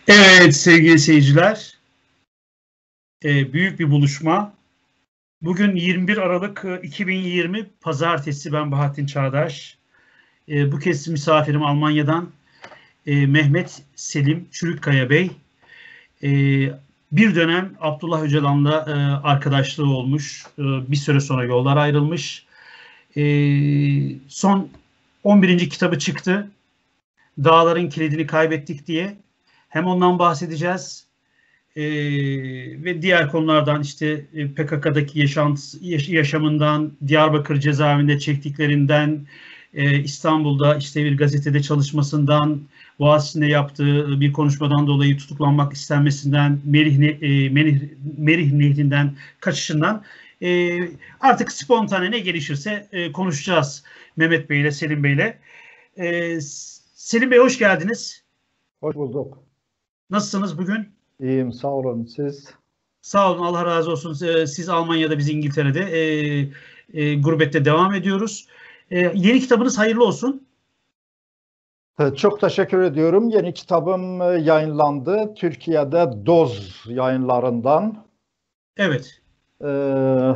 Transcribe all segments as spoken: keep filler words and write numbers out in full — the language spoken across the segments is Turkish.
Evet sevgili seyirciler, e, büyük bir buluşma. Bugün yirmi bir Aralık e, iki bin yirmi Pazartesi. Ben Bahattin Çağdaş. E, bu kez misafirim Almanya'dan e, Mehmet Selim Çürükkaya Bey. E, Bir dönem Abdullah Öcalan'la e, arkadaşlığı olmuş. E, bir süre sonra yollar ayrılmış. E, son on birinci kitabı çıktı. Dağların Kilidini Kaybettik diye. Hem ondan bahsedeceğiz. Ee, ve diğer konulardan işte e, P K K'daki yaşantısı, yaş- yaşamından, Diyarbakır cezaevinde çektiklerinden, e, İstanbul'da işte bir gazetede çalışmasından, Boğaziçi'nde yaptığı bir konuşmadan dolayı tutuklanmak istenmesinden, Merih, Ne- e, Merih, Merih Nehri'nden kaçışından e, artık spontane ne gelişirse e, konuşacağız Mehmet Bey ile Selim Bey ile. E, Selim Bey hoş geldiniz. Hoş bulduk. Nasılsınız bugün? İyiyim, sağ olun. Siz? Sağ olun, Allah razı olsun. Siz Almanya'da, biz İngiltere'de e, e, gurbette devam ediyoruz. E, yeni kitabınız hayırlı olsun. Çok teşekkür ediyorum. Yeni kitabım yayınlandı. Türkiye'de Doz yayınlarından. Evet. Ee,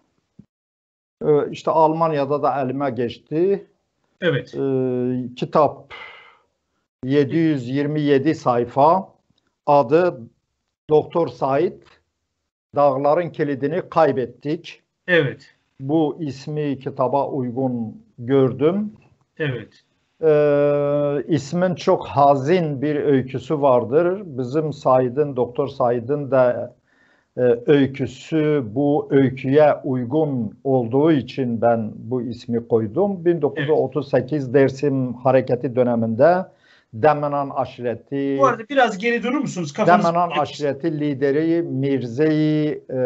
işte Almanya'da da elime geçti. Evet. Ee, kitap yedi yüz yirmi yedi sayfa. Adı Doktor Said. Dağların Kilidini Kaybettik. Evet. Bu ismi kitaba uygun gördüm. Evet. Ee, ismin çok hazin bir öyküsü vardır. Bizim Said'in, Doktor Said'in de e, öyküsü bu öyküye uygun olduğu için ben bu ismi koydum. Evet. bin dokuz yüz otuz sekiz Dersim Hareketi döneminde Demenan Bu aşireti arada biraz geri durur musunuz? Kafanız Demenan aşireti lideri Mirze e,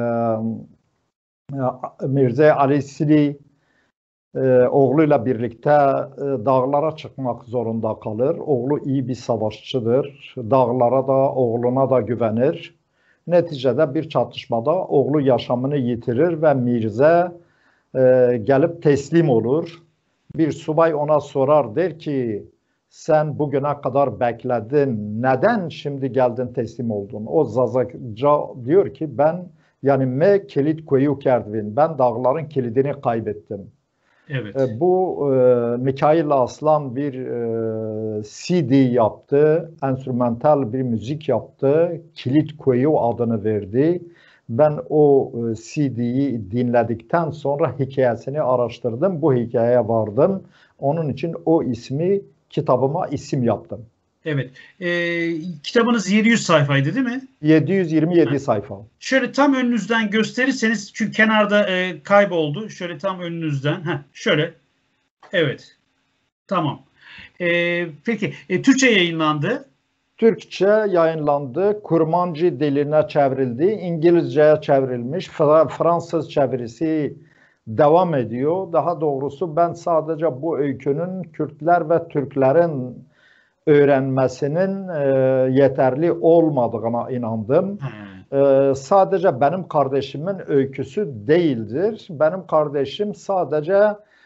Mirze Ali Sili Ee, oğluyla birlikte e, dağlara çıkmak zorunda kalır. Oğlu iyi bir savaşçıdır. Dağlara da oğluna da güvenir. Neticede bir çatışmada oğlu yaşamını yitirir ve Mirze e, gelip teslim olur. Bir subay ona sorar, der ki sen bugüne kadar bekledin, neden şimdi geldin teslim oldun? O Zazaca diyor ki ben yani me kilit koyu kerdvin, ben dağların kilidini kaybettim. Evet. E, Bu e, Mikail Aslan bir e, C D yaptı, enstrümantal bir müzik yaptı, Kilit Koyu adını verdi. Ben o e, C D'yi dinledikten sonra hikayesini araştırdım, bu hikayeye vardım. Onun için o ismi kitabıma isim yaptım. Evet. E, kitabınız yedi yüz sayfaydı değil mi? yedi yüz yirmi yedi Ha. sayfa. Şöyle tam önünüzden gösterirseniz, çünkü kenarda e, kayboldu. Şöyle tam önünüzden. Heh, şöyle. Evet. Tamam. E, peki. E, Türkçe yayınlandı. Türkçe yayınlandı, Kurmancı diline çevrildi, İngilizceye çevrilmiş, Fransız çevirisi devam ediyor. Daha doğrusu ben sadece bu öykünün Kürtler ve Türklerin öğrenmesinin e, yeterli olmadığına inandım. E, sadece benim kardeşimin öyküsü değildir. Benim kardeşim sadece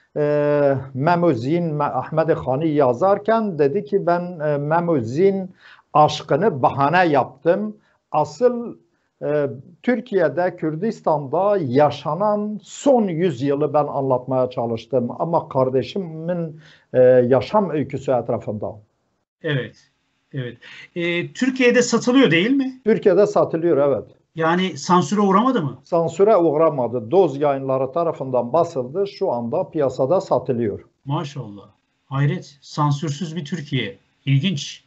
e, Memuzin Ahmed Han'ı yazarken dedi ki ben e, Memuzin aşkını bahane yaptım. Asıl e, Türkiye'de, Kürdistan'da yaşanan son yüzyılı ben anlatmaya çalıştım. Ama kardeşimin e, yaşam öyküsü etrafında. Evet. Evet. E, Türkiye'de satılıyor değil mi? Türkiye'de satılıyor, evet. Yani sansüre uğramadı mı? Sansüre uğramadı. Doz yayınları tarafından basıldı. Şu anda piyasada satılıyor. Maşallah. Hayret. Sansürsüz bir Türkiye. İlginç.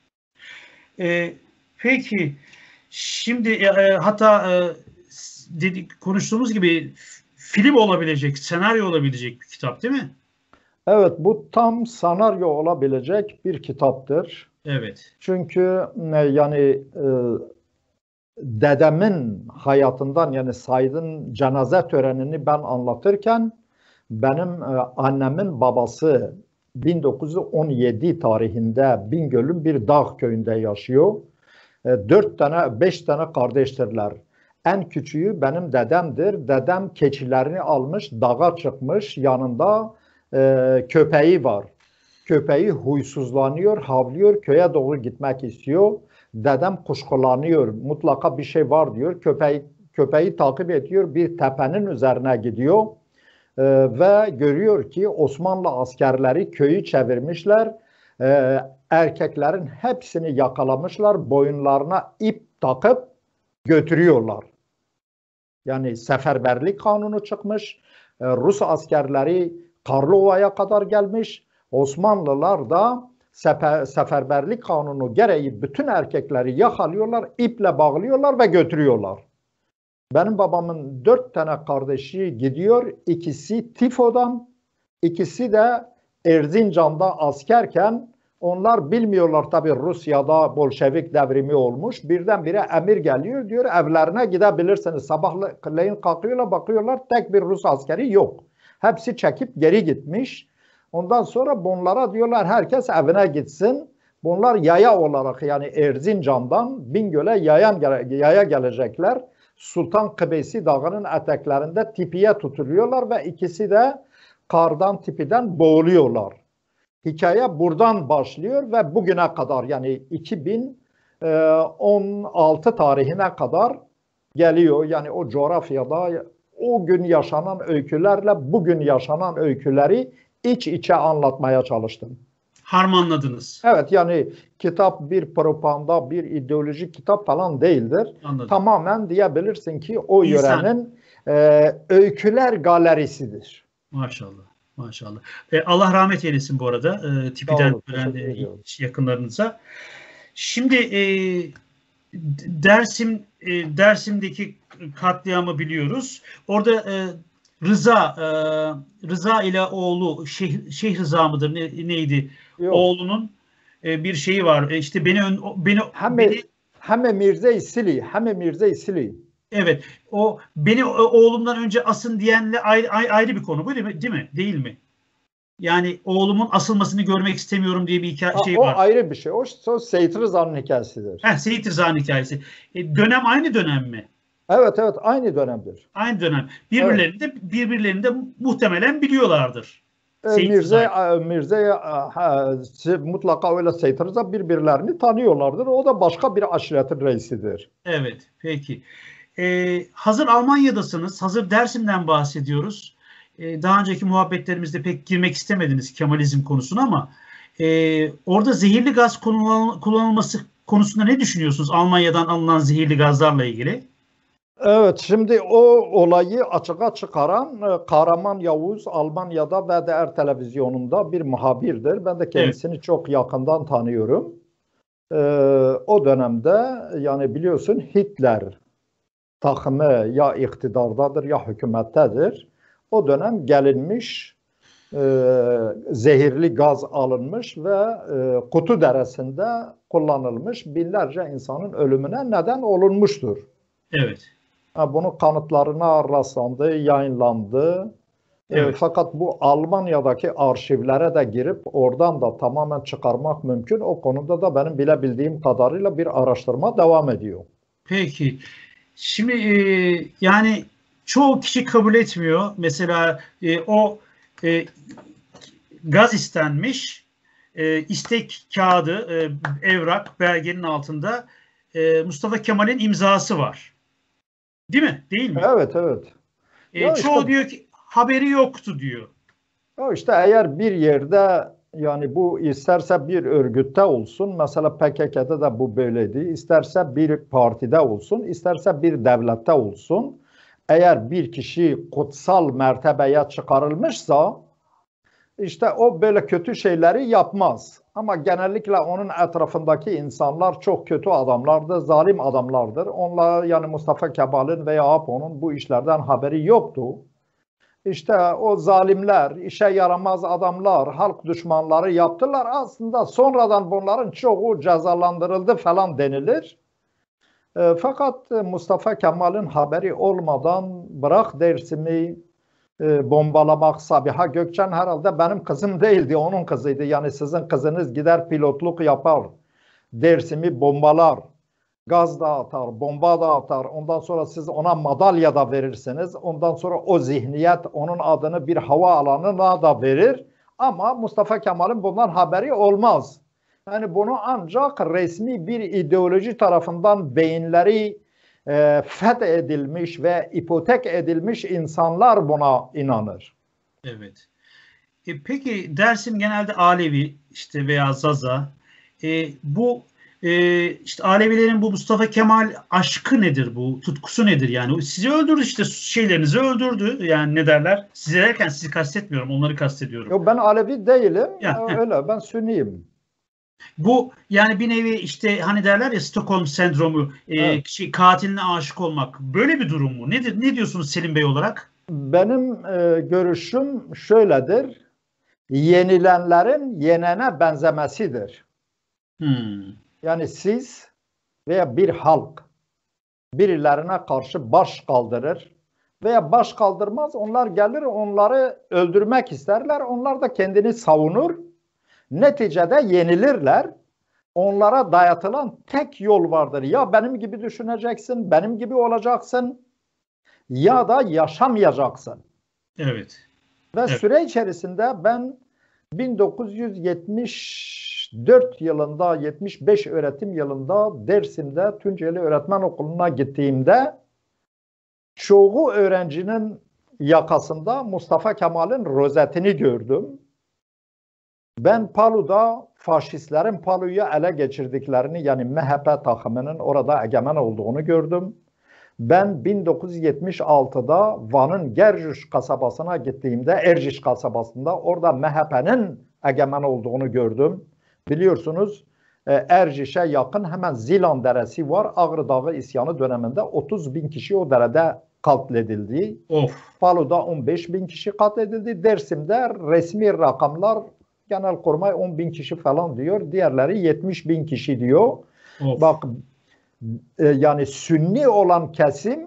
E, peki. Şimdi e, hatta e, dedik, konuştuğumuz gibi film olabilecek, senaryo olabilecek bir kitap değil mi? Evet, bu tam senaryo olabilecek bir kitaptır. Evet. Çünkü yani e, dedemin hayatından, yani Said'in cenaze törenini ben anlatırken benim e, annemin babası bin dokuz yüz on yedi tarihinde Bingöl'ün bir dağ köyünde yaşıyor. E, dört tane, beş tane kardeştirler. En küçüğü benim dedemdir. Dedem keçilerini almış, dağa çıkmış. Yanında e, köpeği var. Köpeği huysuzlanıyor, havlıyor, köye doğru gitmek istiyor. Dedem kuşkulanıyor. Mutlaka bir şey var diyor. Köpeği, köpeği takip ediyor. Bir tepenin üzerine gidiyor. Ee, ve görüyor ki Osmanlı askerleri köyü çevirmişler. Ee, erkeklerin hepsini yakalamışlar. Boyunlarına ip takıp götürüyorlar. Yani seferberlik kanunu çıkmış. Ee, Rus askerleri Karlova'ya kadar gelmiş. Osmanlılar da sefer, seferberlik kanunu gereği bütün erkekleri yakalıyorlar, iple bağlıyorlar ve götürüyorlar. Benim babamın dört tane kardeşi gidiyor. İkisi Tifo'dan, ikisi de Erzincan'da askerken onlar bilmiyorlar tabii Rusya'da Bolşevik devrimi olmuş. Birdenbire emir geliyor diyor evlerine gidebilirsiniz. Sabahleyin kalkıyorlar bakıyorlar tek bir Rus askeri yok. Hepsi çekip geri gitmiş. Ondan sonra bunlara diyorlar herkes evine gitsin. Bunlar yaya olarak yani Erzincan'dan Bingöl'e yayan, yaya gelecekler. Sultan Kıbeysi Dağı'nın eteklerinde tipiye tutuluyorlar ve ikisi de kardan tipiden boğuluyorlar. Hikaye buradan başlıyor ve bugüne kadar yani iki bin on altı tarihine kadar geliyor. Yani o coğrafyada o gün yaşanan öykülerle bugün yaşanan öyküleri iç içe anlatmaya çalıştım. Harmanladınız. Evet yani kitap bir propaganda, bir ideolojik kitap falan değildir. Anladım. Tamamen diyebilirsin ki o İnsan. yörenin e, öyküler galerisidir. Maşallah. Maşallah. E, Allah rahmet eylesin bu arada. E, tipiden ölen e, yakınlarınıza. Şimdi e, Dersim e, Dersim'deki katliamı biliyoruz. Orada e, Rıza e, Rıza ile oğlu Şeyh, Şeyh Rıza mıdır ne, neydi? Yok. Oğlunun e, bir şeyi var. E, işte beni beni hem beni hem Mirze İsili, hem Mirze İsili. Evet. O beni oğlumdan önce asın diyenle ayrı, ayrı bir konu bu değil mi? Değil mi? Değil mi? Yani oğlumun asılmasını görmek istemiyorum diye bir hikaye ha, şey o var. O ayrı bir şey. O, o Seyit Rıza'nın hikayesidir. Heh, Seyit Rıza'nın hikayesi. E, dönem aynı dönem mi? Evet evet aynı dönemdir. Aynı dönem. Birbirlerini de evet. birbirlerini de muhtemelen biliyorlardır. E, Mirze Mirze ha, mutlaka öyle Seyit Rıza birbirlerini tanıyorlardır. O da başka bir aşiretin reisidir. Evet. Peki. Ee, hazır Almanya'dasınız. Hazır Dersim'den bahsediyoruz. Ee, daha önceki muhabbetlerimizde pek girmek istemediniz Kemalizm konusuna ama e, orada zehirli gaz kullanılması konusunda ne düşünüyorsunuz? Almanya'dan alınan zehirli gazlarla ilgili. Evet, şimdi o olayı açığa çıkaran Kahraman Yavuz Almanya'da V D R televizyonunda bir muhabirdir. Ben de kendisini evet. çok yakından tanıyorum. Ee, o dönemde yani biliyorsun Hitler takımı ya iktidardadır ya hükümettedir. O dönem gelinmiş e, zehirli gaz alınmış ve e, Kutu Deresi'nde kullanılmış binlerce insanın ölümüne neden olunmuştur. Evet. Bunun kanıtlarına rastlandı, yayınlandı. Evet. E, fakat bu Almanya'daki arşivlere de girip oradan da tamamen çıkarmak mümkün. O konuda da benim bilebildiğim kadarıyla bir araştırma devam ediyor. Peki. Şimdi e, yani çoğu kişi kabul etmiyor. Mesela e, o e, gaz istenmiş, e, istek kağıdı, e, evrak, belgenin altında e, Mustafa Kemal'in imzası var. Değil mi? Değil mi? Evet, evet. E, çoğu işte, diyor ki haberi yoktu diyor. Ya işte eğer bir yerde yani bu isterse bir örgütte olsun, mesela P K K'da da bu böyleydi, isterse bir partide olsun, isterse bir devlette olsun, eğer bir kişi kutsal mertebeye çıkarılmışsa, işte o böyle kötü şeyleri yapmaz. Ama genellikle onun etrafındaki insanlar çok kötü adamlardır, zalim adamlardır. Onlar yani Mustafa Kemal'in veya Apo'nun bu işlerden haberi yoktu. İşte o zalimler, işe yaramaz adamlar, halk düşmanları yaptılar. Aslında sonradan bunların çoğu cezalandırıldı falan denilir. E, fakat Mustafa Kemal'in haberi olmadan bırak Dersim'i e, bombalamak, Sabiha Gökçen herhalde benim kızım değildi, onun kızıydı. Yani sizin kızınız gider pilotluk yapar, Dersim'i bombalar. Gaz da atar, bomba da atar. Ondan sonra siz ona madalya da verirsiniz. Ondan sonra o zihniyet onun adını bir hava alanına da verir. Ama Mustafa Kemal'in bundan haberi olmaz. Yani bunu ancak resmi bir ideoloji tarafından beyinleri e, fethedilmiş ve ipotek edilmiş insanlar buna inanır. Evet. E, peki Dersim genelde Alevi işte veya Zaza. E, bu e, işte Alevilerin bu Mustafa Kemal aşkı nedir bu? Tutkusu nedir yani? Sizi öldürdü işte şeylerinizi öldürdü. Yani ne derler? Size derken sizi kastetmiyorum. Onları kastediyorum. Yok, ben Alevi değilim. Ya, heh. Öyle, ben Sünniyim. Bu yani bir nevi işte hani derler ya Stockholm sendromu, e, Evet. şey, katiline aşık olmak. Böyle bir durum mu? Nedir? Ne diyorsunuz Selim Bey olarak? Benim e, görüşüm şöyledir. Yenilenlerin yenene benzemesidir. Hmm. Yani siz veya bir halk birilerine karşı baş kaldırır veya baş kaldırmaz, onlar gelir onları öldürmek isterler, onlar da kendini savunur, neticede yenilirler. Onlara dayatılan tek yol vardır: ya benim gibi düşüneceksin, benim gibi olacaksın ya da yaşamayacaksın. Evet. Ve Evet. süre içerisinde ben bin dokuz yüz yetmiş dört yılında, yetmiş beş öğretim yılında Dersim'de Tunceli Öğretmen Okulu'na gittiğimde çoğu öğrencinin yakasında Mustafa Kemal'in rozetini gördüm. Ben Palu'da faşistlerin Palu'yu ele geçirdiklerini, yani M H P takımının orada egemen olduğunu gördüm. Ben bin dokuz yüz yetmiş altıda Van'ın Gercüş kasabasına gittiğimde, Erciş kasabasında, orada M H P'nin egemen olduğunu gördüm. Biliyorsunuz Erciş'e yakın hemen Zilan Deresi var. Ağrı Dağı isyanı döneminde otuz bin kişi o derede katledildi. Of. Palu'da on beş bin kişi katledildi. Dersim'de resmi rakamlar, Genelkurmay on bin kişi falan diyor. Diğerleri yetmiş bin kişi diyor. Of. Bak, yani Sünni olan kesim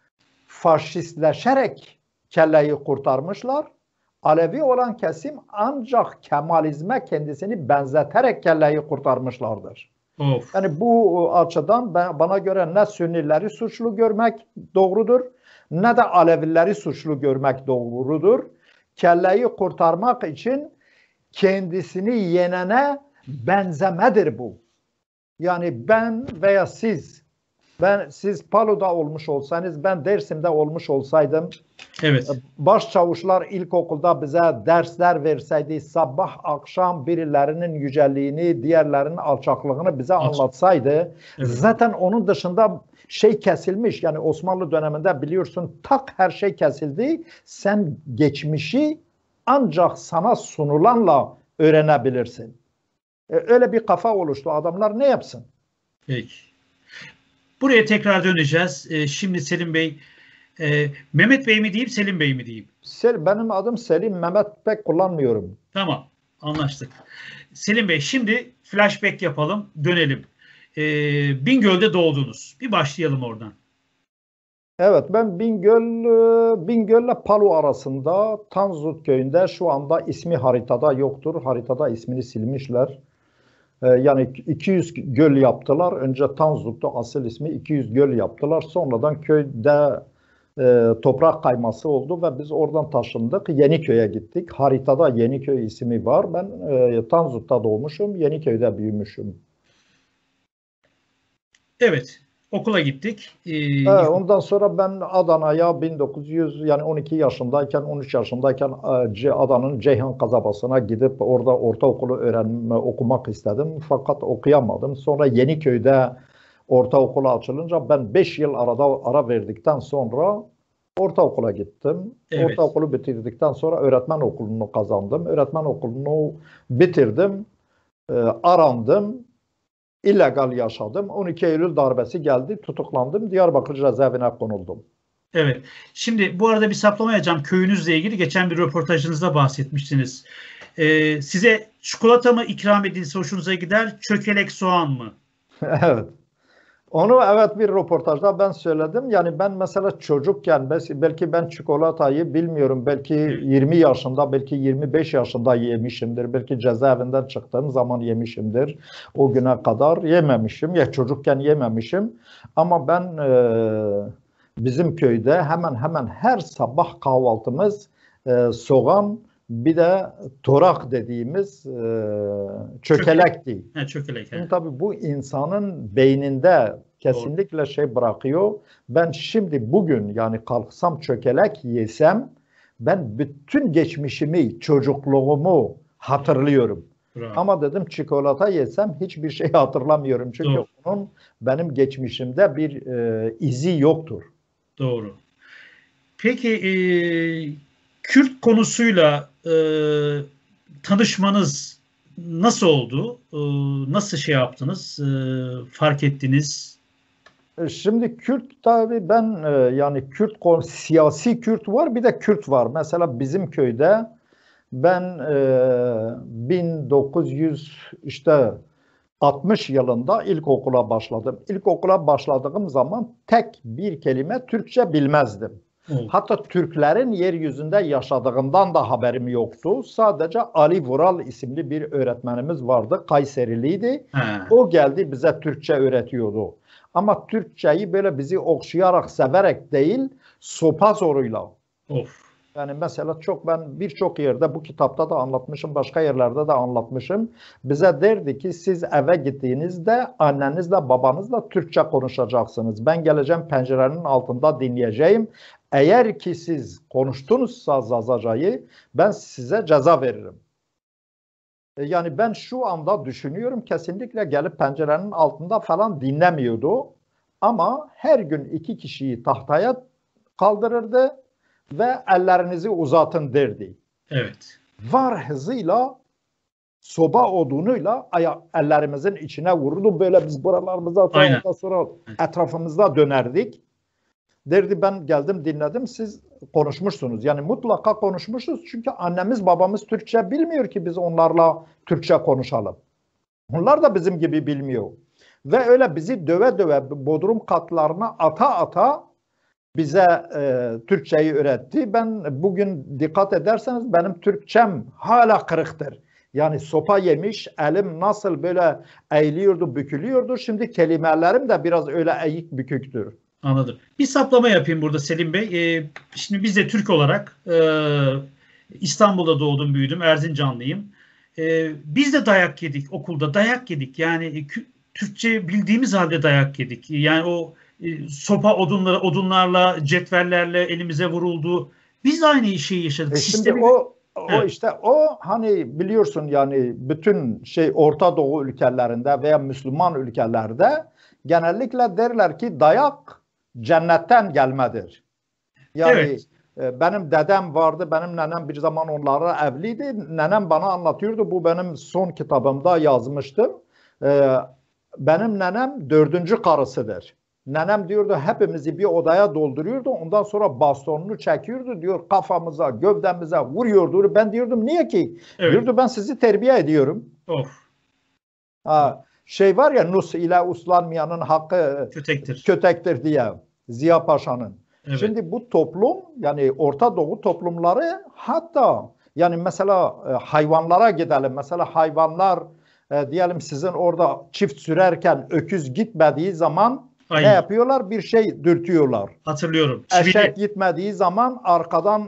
faşistleşerek kelleyi kurtarmışlar. Alevi olan kesim ancak Kemalizme kendisini benzeterek kelleyi kurtarmışlardır. Of. Yani bu açıdan ben, bana göre ne Sünnileri suçlu görmek doğrudur, ne de Alevileri suçlu görmek doğrudur. Kelleyi kurtarmak için kendisini yenene benzemedir bu. Yani ben veya siz, ben siz Palu'da olmuş olsanız, ben Dersim'de olmuş olsaydım, evet, başçavuşlar ilkokulda bize dersler verseydi, sabah akşam birilerinin yüceliğini, diğerlerinin alçaklığını bize Alçak. anlatsaydı, evet, zaten onun dışında şey kesilmiş. Yani Osmanlı döneminde biliyorsun tak her şey kesildi. Sen geçmişi ancak sana sunulanla öğrenebilirsin. E, öyle bir kafa oluştu. Adamlar ne yapsın? peki. Buraya tekrar döneceğiz. Ee, şimdi Selim Bey, e, Mehmet Bey mi diyeyim, Selim Bey mi diyeyim? Sel, benim adım Selim, Mehmet pek kullanmıyorum. Tamam, anlaştık. Selim Bey, şimdi flashback yapalım, dönelim. Ee, Bingöl'de doğdunuz. Bir başlayalım oradan. Evet, ben Bingöl, Bingöl'le Palu arasında Tanzut köyünde, şu anda ismi haritada yoktur. Haritada ismini silmişler. Ee, yani iki yüz göl yaptılar. Önce Tanzut'ta asıl ismi iki yüz göl yaptılar. Sonradan köyde e, toprak kayması oldu ve biz oradan taşındık. Yeniköy'e gittik. Haritada Yeniköy ismi var. Ben e, Tanzut'ta doğmuşum. Yeniköy'de büyümüşüm. Evet, okula gittik. Ee, Evet, ondan sonra ben Adana'ya bin dokuz yüz, yani on iki yaşındayken, on üç yaşındayken e, Adana'nın Ceyhan kasabasına gidip orada ortaokulu öğrenme, okumak istedim. Fakat okuyamadım. Sonra Yeniköy'de ortaokulu açılınca ben beş yıl arada ara verdikten sonra ortaokula gittim. evet, Ortaokulu bitirdikten sonra öğretmen okulunu kazandım. Öğretmen okulunu bitirdim. E, arandım. İllegal yaşadım. on iki Eylül darbesi geldi. Tutuklandım. Diyarbakır cezaevine konuldum. evet. Şimdi bu arada bir saplama yapacağım. Köyünüzle ilgili geçen bir röportajınızda bahsetmiştiniz. Ee, size çikolata mı ikram edilse hoşunuza gider, çökelek soğan mı? Evet. Onu evet bir röportajda ben söyledim. Yani ben mesela çocukken belki ben çikolatayı bilmiyorum. Belki yirmi yaşında, belki yirmi beş yaşında yemişimdir. Belki cezaevinden çıktığım zaman yemişimdir. O güne kadar yememişim. Ya çocukken yememişim. Ama ben e, bizim köyde hemen hemen her sabah kahvaltımız e, soğan Bir de torak dediğimiz e, çökelekti. He, çökelek. He. Şimdi tabii bu insanın beyninde kesinlikle Doğru. şey bırakıyor. Ben şimdi bugün yani kalksam çökelek yesem ben bütün geçmişimi, çocukluğumu hatırlıyorum. Bravo. Ama dedim çikolata yesem hiçbir şey hatırlamıyorum. Çünkü Doğru. onun benim geçmişimde bir e, izi yoktur. Doğru. Peki e, Kürt konusuyla e, tanışmanız nasıl oldu? E, nasıl şey yaptınız? E, fark ettiniz? Şimdi Kürt tabii ben e, yani Kürt siyasi Kürt var bir de Kürt var. Mesela bizim köyde ben e, bin dokuz yüz işte altmış yılında ilkokula başladım. İlkokula başladığım zaman tek bir kelime Türkçe bilmezdim. Hı. Hatta Türklerin yeryüzünde yaşadığından da haberim yoktu. Sadece Ali Vural isimli bir öğretmenimiz vardı. Kayseriliydi. Hı. O geldi bize Türkçe öğretiyordu. Ama Türkçeyi böyle bizi okşayarak, severek değil, sopa zoruyla. Of. Yani mesela çok ben birçok yerde bu kitapta da anlatmışım, başka yerlerde de anlatmışım. Bize derdi ki siz eve gittiğinizde annenizle babanızla Türkçe konuşacaksınız. Ben geleceğim pencerenin altında dinleyeceğim. Eğer ki siz konuştunuzsa Zazacayı ben size ceza veririm. Yani ben şu anda düşünüyorum kesinlikle gelip pencerenin altında falan dinlemiyordu. Ama her gün iki kişiyi tahtaya kaldırırdı ve ellerinizi uzatın derdi. Evet. Var hızıyla soba odunuyla ellerimizin içine vururdu. Böyle biz buralarımıza sonra etrafımızda dönerdik. Derdi ben geldim dinledim siz konuşmuşsunuz. Yani mutlaka konuşmuşuz çünkü annemiz babamız Türkçe bilmiyor ki biz onlarla Türkçe konuşalım. Onlar da bizim gibi bilmiyor. Ve öyle bizi döve döve bodrum katlarına ata ata bize e, Türkçeyi öğretti. Ben bugün dikkat ederseniz benim Türkçem hala kırıktır. Yani sopa yemiş, elim nasıl böyle eğiliyordu, bükülüyordu. Şimdi kelimelerim de biraz öyle eğik büküktür. Anladım. Bir saplama yapayım burada Selim Bey. Ee, şimdi biz de Türk olarak e, İstanbul'da doğdum, büyüdüm, Erzincanlıyım. E, biz de dayak yedik, okulda dayak yedik. Yani Türkçe bildiğimiz halde dayak yedik. Yani o e, sopa odunları, odunlarla, cetvellerle elimize vuruldu. Biz de aynı şeyi yaşadık. E şimdi Sistemi... o o evet. işte o hani biliyorsun yani bütün şey Orta Doğu ülkelerinde veya Müslüman ülkelerde genellikle derler ki dayak cennetten gelmedir. Yani evet. e, benim dedem vardı, benim nenem bir zaman onlara evliydi. Nenem bana anlatıyordu, bu benim son kitabımda yazmıştım. E, benim nenem dördüncü karısıdır. Nenem diyordu hepimizi bir odaya dolduruyordu. Ondan sonra bastonunu çekiyordu diyor kafamıza, gövdemize vuruyordu. Ben diyordum niye ki? Evet. Diyordu ben sizi terbiye ediyorum. Of. Ha, şey var ya Nus ile uslanmayanın hakkı kötektir, kötektir diye Ziya Paşa'nın. Evet. Şimdi bu toplum yani Orta Doğu toplumları hatta yani mesela e, hayvanlara gidelim. Mesela hayvanlar e, diyelim sizin orada çift sürerken öküz gitmediği zaman Aynen. ne yapıyorlar? Bir şey dürtüyorlar. Hatırlıyorum. Eşek Çivili. gitmediği zaman arkadan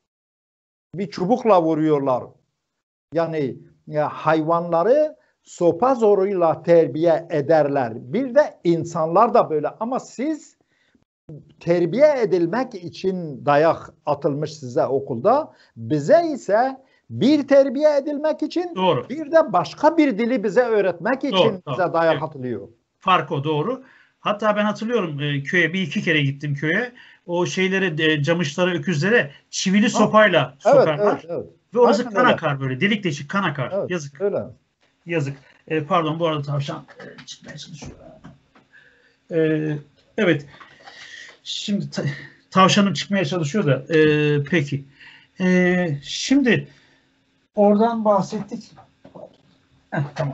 bir çubukla vuruyorlar. Yani ya hayvanları sopa zoruyla terbiye ederler. Bir de insanlar da böyle ama siz terbiye edilmek için dayak atılmış size okulda. Bize ise bir terbiye edilmek için doğru. bir de başka bir dili bize öğretmek için doğru, bize doğru. dayak evet. atılıyor. Fark o doğru. Hatta ben hatırlıyorum e, köye bir iki kere gittim köye. O şeyleri e, camışlara, öküzlere çivili ha. sopayla sokarlar. Evet, evet, evet. Ve orası Aynen kan öyle. akar böyle. Delik deşik kan akar. Evet, Yazık. Öyle. Yazık. E, pardon bu arada tavşan e, çıkmaya çalışıyor. E, evet. Şimdi ta, tavşanım çıkmaya çalışıyor da. E, peki. E, şimdi oradan bahsettik. Heh, tamam.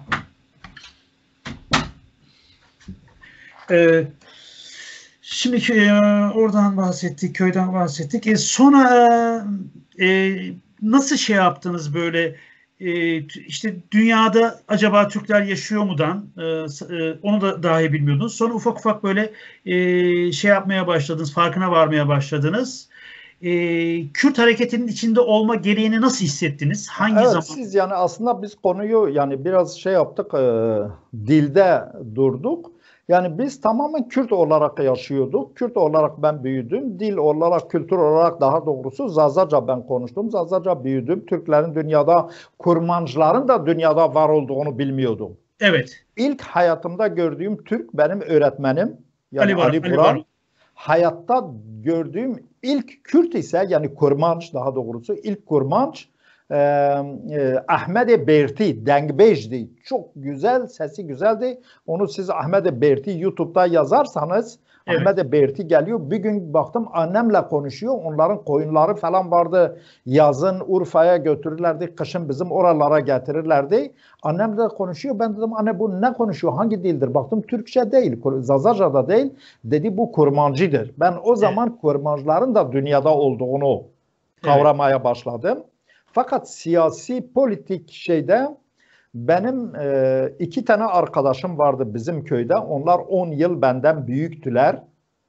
E, şimdi e, oradan bahsettik, köyden bahsettik. E, sonra e, nasıl şey yaptınız böyle? Ee, işte dünyada acaba Türkler yaşıyor mudan e, e, onu da dahi bilmiyordunuz. Sonra ufak ufak böyle e, şey yapmaya başladınız, farkına varmaya başladınız. e, Kürt hareketinin içinde olma gereğini nasıl hissettiniz? Hangi Evet, zaman? siz yani aslında biz konuyu yani biraz şey yaptık, e, dilde durduk. Yani biz tamamen Kürt olarak yaşıyorduk. Kürt olarak ben büyüdüm. Dil olarak, kültür olarak daha doğrusu Zazaca ben konuştum. Zazaca büyüdüm. Türklerin dünyada, kurmancıların da dünyada var olduğunu bilmiyordum. Evet. İlk hayatımda gördüğüm Türk benim öğretmenim. Yani Ali Baran. Ali Ali Buran. Baran. Hayatta gördüğüm ilk Kürt ise yani kurmanç daha doğrusu ilk kurmanç e, e, Ahmet Berti, Dengbej'di. Çok güzel, sesi güzeldi. Onu siz Ahmet Berti YouTube'da yazarsanız Evet. Ahmet Berti geliyor. Bir gün baktım annemle konuşuyor. Onların koyunları falan vardı. Yazın Urfa'ya götürürlerdi. Kışın bizim oralara getirirlerdi. Annem de konuşuyor. Ben dedim anne bu ne konuşuyor? Hangi dildir? Baktım Türkçe değil. Zazaca da değil. Dedi bu kurmancıdır. Ben o zaman evet. kurmancıların da dünyada olduğunu kavramaya evet. başladım. Fakat siyasi politik şeyde benim e, iki tane arkadaşım vardı bizim köyde. Onlar on yıl benden büyüktüler.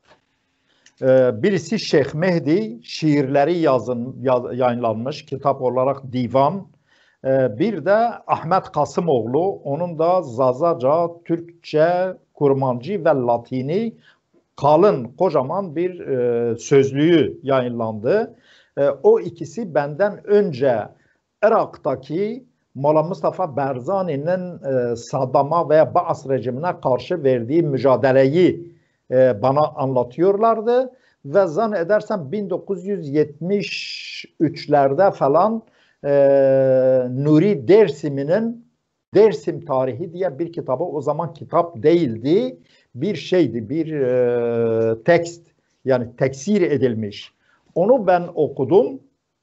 E, birisi Şeyh Mehdi, şiirleri yazın, yaz, yayınlanmış kitap olarak divan. E, bir de Ahmet Kasımoğlu, onun da Zazaca, Türkçe, Kurmancı ve Latini kalın, kocaman bir e, sözlüğü yayınlandı. E, o ikisi benden önce Irak'taki Molla Mustafa Barzani'nin e, Saddam'a veya Baas rejimine karşı verdiği mücadeleyi e, bana anlatıyorlardı. Ve zannedersem bin dokuz yüz yetmiş üçlerde falan e, Nuri Dersim'in Dersim Tarihi diye bir kitabı, o zaman kitap değildi, bir şeydi, bir e, tekst, yani teksir edilmiş. Onu ben okudum.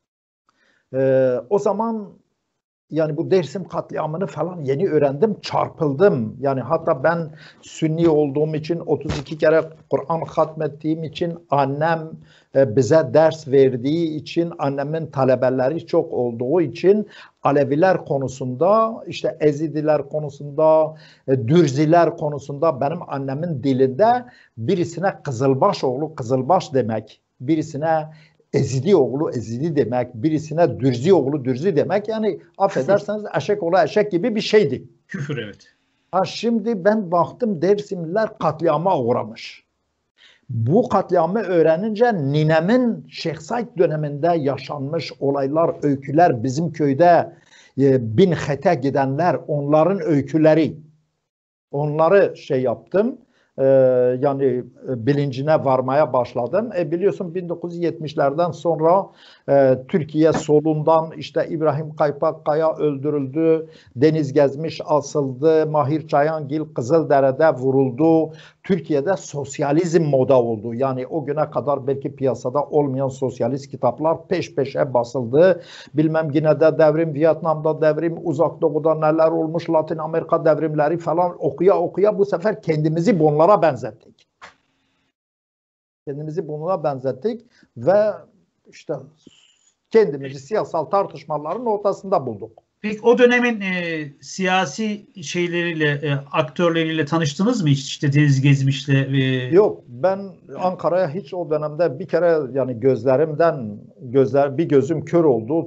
E, o zaman yani bu Dersim katliamını falan yeni öğrendim, çarpıldım. Yani hatta ben Sünni olduğum için, otuz iki kere Kur'an hatmettiğim için, annem e, bize ders verdiği için, annemin talebeleri çok olduğu için Aleviler konusunda, işte Ezidiler konusunda, e, Dürziler konusunda benim annemin dilinde birisine Kızılbaş oğlu Kızılbaş demek, birisine Ezidi oğlu Ezidi demek, birisine Dürzi oğlu Dürzi demek, yani affederseniz eşek oğlu eşek gibi bir şeydi. Küfür, evet. Ha, şimdi ben baktım Dersimliler katliama uğramış. Bu katliamı öğrenince ninemin Şeyh Said döneminde yaşanmış olaylar, öyküler, bizim köyde e, bin hete gidenler, onların öyküleri, onları şey yaptım. Ee, yani bilincine varmaya başladım. E biliyorsun bin dokuz yüz yetmişlerden sonra e, Türkiye solundan işte İbrahim Kaypakkaya öldürüldü, Deniz Gezmiş asıldı, Mahir Çayangil Kızıldere'de vuruldu. Türkiye'de sosyalizm moda oldu. Yani o güne kadar belki piyasada olmayan sosyalist kitaplar peş peşe basıldı. Bilmem Gine'de devrim, Vietnam'da devrim, Uzak Doğu'da neler olmuş, Latin Amerika devrimleri falan okuya okuya bu sefer kendimizi bunlara benzettik. Kendimizi bunlara benzettik ve işte kendimizi siyasal tartışmaların ortasında bulduk. Peki o dönemin e, siyasi şeyleriyle, e, aktörleriyle tanıştınız mı hiç? İşte Deniz Gezmiş'le. E... Yok, ben Ankara'ya hiç o dönemde bir kere yani gözlerimden gözler bir gözüm kör oldu.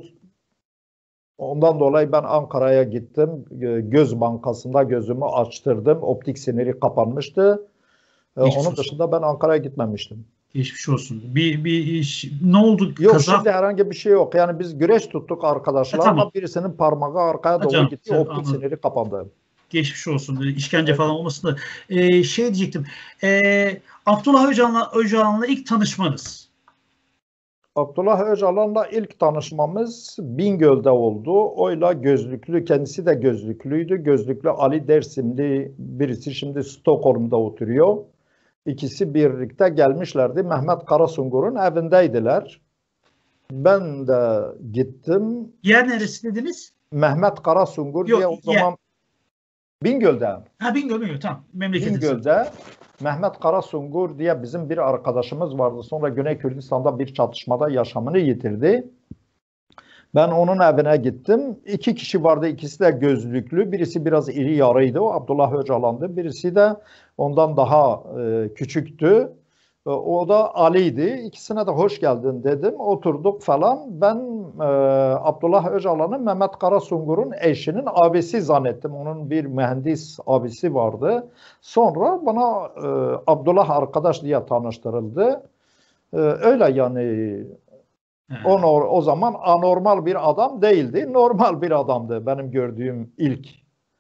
Ondan dolayı ben Ankara'ya gittim. Göz bankasında gözümü açtırdım. Optik siniri kapanmıştı. Geçmiş Onun olsun. Dışında ben Ankara'ya gitmemiştim. Geçmiş olsun. Bir, bir iş, ne oldu? Yok kaza... şimdi herhangi bir şey yok. Yani biz güreş tuttuk arkadaşlarla. Ha, tamam. Birisinin parmağı arkaya ha, doğru canım, gitti. Optik anladım. Siniri kapandı. Geçmiş olsun. İşkence evet. falan olmasın da. Ee, şey diyecektim. Ee, Abdullah Öcalan'la Öcalan'la ilk tanışmanız. Abdullah Öcalan'la ilk tanışmamız Bingöl'de oldu. Oyla gözlüklü, kendisi de gözlüklüydü. Gözlüklü Ali Dersimli birisi şimdi Stockholm'da oturuyor. İkisi birlikte gelmişlerdi. Mehmet Karasungur'un evindeydiler. Ben de gittim. Yer neresi dediniz? Mehmet Karasungur Yok, diye o zaman yer. Bingöl'de. Ha Bingöl, Bingöl tamam. Bingöl'de Mehmet Karasungur diye bizim bir arkadaşımız vardı. Sonra Güney Kürdistan'da bir çatışmada yaşamını yitirdi. Ben onun evine gittim. İki kişi vardı. İkisi de gözlüklü. Birisi biraz iri yarıydı. O Abdullah Öcalan'dı. Birisi de ondan daha e, küçüktü. O da Ali'ydi. İkisine de hoş geldin dedim. Oturduk falan. Ben e, Abdullah Öcalan'ın Mehmet Karasungur'un eşinin abisi zannettim. Onun bir mühendis abisi vardı. Sonra bana e, Abdullah arkadaş diye tanıştırıldı. E, öyle yani o, o zaman anormal bir adam değildi. Normal bir adamdı benim gördüğüm ilk.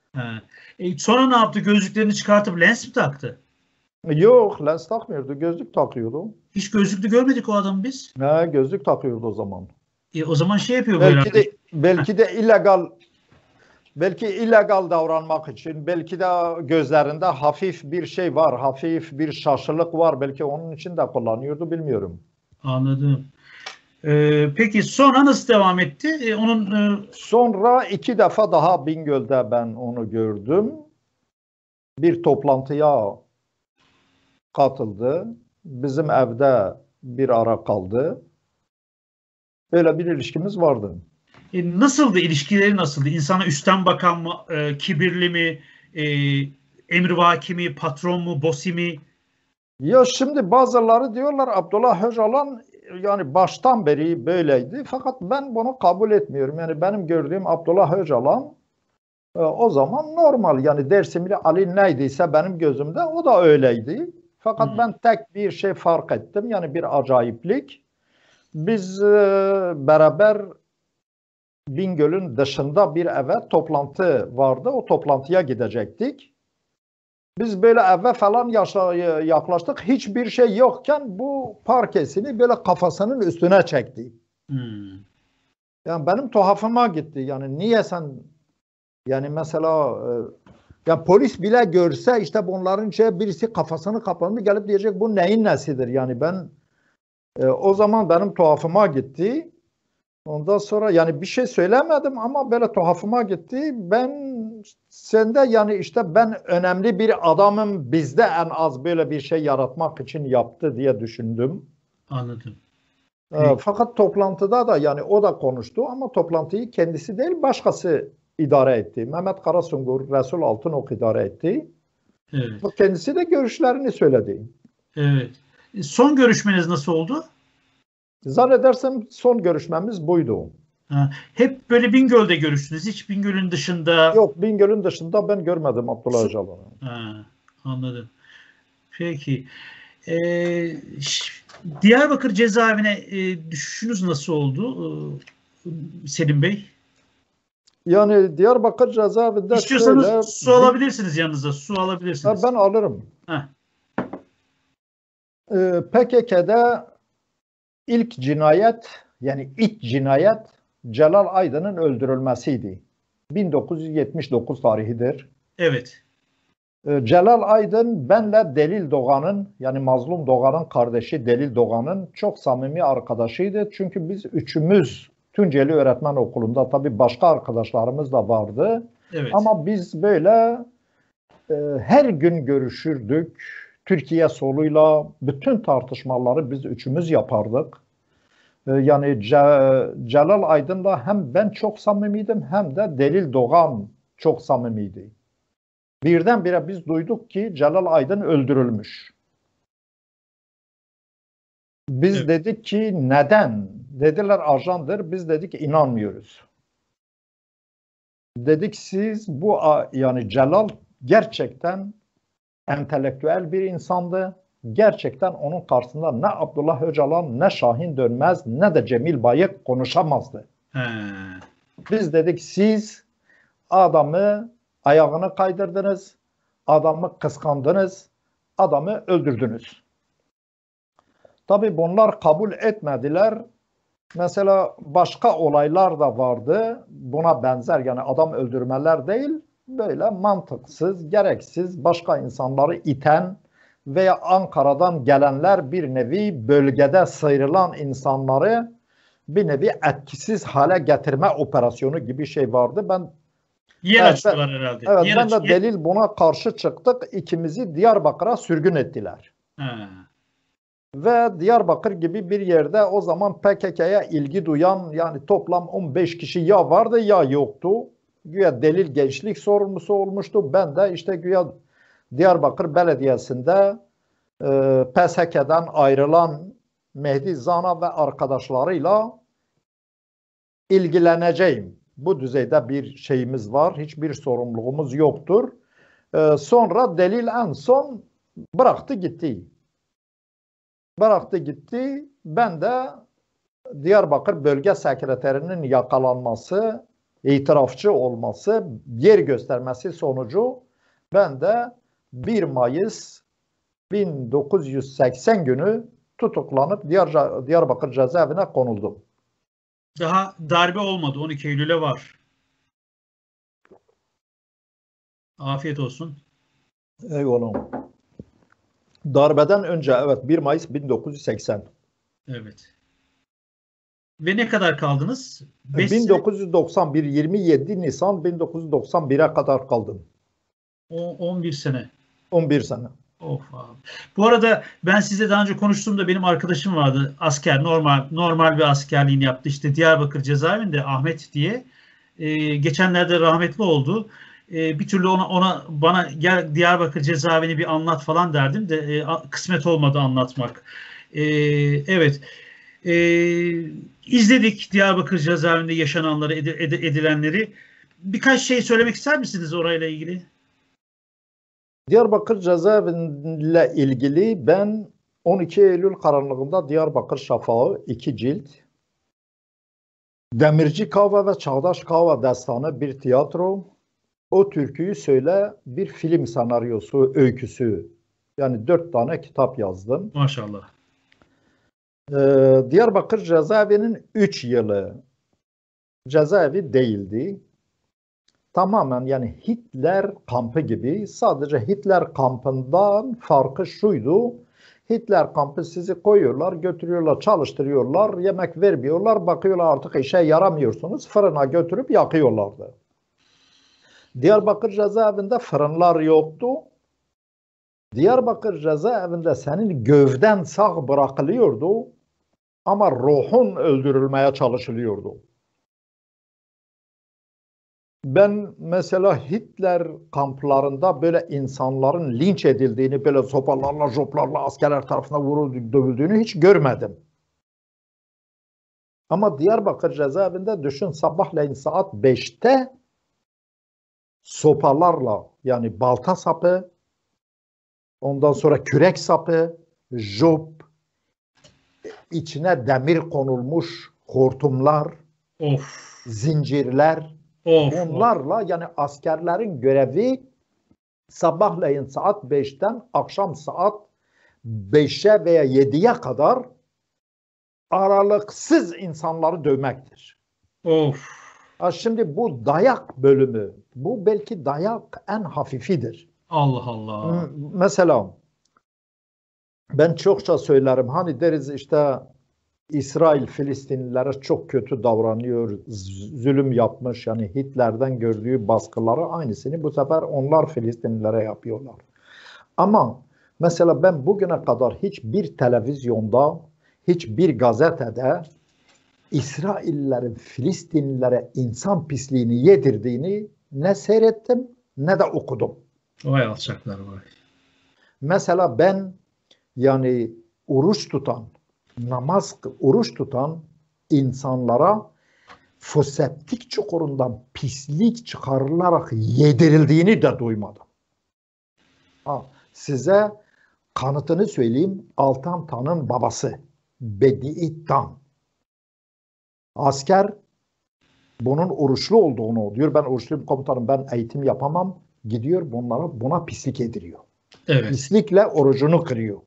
E, sonra ne yaptı? Gözlüklerini çıkartıp lens mi taktı? Yok, lens takmıyordu. Gözlük takıyordu. Hiç gözlüklü görmedik o adamı biz. Ne, gözlük takıyordu o zaman. E, o zaman şey yapıyor belki böyle. De, belki de illegal belki illegal davranmak için, belki de gözlerinde hafif bir şey var, hafif bir şaşılık var. Belki onun için de kullanıyordu, bilmiyorum. Anladım. Ee, peki sonra nasıl devam etti? Ee, onun e... Sonra iki defa daha Bingöl'de ben onu gördüm. Bir toplantıya katıldı. Bizim evde bir ara kaldı. Böyle bir ilişkimiz vardı. E, nasıldı? İlişkileri nasıldı? İnsana üstten bakan mı? E, kibirli mi? E, emrivaki mi? Patron mu? Bosi mi? Ya şimdi bazıları diyorlar Abdullah Öcalan yani baştan beri böyleydi. Fakat ben bunu kabul etmiyorum. Yani benim gördüğüm Abdullah Öcalan e, o zaman normal. Yani Dersimli Ali neydiyse benim gözümde o da öyleydi. Fakat hmm. ben tek bir şey fark ettim. Yani bir acayiplik. Biz e, beraber Bingöl'ün dışında bir eve toplantı vardı. O toplantıya gidecektik. Biz böyle eve falan yaklaştık. Hiçbir şey yokken bu parkesini böyle kafasının üstüne çekti. Hmm. Yani benim tuhafıma gitti. Yani niye sen yani mesela ya polis bile görse işte bunların şey birisi kafasını kapamış gelip diyecek bu neyin nesidir? Yani ben e, o zaman benim tuhafıma gitti. Ondan sonra yani bir şey söylemedim ama böyle tuhafıma gitti. Ben sende yani işte ben önemli bir adamım, bizde en az böyle bir şey yaratmak için yaptı diye düşündüm. Anladım. E, fakat toplantıda da yani o da konuştu ama toplantıyı kendisi değil başkası idare etti. Mehmet Karasungur, Resul Altınok idare etti. Evet. Kendisi de görüşlerini söyledi. Evet. Son görüşmeniz nasıl oldu? Zannedersem son görüşmemiz buydu. Ha, hep böyle Bingöl'de görüştünüz. Hiç Bingöl'ün dışında... Yok, Bingöl'ün dışında ben görmedim Abdullah Öcalan'ı. Anladım. Peki. Ee, Diyarbakır cezaevine e, düşüşünüz nasıl oldu ee, Selim Bey? Yani Diyarbakır cezaevinde İstiyorsanız şöyle... su alabilirsiniz yanınıza. Su alabilirsiniz. Ben alırım. Ee, P K K'de ilk cinayet yani ilk cinayet Celal Aydın'ın öldürülmesiydi. bin dokuz yüz yetmiş dokuz tarihidir. Evet. Ee, Celal Aydın benle Delil Doğan'ın yani Mazlum Doğan'ın kardeşi Delil Doğan'ın çok samimi arkadaşıydı. Çünkü biz üçümüz Tunceli Öğretmen Okulu'nda tabii başka arkadaşlarımız da vardı. Evet. Ama biz böyle e, her gün görüşürdük. Türkiye soluyla bütün tartışmaları biz üçümüz yapardık. E, yani Ce Celal Aydın'la hem ben çok samimiydim hem de Delil Doğan çok samimiydi. Birdenbire biz duyduk ki Celal Aydın öldürülmüş. Biz evet. dedik ki neden? Dediler ajandır. Biz dedik inanmıyoruz. Dedik siz bu yani Celal gerçekten entelektüel bir insandı. Gerçekten onun karşısında ne Abdullah Öcalan, ne Şahin Dönmez, ne de Cemil Bayık konuşamazdı. He. Biz dedik siz adamı ayağını kaydırdınız, adamı kıskandınız, adamı öldürdünüz. Tabii bunlar kabul etmediler. Mesela başka olaylar da vardı. Buna benzer yani adam öldürmeler değil, böyle mantıksız, gereksiz başka insanları iten veya Ankara'dan gelenler bir nevi bölgede sıyrılan insanları bir nevi etkisiz hale getirme operasyonu gibi şey vardı. Ben Yer evet, açtılar herhalde. Evet, yer ben de delil buna karşı çıktık. İkimizi Diyarbakır'a sürgün ettiler. Ha. Ve Diyarbakır gibi bir yerde o zaman P K K'ya ilgi duyan yani toplam on beş kişi ya vardı ya yoktu. Güya delil gençlik sorumlusu olmuştu. Ben de işte güya Diyarbakır Belediyesi'nde e, P S K'den ayrılan Mehdi Zana ve arkadaşlarıyla ilgileneceğim. Bu düzeyde bir şeyimiz var. Hiçbir sorumluluğumuz yoktur. E, sonra delil en son bıraktı gitti. Bıraktı gitti. Ben de Diyarbakır Bölge Sekreterinin yakalanması, itirafçı olması, yer göstermesi sonucu ben de bir Mayıs bin dokuz yüz seksen günü tutuklanıp Diyar, Diyarbakır cezaevine konuldum. Daha darbe olmadı. on iki Eylül'e var. Afiyet olsun. Eyvallah. Darbeden önce evet bir Mayıs bin dokuz yüz seksen. Evet. Ve ne kadar kaldınız? bin dokuz yüz doksan bir yirmi yedi Nisan bin dokuz yüz doksan bir'e kadar kaldım. O, on bir sene. on bir sene. Of abi. Bu arada ben size daha önce konuştuğumda benim arkadaşım vardı. Asker, normal normal bir askerliğini yaptı. İşte Diyarbakır cezaevinde Ahmet diye. Ee, geçenlerde rahmetli oldu. Ee, bir türlü ona, ona bana gel Diyarbakır cezaevini bir anlat falan derdim de e, kısmet olmadı anlatmak. Ee, evet. Ee, izledik Diyarbakır cezaevinde yaşananları, ed ed edilenleri. Birkaç şey söylemek ister misiniz orayla ilgili? Diyarbakır cezaeviyle ilgili ben on iki Eylül karanlığında Diyarbakır Şafağı iki cilt, Demirci Kahve ve Çağdaş Kahve Destanı bir tiyatro, O Türküyü Söyle bir film senaryosu, öyküsü. Yani dört tane kitap yazdım. Maşallah. Ee, Diyarbakır cezaevinin üç yılı cezaevi değildi. Tamamen yani Hitler kampı gibi, sadece Hitler kampından farkı şuydu. Hitler kampı sizi koyuyorlar, götürüyorlar, çalıştırıyorlar, yemek vermiyorlar, bakıyorlar artık işe yaramıyorsunuz, fırına götürüp yakıyorlardı. Diyarbakır cezaevinde fırınlar yoktu. Diyarbakır cezaevinde senin gövden sağ bırakılıyordu ama ruhun öldürülmeye çalışılıyordu. Ben mesela Hitler kamplarında böyle insanların linç edildiğini, böyle sopalarla, joplarla askerler tarafından vurulduğunu, dövüldüğünü hiç görmedim. Ama Diyarbakır cezaevinde düşün, sabahleyin saat beşte sopalarla, yani balta sapı, ondan sonra kürek sapı, jop, içine demir konulmuş hortumlar, Of. zincirler, Of, bunlarla of. yani askerlerin görevi sabahleyin saat beşten akşam saat beşe veya yediye kadar aralıksız insanları dövmektir. Of. Ha şimdi bu dayak bölümü, bu belki dayak en hafifidir. Allah Allah. Mesela ben çokça söylerim, hani deriz işte İsrail Filistinlilere çok kötü davranıyor, zulüm yapmış, yani Hitler'den gördüğü baskıları aynısını bu sefer onlar Filistinlilere yapıyorlar. Ama mesela ben bugüne kadar hiçbir televizyonda, hiçbir gazetede İsraillerin Filistinlilere insan pisliğini yedirdiğini ne seyrettim ne de okudum. Vay alçaklar vay. Mesela ben yani oruç tutan, namaz, oruç tutan insanlara foseptik çukurundan pislik çıkarılarak yedirildiğini de duymadım. Ha, size kanıtını söyleyeyim. Altan Tan'ın babası Bedi Tan. Asker bunun oruçlu olduğunu diyor. Ben oruçluyum komutanım, ben eğitim yapamam. Gidiyor bunlara, buna pislik ediliyor. Evet. Pislikle orucunu kırıyor.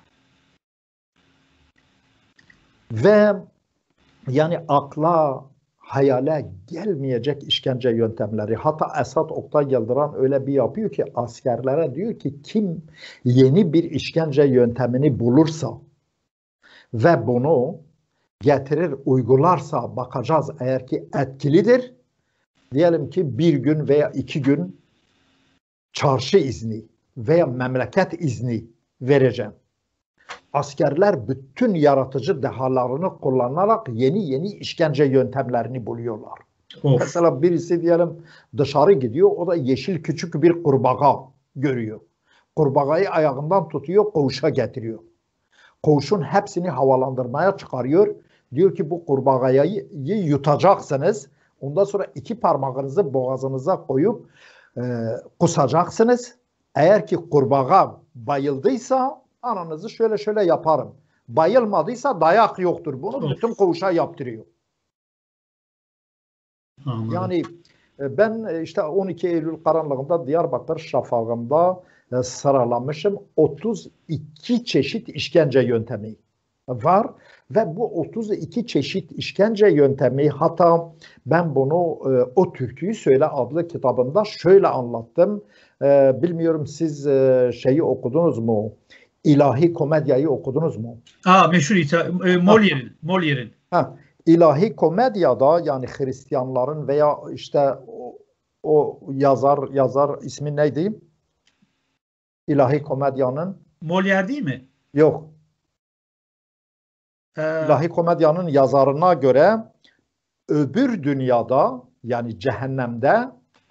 Ve yani akla, hayale gelmeyecek işkence yöntemleri. Hatta Esad Oktay Yıldıran öyle bir yapıyor ki askerlere diyor ki kim yeni bir işkence yöntemini bulursa ve bunu getirir, uygularsa bakacağız, eğer ki etkilidir. Diyelim ki bir gün veya iki gün çarşı izni veya memleket izni vereceğim. Askerler bütün yaratıcı dehalarını kullanarak yeni yeni işkence yöntemlerini buluyorlar. Of. Mesela birisi diyelim dışarı gidiyor, o da yeşil küçük bir kurbağa görüyor. Kurbağayı ayağından tutuyor, koğuşa getiriyor. Koğuşun hepsini havalandırmaya çıkarıyor. Diyor ki bu kurbağayı yutacaksınız. Ondan sonra iki parmağınızı boğazınıza koyup e, kusacaksınız. Eğer ki kurbağa bayıldıysa ananızı şöyle şöyle yaparım. Bayılmadıysa dayak yoktur. Bunu Of. bütün koğuşa yaptırıyor. Anladım. Yani ben işte on iki Eylül karanlığında Diyarbakır Şafağı'nda sıralamışım. otuz iki çeşit işkence yöntemi var ve bu otuz iki çeşit işkence yöntemi, hatta ben bunu O Türküyü Söyle adlı kitabımda şöyle anlattım. Bilmiyorum siz şeyi okudunuz mu? İlahi Komedya'yı okudunuz mu? Aa, meşhur İta- e, Molière'in. Molière'in. Ha, İlahi Komedya'da, yani Hristiyanların veya işte o, o yazar yazar ismi neydi? İlahi Komedya'nın Molière değil mi? yok. Ee, İlahi Komedya'nın yazarına göre öbür dünyada, yani cehennemde,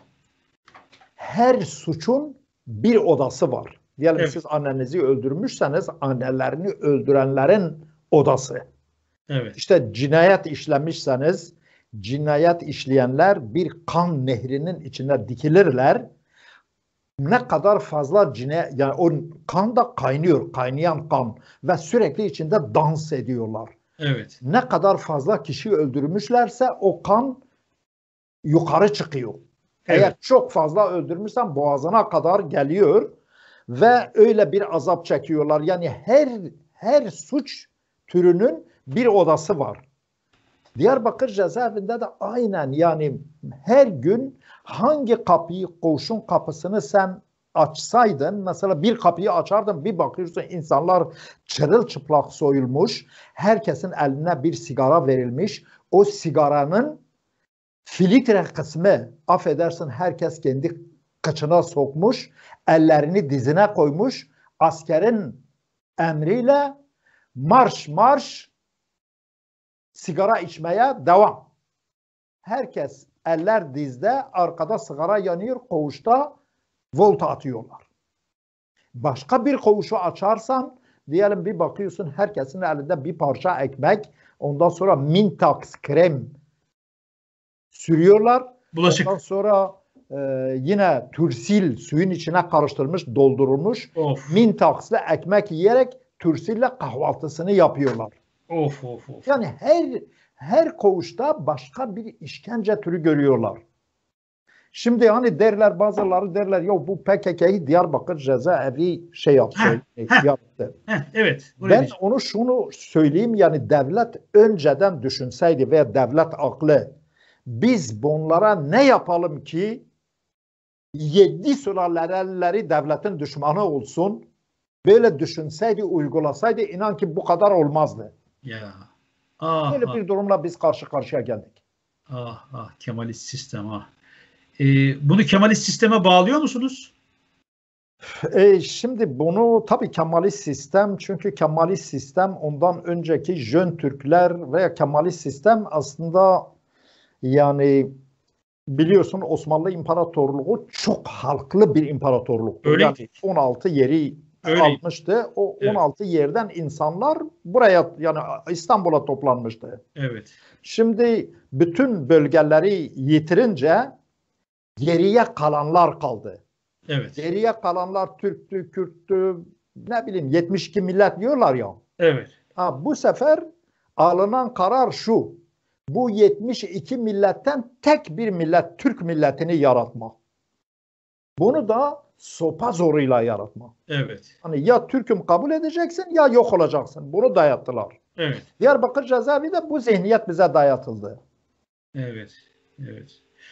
her suçun bir odası var. Diyelim Evet. siz annenizi öldürmüşseniz annelerini öldürenlerin odası. Evet. İşte cinayet işlemişseniz cinayet işleyenler bir kan nehrinin içine dikilirler. Ne kadar fazla cinayet, yani o kan da kaynıyor, kaynayan kan ve sürekli içinde dans ediyorlar. Evet. Ne kadar fazla kişi öldürmüşlerse o kan yukarı çıkıyor. Evet. Eğer çok fazla öldürmüşsen boğazına kadar geliyor ve öyle bir azap çekiyorlar. Yani her her suç türünün bir odası var. Diyarbakır cezaevinde de aynen, yani her gün hangi kapıyı, koğuşun kapısını sen açsaydın, mesela bir kapıyı açardın, bir bakıyorsun insanlar çırılçıplak soyulmuş, herkesin eline bir sigara verilmiş, o sigaranın filtre kısmı, affedersin, herkes kendi kıçına sokmuş, ellerini dizine koymuş, askerin emriyle marş marş sigara içmeye devam. Herkes eller dizde, arkada sigara yanıyor, koğuşta volta atıyorlar. Başka bir koğuşu açarsan, diyelim bir bakıyorsun herkesin elinde bir parça ekmek, ondan sonra Mintax krem sürüyorlar. Bulaşık. Ondan sonra e, yine Tursil suyun içine karıştırılmış, doldurulmuş Of. Mintax'lı ekmek yiyerek Tursil'le kahvaltısını yapıyorlar. Of of of. Yani her her koğuşta başka bir işkence türü görüyorlar. Şimdi hani derler, bazıları derler ya bu P K K'yı Diyarbakır cezaevi şey yaptı. Heh, yaptı. Heh, evet. Ben diyeceğim. onu şunu söyleyeyim, yani devlet önceden düşünseydi veya devlet aklı, biz bunlara ne yapalım ki yedi sülaleleri devletin düşmanı olsun, böyle düşünseydi, uygulasaydı, inan ki bu kadar olmazdı. Ya. Ah, Böyle ah, bir durumla biz karşı karşıya geldik. ah, ah, Kemalist sistem ah. Ee, bunu Kemalist sisteme bağlıyor musunuz? E, şimdi bunu tabii Kemalist sistem, çünkü Kemalist sistem ondan önceki Jön Türkler veya Kemalist sistem aslında, yani biliyorsun Osmanlı İmparatorluğu çok halklı bir imparatorluktu. Öyleydi. Yani on altı yeri Öyleydi. almıştı. O Evet. on altı yerden insanlar buraya, yani İstanbul'a toplanmıştı. Evet. Şimdi bütün bölgeleri yitirince geriye kalanlar kaldı. Evet. Geriye kalanlar Türktü, Kürttü, ne bileyim yetmiş iki millet diyorlar ya. Evet. Ha, bu sefer alınan karar şu: bu yetmiş iki milletten tek bir millet, Türk milletini yaratma. Bunu da sopa zoruyla yaratma. Evet. Hani ya Türk'üm kabul edeceksin ya yok olacaksın. Bunu dayattılar. Evet. Diyarbakır cezaevi de bu zihniyet bize dayatıldı. Evet. Evet.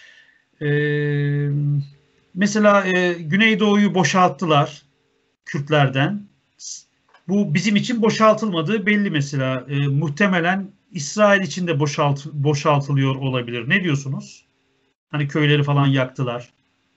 Ee, mesela e, Güneydoğu'yu boşalttılar Kürtlerden. Bu bizim için boşaltılmadığı belli mesela. E, muhtemelen İsrail için de boşalt, boşaltılıyor olabilir. Ne diyorsunuz? Hani köyleri falan yaktılar.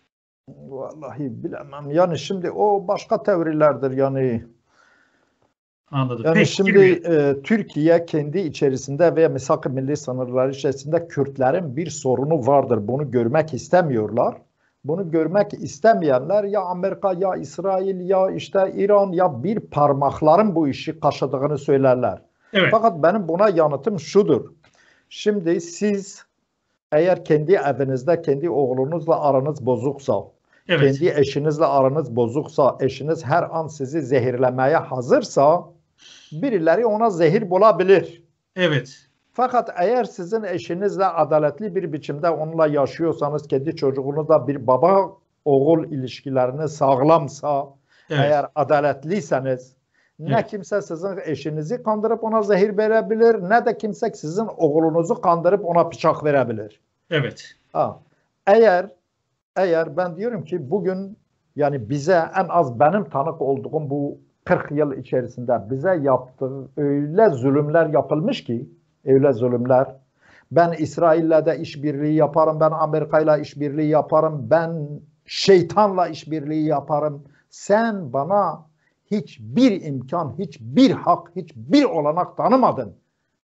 Vallahi bilemem. Yani şimdi o başka teorilerdir yani. Anladım. Yani Peki, şimdi e, Türkiye kendi içerisinde veya misak-ı milli sınırları içerisinde Kürtlerin bir sorunu vardır. Bunu görmek istemiyorlar. Bunu görmek istemeyenler ya Amerika ya İsrail ya işte İran ya bir parmakların bu işi kaşıdığını söylerler. Evet. Fakat benim buna yanıtım şudur. Şimdi siz eğer kendi evinizde kendi oğlunuzla aranız bozuksa, Evet. kendi eşinizle aranız bozuksa, eşiniz her an sizi zehirlemeye hazırsa birileri ona zehir bulabilir. Evet. Fakat eğer sizin eşinizle adaletli bir biçimde onunla yaşıyorsanız, kendi çocuğunuzla bir baba oğul ilişkilerini sağlamsa, Evet. eğer adaletliyseniz ne Evet. kimse sizin eşinizi kandırıp ona zehir verebilir, ne de kimse sizin oğlunuzu kandırıp ona bıçak verebilir. Evet. Ha. Eğer eğer ben diyorum ki bugün yani bize en az benim tanık olduğum bu kırk yıl içerisinde bize yaptığı öyle zulümler yapılmış ki öyle zulümler. Ben İsrail'le de işbirliği yaparım, ben Amerika'yla işbirliği yaparım, ben şeytanla işbirliği yaparım. Sen bana hiçbir imkan, hiçbir hak, hiçbir olanak tanımadın.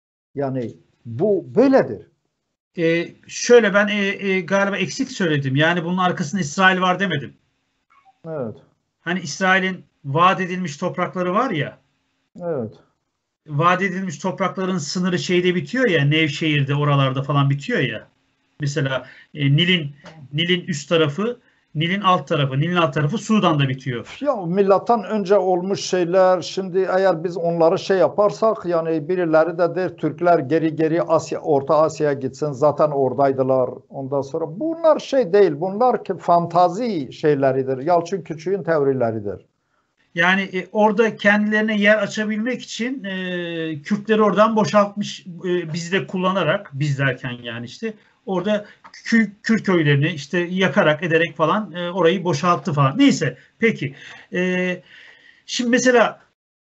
Yani bu böyledir. Ee, şöyle ben e, e, galiba eksik söyledim. Yani bunun arkasında İsrail var demedim. Evet. Hani İsrail'in vaat edilmiş toprakları var ya. Evet. Vaat edilmiş toprakların sınırı şeyde bitiyor ya. Nevşehir'de oralarda falan bitiyor ya. Mesela e, Nil'in Nil'in üst tarafı, Nil'in alt tarafı, Nil'in alt tarafı Sudan'da bitiyor. Ya millattan önce olmuş şeyler, şimdi eğer biz onları şey yaparsak yani birileri de der Türkler geri geri Asya, Orta Asya'ya gitsin, zaten oradaydılar. Ondan sonra bunlar şey değil, bunlar ki fantazi şeyleridir. Yalçın Küçük'ün teorileridir. Yani e, orada kendilerine yer açabilmek için e, Kürtleri oradan boşaltmış, e, bizi de kullanarak, biz derken yani işte orada Kü, Kürt köylerini işte yakarak ederek falan e, orayı boşalttı falan. Neyse peki. E, şimdi mesela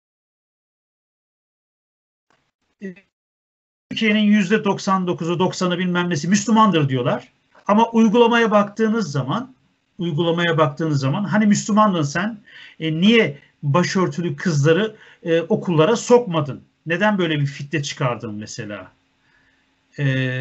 e, Türkiye'nin yüzde doksan dokuzu doksanı bilmem nesi Müslümandır diyorlar. Ama uygulamaya baktığınız zaman uygulamaya baktığınız zaman hani Müslümandın sen e, niye başörtülü kızları e, okullara sokmadın? Neden böyle bir fitne çıkardın mesela? E,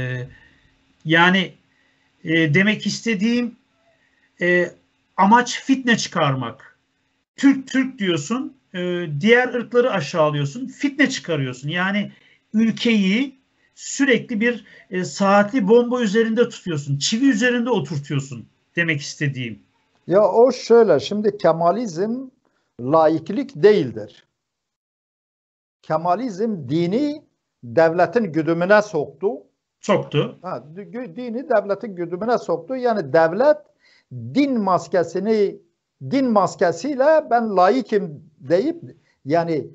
yani e, demek istediğim e, amaç fitne çıkarmak. Türk Türk diyorsun, e, diğer ırkları aşağılıyorsun, fitne çıkarıyorsun. Yani ülkeyi sürekli bir e, saatli bomba üzerinde tutuyorsun, çivi üzerinde oturtuyorsun demek istediğim. Ya o şöyle, şimdi Kemalizm laiklik değildir. Kemalizm dini devletin güdümüne soktu. Soktu. Ha, dini devletin güdümüne soktu. Yani devlet din maskesini din maskesiyle ben laikim deyip yani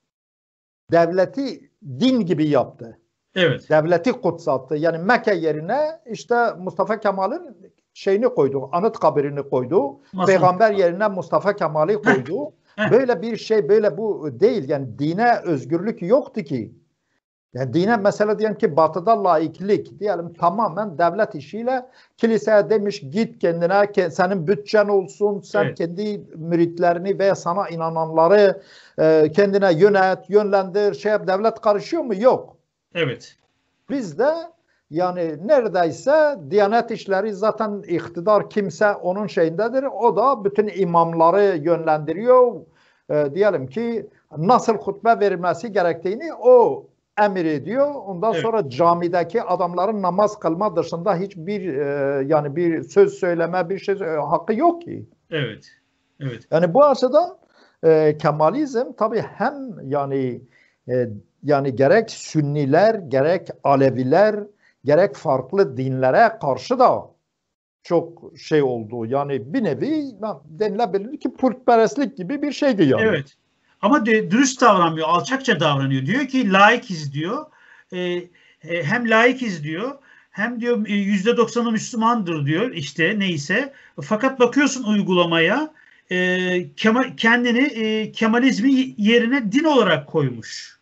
devleti din gibi yaptı. Evet. Devleti kutsattı. Yani Mekke yerine işte Mustafa Kemal'in şeyini koydu. Anıt kabirini koydu. Mason. Peygamber yerine Mustafa Kemal'i koydu. Heh, heh. Böyle bir şey böyle bu değil. Yani dine özgürlük yoktu ki. Yani dine mesela diyelim ki batıda laiklik diyelim tamamen devlet işiyle kiliseye demiş git kendine senin bütçen olsun sen Evet. kendi müritlerini ve sana inananları e, kendine yönet, yönlendir, şey yap, devlet karışıyor mu? Yok. Evet. Bizde yani neredeyse Diyanet İşleri zaten iktidar kimse onun şeyindedir. O da bütün imamları yönlendiriyor. E, diyelim ki nasıl hutbe verilmesi gerektiğini o emir ediyor. Ondan Evet. sonra camideki adamların namaz kılma dışında hiçbir e, yani bir söz söyleme bir şey e, hakkı yok ki. Evet. Evet. Yani bu açıdan e, Kemalizm tabii hem yani e, yani gerek Sünniler, gerek Aleviler, gerek farklı dinlere karşı da çok şey oldu. Yani bir nevi denilebilir ki putperestlik gibi bir şeydi yani. Evet. Ama de, dürüst davranmıyor, alçakça davranıyor. Diyor ki laikiz diyor. E, e, hem laikiz diyor, hem diyor yüzde doksanı Müslümandır diyor. İşte neyse. Fakat bakıyorsun uygulamaya e, Kema, kendini e, Kemalizmi yerine din olarak koymuş.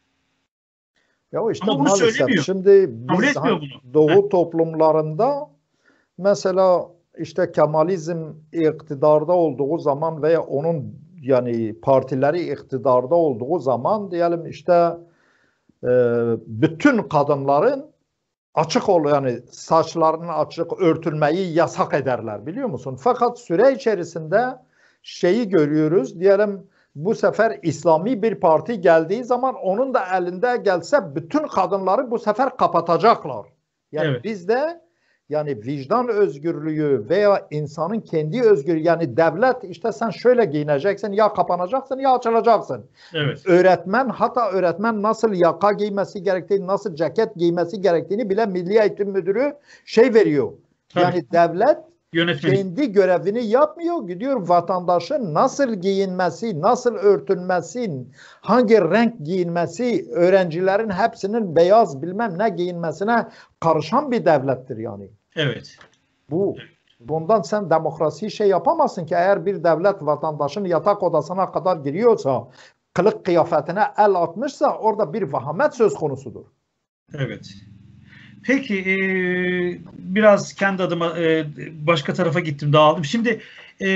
Ya işte Ama bunu maalesef söylemiyor. şimdi Kabul biz etmiyor bunu. Doğu Heh. toplumlarında mesela işte Kemalizm iktidarda olduğu zaman veya onun yani partileri iktidarda olduğu zaman diyelim işte e, bütün kadınların açık ol yani saçlarını açık örtülmeyi yasak ederler biliyor musun? Fakat süre içerisinde şeyi görüyoruz diyelim bu sefer İslami bir parti geldiği zaman onun da elinde gelse bütün kadınları bu sefer kapatacaklar. Yani Evet. bizde yani vicdan özgürlüğü veya insanın kendi özgürlüğü yani devlet işte sen şöyle giyineceksin ya kapanacaksın ya açılacaksın. Evet. Öğretmen hatta öğretmen nasıl yaka giymesi gerektiğini nasıl ceket giymesi gerektiğini bile Milli Eğitim Müdürü şey veriyor. Tabii. Yani devlet Yönetmeni. kendi görevini yapmıyor, gidiyor vatandaşın nasıl giyinmesi, nasıl örtünmesi, hangi renk giyinmesi, öğrencilerin hepsinin beyaz bilmem ne giyinmesine karışan bir devlettir yani. Evet. Bu bundan sen demokrasiyi şey yapamazsın ki eğer bir devlet vatandaşın yatak odasına kadar giriyorsa, kılık kıyafetine el atmışsa orada bir vahamet söz konusudur. Evet. Peki e, biraz kendi adıma e, başka tarafa gittim, dağıldım. Şimdi e,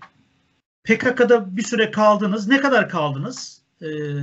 P K K'da bir süre kaldınız. Ne kadar kaldınız? E,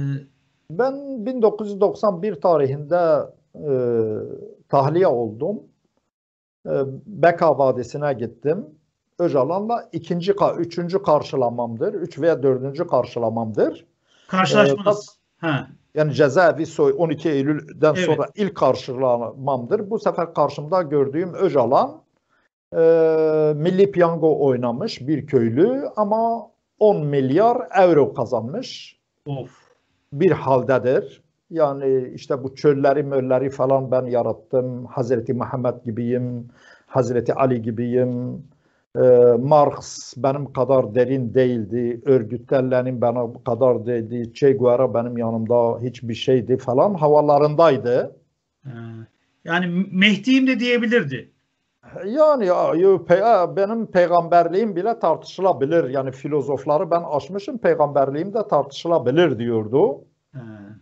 Ben bin dokuz yüz doksan bir tarihinde e, tahliye oldum. E, Beka Vadisi'ne gittim. Öcalan'la ikinci, üçüncü karşılamamdır. Üç veya dördüncü karşılamamdır. Karşılaşmanız. E, ha. Yani cezaevi soy on iki Eylül'den evet. sonra ilk karşılamamdır. Bu sefer karşımda gördüğüm Öcalan e, Milli Piyango oynamış bir köylü ama on milyar euro kazanmış. Of. Bir haldedir. Yani işte bu çölleri mölleri falan ben yarattım. Hazreti Muhammed gibiyim. Hazreti Ali gibiyim. Ee, Marx benim kadar derin değildi. Örgütlerin benim kadar değildi. Che Guevara benim yanımda hiçbir şeydi falan havalarındaydı. Yani Mehdi'yim de diyebilirdi. Yani benim peygamberliğim bile tartışılabilir. Yani filozofları ben aşmışım, peygamberliğim de tartışılabilir diyordu. He.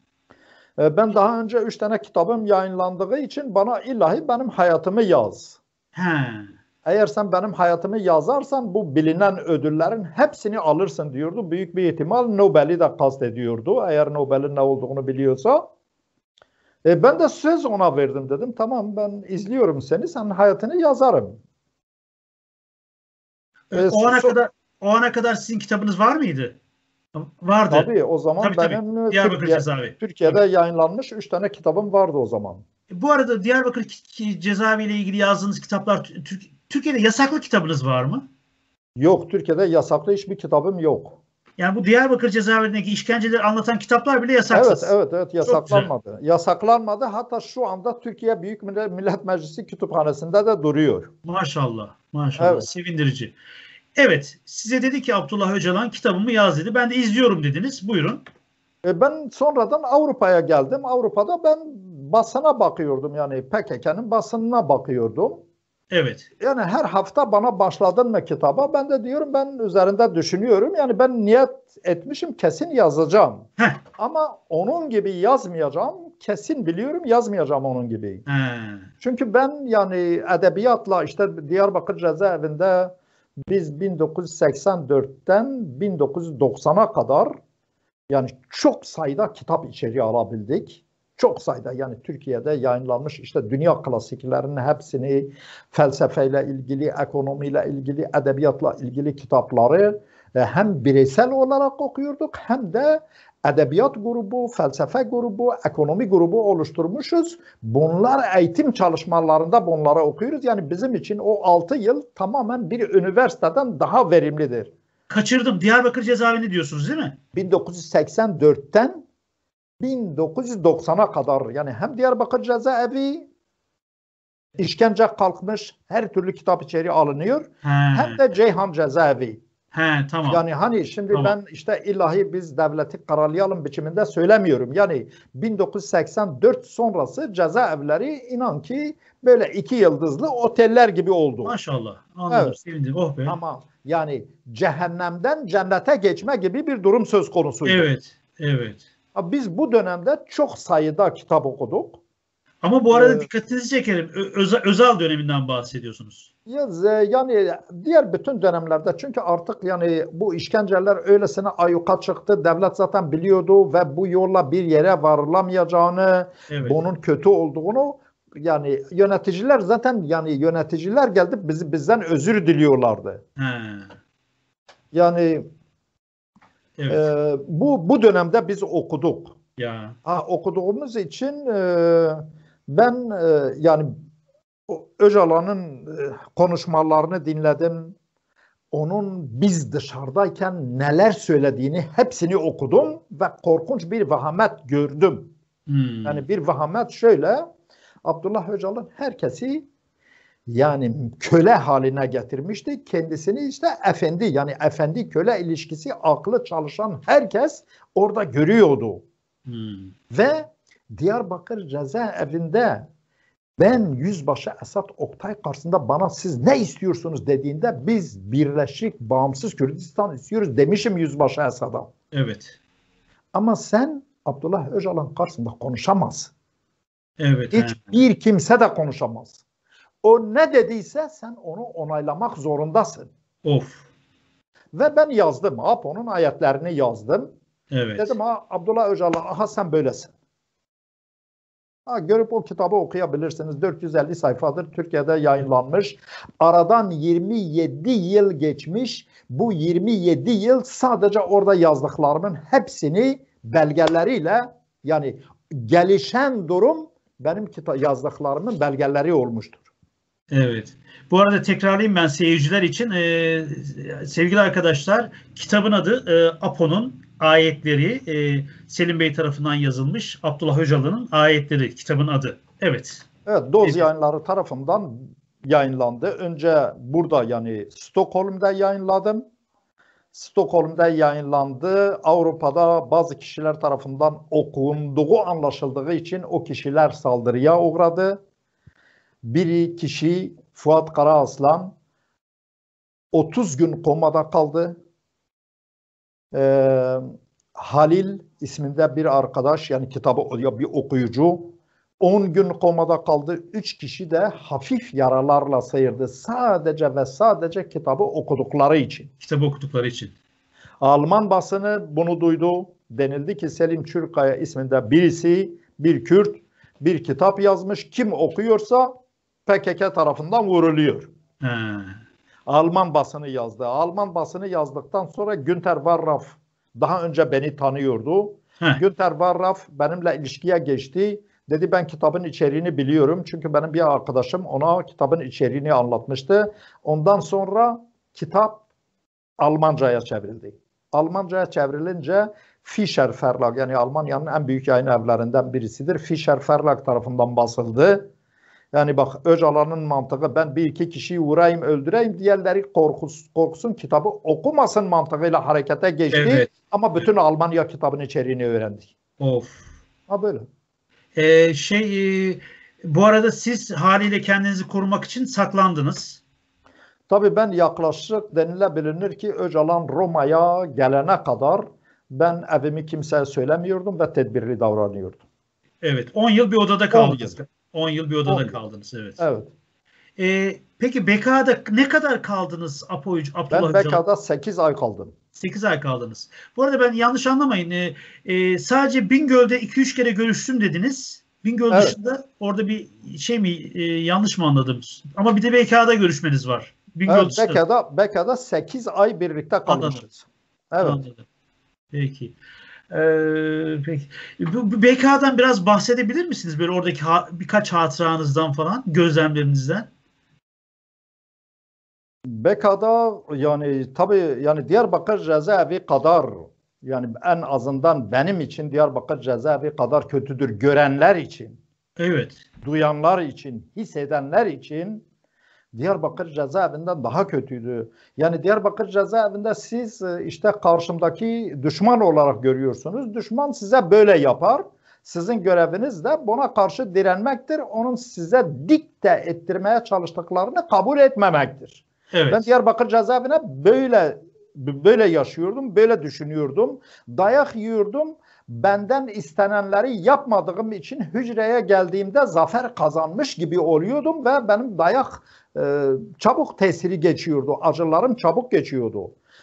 Ben daha önce üç tane kitabım yayınlandığı için bana ilahi benim hayatımı yaz. He. Eğer sen benim hayatımı yazarsan bu bilinen ödüllerin hepsini alırsın diyordu. Büyük bir ihtimal Nobel'i de kastediyordu. Eğer Nobel'in ne olduğunu biliyorsa. E ben de söz ona verdim dedim. Tamam ben izliyorum seni. Senin hayatını yazarım. E, o ana so kadar o ana kadar sizin kitabınız var mıydı? Vardı. Tabii o zaman tabii, benim tabii. Diyarbakır Türkiye, Cezaevi. Türkiye'de tabii. yayınlanmış üç tane kitabım vardı o zaman. Bu arada Diyarbakır Cezaevi ile ilgili yazdığınız kitaplar Türk, Türkiye'de yasaklı kitabınız var mı? Yok, Türkiye'de yasaklı hiçbir kitabım yok. Yani bu Diyarbakır Cezaevindeki işkenceleri anlatan kitaplar bile yasaksız. Evet, evet, evet yasaklanmadı. Yasaklanmadı. Hatta şu anda Türkiye Büyük Millet Meclisi kütüphanesinde de duruyor. Maşallah, maşallah. Evet. Sevindirici. Evet, size dedi ki Abdullah Öcalan kitabımı yaz dedi. Ben de izliyorum dediniz. Buyurun. E ben sonradan Avrupa'ya geldim. Avrupa'da ben basına bakıyordum. Yani P K K'nın basınına bakıyordum. Evet. Yani her hafta bana başladın mı kitaba? Ben de diyorum ben üzerinde düşünüyorum. Yani ben niyet etmişim kesin yazacağım. Heh. Ama onun gibi yazmayacağım. Kesin biliyorum yazmayacağım onun gibi. Heh. Çünkü ben yani edebiyatla işte Diyarbakır Cezaevinde biz bin dokuz yüz seksen dörtten bin dokuz yüz doksana kadar yani çok sayıda kitap içeriği alabildik. Çok sayıda yani Türkiye'de yayınlanmış işte dünya klasiklerinin hepsini felsefeyle ilgili, ekonomiyle ilgili, edebiyatla ilgili kitapları hem bireysel olarak okuyorduk hem de edebiyat grubu, felsefe grubu, ekonomi grubu oluşturmuşuz. Bunlar eğitim çalışmalarında bunları okuyoruz. Yani bizim için o altı yıl tamamen bir üniversiteden daha verimlidir. Kaçırdım. Diyarbakır Cezaevini diyorsunuz değil mi? bin dokuz yüz seksen dörtten bin dokuz yüz doksana kadar yani hem Diyarbakır Cezaevi işkence kalkmış her türlü kitap içeriği alınıyor. He. Hem de Ceyhan Cezaevi. He, tamam. Yani hani şimdi tamam. ben işte ilahi biz devleti karalayalım biçiminde söylemiyorum. Yani bin dokuz yüz seksen dört sonrası cezaevleri inan ki böyle iki yıldızlı oteller gibi oldu. Maşallah. Anladım. Evet. Sevindim. Oh be. Ama yani cehennemden cennete geçme gibi bir durum söz konusuydu. Evet. Evet. Biz bu dönemde çok sayıda kitap okuduk. Ama bu arada ee, dikkatinizi çekerim. Öz Özal döneminden bahsediyorsunuz. Yani diğer bütün dönemlerde çünkü artık yani bu işkenceler öylesine ayyuka çıktı. Devlet zaten biliyordu ve bu yolla bir yere varılamayacağını, evet. bunun kötü olduğunu yani yöneticiler zaten yani yöneticiler geldi bizi bizden özür diliyorlardı. He. Yani Evet. e, bu bu dönemde biz okuduk. Ya. Ha, okuduğumuz için e, ben e, yani Öcalan'ın e, konuşmalarını dinledim. Onun biz dışarıdayken neler söylediğini hepsini okudum ve korkunç bir vehamet gördüm. Hmm. Yani bir vehamet şöyle, Abdullah Öcalan herkesi yani köle haline getirmişti. Kendisini işte efendi yani efendi köle ilişkisi aklı çalışan herkes orada görüyordu. Hmm. Ve Diyarbakır cezaevinde ben Yüzbaşı Esat Oktay karşısında bana siz ne istiyorsunuz dediğinde biz Birleşik Bağımsız Kürdistan istiyoruz demişim Yüzbaşı Esad'a. Evet. Ama sen Abdullah Öcalan karşısında konuşamazsın. Evet. Hiçbir kimse de konuşamaz. O ne dediyse sen onu onaylamak zorundasın. Of. Ve ben yazdım. Apo'nun ayetlerini yazdım. Evet. Dedim ha Abdullah Öcalan aha sen böylesin. Ha, görüp o kitabı okuyabilirsiniz. dört yüz elli sayfadır. Türkiye'de yayınlanmış. Aradan yirmi yedi yıl geçmiş. Bu yirmi yedi yıl sadece orada yazdıklarımın hepsini belgeleriyle yani gelişen durum benim yazdıklarımın belgeleri olmuştur. Evet. Bu arada tekrarlayayım ben seyirciler için. Ee, sevgili arkadaşlar, kitabın adı e, Apo'nun Ayetleri. E, Selim Bey tarafından yazılmış. Abdullah Öcalan'ın Ayetleri kitabın adı. Evet. Evet, Doz Yayınları tarafından yayınlandı. Önce burada yani Stockholm'da yayınladım. Stockholm'da yayınlandı. Avrupa'da bazı kişiler tarafından okunduğu anlaşıldığı için o kişiler saldırıya uğradı. Bir kişi Fuat Karaaslan otuz gün komada kaldı. Ee, Halil isminde bir arkadaş yani kitabı ya bir okuyucu on gün komada kaldı. üç kişi de hafif yaralarla sıyırdı. Sadece ve sadece kitabı okudukları için. Kitabı okudukları için. Alman Alman basını bunu duydu. Denildi ki Selim Çürkaya isminde birisi, bir Kürt, bir kitap yazmış. Kim okuyorsa P K K tarafından vuruluyor. He. Alman basını yazdı. Alman basını yazdıktan sonra Günter Warraff daha önce beni tanıyordu. Heh. Günter Warraff benimle ilişkiye geçti. Dedi ben kitabın içeriğini biliyorum. Çünkü benim bir arkadaşım ona kitabın içeriğini anlatmıştı. Ondan sonra kitap Almanca'ya çevrildi. Almanca'ya çevrilince Fischer Verlag yani Almanya'nın en büyük yayın evlerinden birisidir. Fischer Verlag tarafından basıldı. Yani bak Öcalan'ın mantığı ben bir iki kişiyi vurayım öldüreyim diğerleri korkus, korkusun kitabı okumasın mantığıyla harekete geçti. Evet. Ama bütün evet. Almanya kitabın içeriğini öğrendik. Of. Ha böyle. Ee, şey e, bu arada siz haliyle kendinizi korumak için saklandınız. Tabii ben yaklaşık denilebilir ki Öcalan Roma'ya gelene kadar ben evimi kimseye söylemiyordum ve tedbirli davranıyordum. Evet. on yıl bir odada kaldınız. on yıl bir odada kaldınız. Evet. Evet. Ee, peki B K'da ne kadar kaldınız Apo Abdullah Ben B K'da sekiz ay kaldım. sekiz ay kaldınız. Bu arada ben yanlış anlamayın. E, e, sadece Bingöl'de iki üç kere görüştüm dediniz. Bingöl evet. dışında orada bir şey mi e, yanlış mı anladım? Ama bir de B K'da görüşmeniz var. Bingöl evet, B K'da, B K'da sekiz ay birlikte kalmışız. Evet. Anladım. Peki. Ee, peki. Bu, bu B K'dan biraz bahsedebilir misiniz? Böyle oradaki ha, birkaç hatıranızdan falan, gözlemlerinizden. B K'da yani tabii yani Diyarbakır cezaevi kadar yani en azından benim için Diyarbakır cezaevi kadar kötüdür görenler için. Evet. Duyanlar için, hissedenler için Diyarbakır cezaevinden daha kötüydü. Yani Diyarbakır cezaevinde siz işte karşımdaki düşman olarak görüyorsunuz. Düşman size böyle yapar. Sizin göreviniz de buna karşı direnmektir. Onun size dikte ettirmeye çalıştıklarını kabul etmemektir. Evet. Ben Diyarbakır cezaevine böyle böyle yaşıyordum, böyle düşünüyordum. Dayak yiyordum. Benden istenenleri yapmadığım için hücreye geldiğimde zafer kazanmış gibi oluyordum ve benim dayak e, çabuk tesiri geçiyordu. Acılarım çabuk geçiyordu.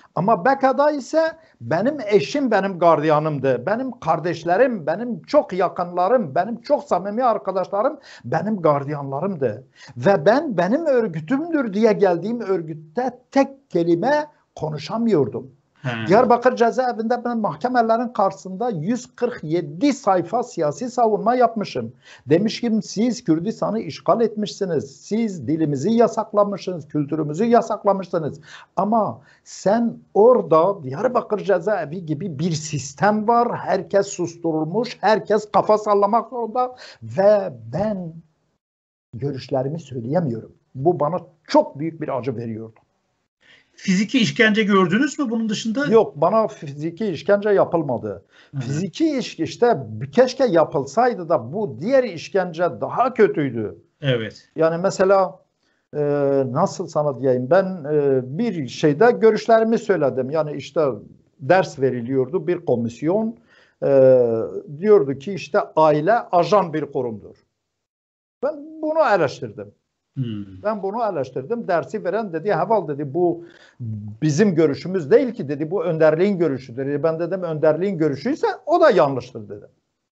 Ama Beka'da ise benim eşim benim gardiyanımdı. Benim kardeşlerim, benim çok yakınlarım, benim çok samimi arkadaşlarım benim gardiyanlarımdı. Ve ben benim örgütümdür diye geldiğim örgütte tek kelime konuşamıyordum. He. Diyarbakır cezaevinde ben mahkemelerin karşısında yüz kırk yedi sayfa siyasi savunma yapmışım. Demişim siz Kürdistan'ı işgal etmişsiniz. Siz dilimizi yasaklamışsınız, kültürümüzü yasaklamışsınız. Ama sen orada Diyarbakır cezaevi gibi bir sistem var. Herkes susturulmuş, herkes kafa sallamak zorunda ve ben görüşlerimi söyleyemiyorum. Bu bana çok büyük bir acı veriyordu. Fiziki işkence gördünüz mü bunun dışında? Yok, bana fiziki işkence yapılmadı. Hı-hı. Fiziki iş işte keşke yapılsaydı da bu diğer işkence daha kötüydü. Evet. Yani mesela e, nasıl sana diyeyim, ben e, bir şeyde görüşlerimi söyledim. Yani işte ders veriliyordu, bir komisyon e, diyordu ki işte aile ajan bir kurumdur. Ben bunu eleştirdim. Hmm. Ben bunu eleştirdim. Dersi veren dedi, Heval dedi, bu bizim görüşümüz değil ki dedi, bu önderliğin görüşüdür. Ben dedim önderliğin görüşüyse o da yanlıştır dedim.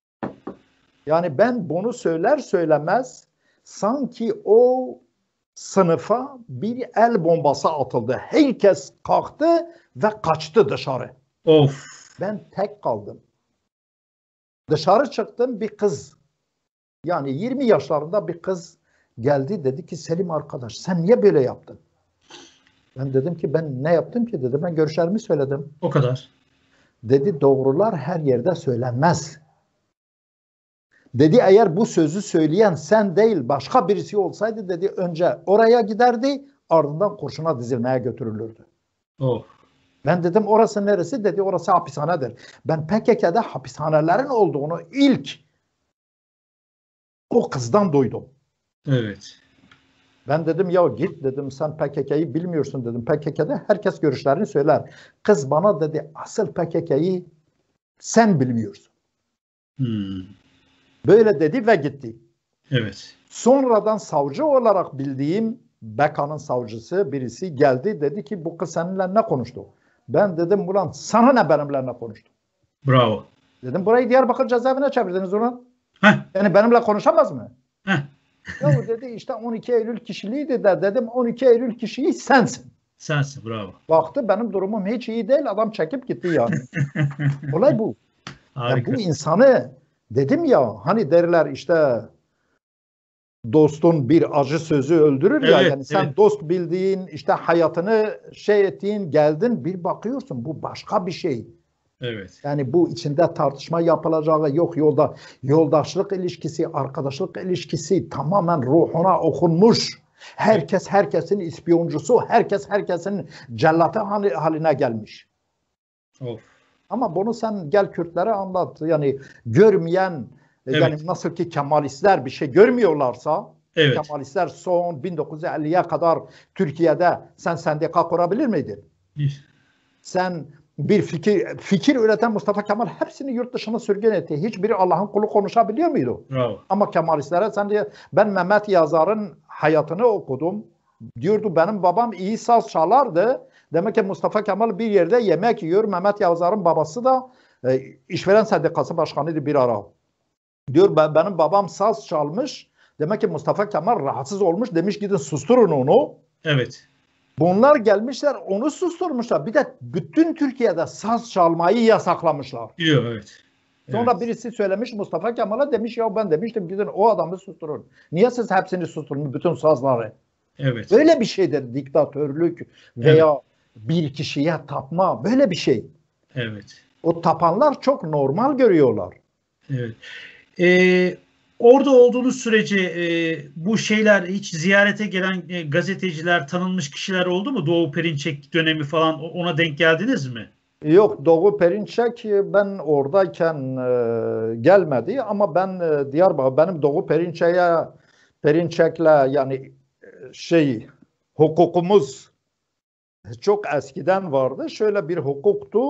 Yani ben bunu söyler söylemez sanki o sınıfa bir el bombası atıldı. Herkes kalktı ve kaçtı dışarı. Of. Ben tek kaldım. Dışarı çıktım, bir kız, yani yirmi yaşlarında bir kız geldi, dedi ki Selim arkadaş sen niye böyle yaptın? Ben dedim ki ben ne yaptım ki dedim, ben görüşlerimi söyledim. O kadar. Dedi doğrular her yerde söylenmez. Dedi eğer bu sözü söyleyen sen değil başka birisi olsaydı dedi önce oraya giderdi ardından kurşuna dizilmeye götürülürdü. Oh. Ben dedim orası neresi? Dedi orası hapishanedir. Ben P K K'de hapishanelerin olduğunu ilk o kızdan duydum. Evet. Ben dedim ya git dedim, sen P K K'yı bilmiyorsun dedim. P K K'de herkes görüşlerini söyler. Kız bana dedi asıl P K K'yı sen bilmiyorsun. Hmm. Böyle dedi ve gitti. Evet. Sonradan savcı olarak bildiğim Beka'nın savcısı birisi geldi, dedi ki bu kız seninle ne konuştu? Ben dedim ulan sana ne benimle ne konuştu? Bravo. Dedim burayı Diyarbakır cezaevine çevirdiniz ulan. Heh. Yani benimle konuşamaz mı? Heh. Ya dedi işte on iki Eylül kişiliğiydi de dedim on iki Eylül kişiliği sensin. Sensin, bravo. Baktı benim durumum hiç iyi değil, adam çekip gitti yani. Olay bu. Harika. Yani bu insanı dedim ya hani derler işte dostun bir acı sözü öldürür ya, evet, yani sen evet. dost bildiğin işte hayatını şey ettiğin geldin bir bakıyorsun bu başka bir şey. Evet. Yani bu içinde tartışma yapılacağı yok, yolda yoldaşlık ilişkisi, arkadaşlık ilişkisi tamamen ruhuna okunmuş. Herkes herkesin ispiyoncusu, herkes herkesin cellatı haline gelmiş. Of. Ama bunu sen gel Kürtlere anlat. Yani görmeyen, evet. Yani nasıl ki Kemalistler bir şey görmüyorlarsa, evet. Kemalistler son bin dokuz yüz elliye kadar Türkiye'de sen sendika kurabilir miydin? Bir. Sen bir fikir fikir üreten Mustafa Kemal hepsini yurt dışına sürgün etti. Hiçbiri Allah'ın kulu konuşabiliyor muydu? Bravo. Ama Kemalistlere sen diye, ben Mehmet Yazar'ın hayatını okudum. Diyordu benim babam iyi saz çalardı. Demek ki Mustafa Kemal bir yerde yemek yiyor. Mehmet Yazar'ın babası da e, işveren sendikası başkanıydı bir ara. Diyor ben, benim babam saz çalmış. Demek ki Mustafa Kemal rahatsız olmuş. Demiş gidin susturun onu. Evet. Bunlar gelmişler onu susturmuşlar. Bir de bütün Türkiye'de saz çalmayı yasaklamışlar. Yok, evet. Sonra evet. birisi söylemiş Mustafa Kemal'a, demiş ya ben demiştim gidin o adamı susturun. Niye siz hepsini susturun bütün sazları? Evet. Böyle bir şeydir diktatörlük veya evet. bir kişiye tapma, böyle bir şey. Evet. O tapanlar çok normal görüyorlar. Evet. Ee, orada olduğunuz sürece e, bu şeyler hiç ziyarete gelen e, gazeteciler, tanınmış kişiler oldu mu? Doğu Perinçek dönemi falan ona denk geldiniz mi? Yok, Doğu Perinçek ben oradayken e, gelmedi ama ben e, Diyarbakır, benim Doğu Perinçek'e Perinçek'le yani e, şey hukukumuz çok eskiden vardı. Şöyle bir hukuktu.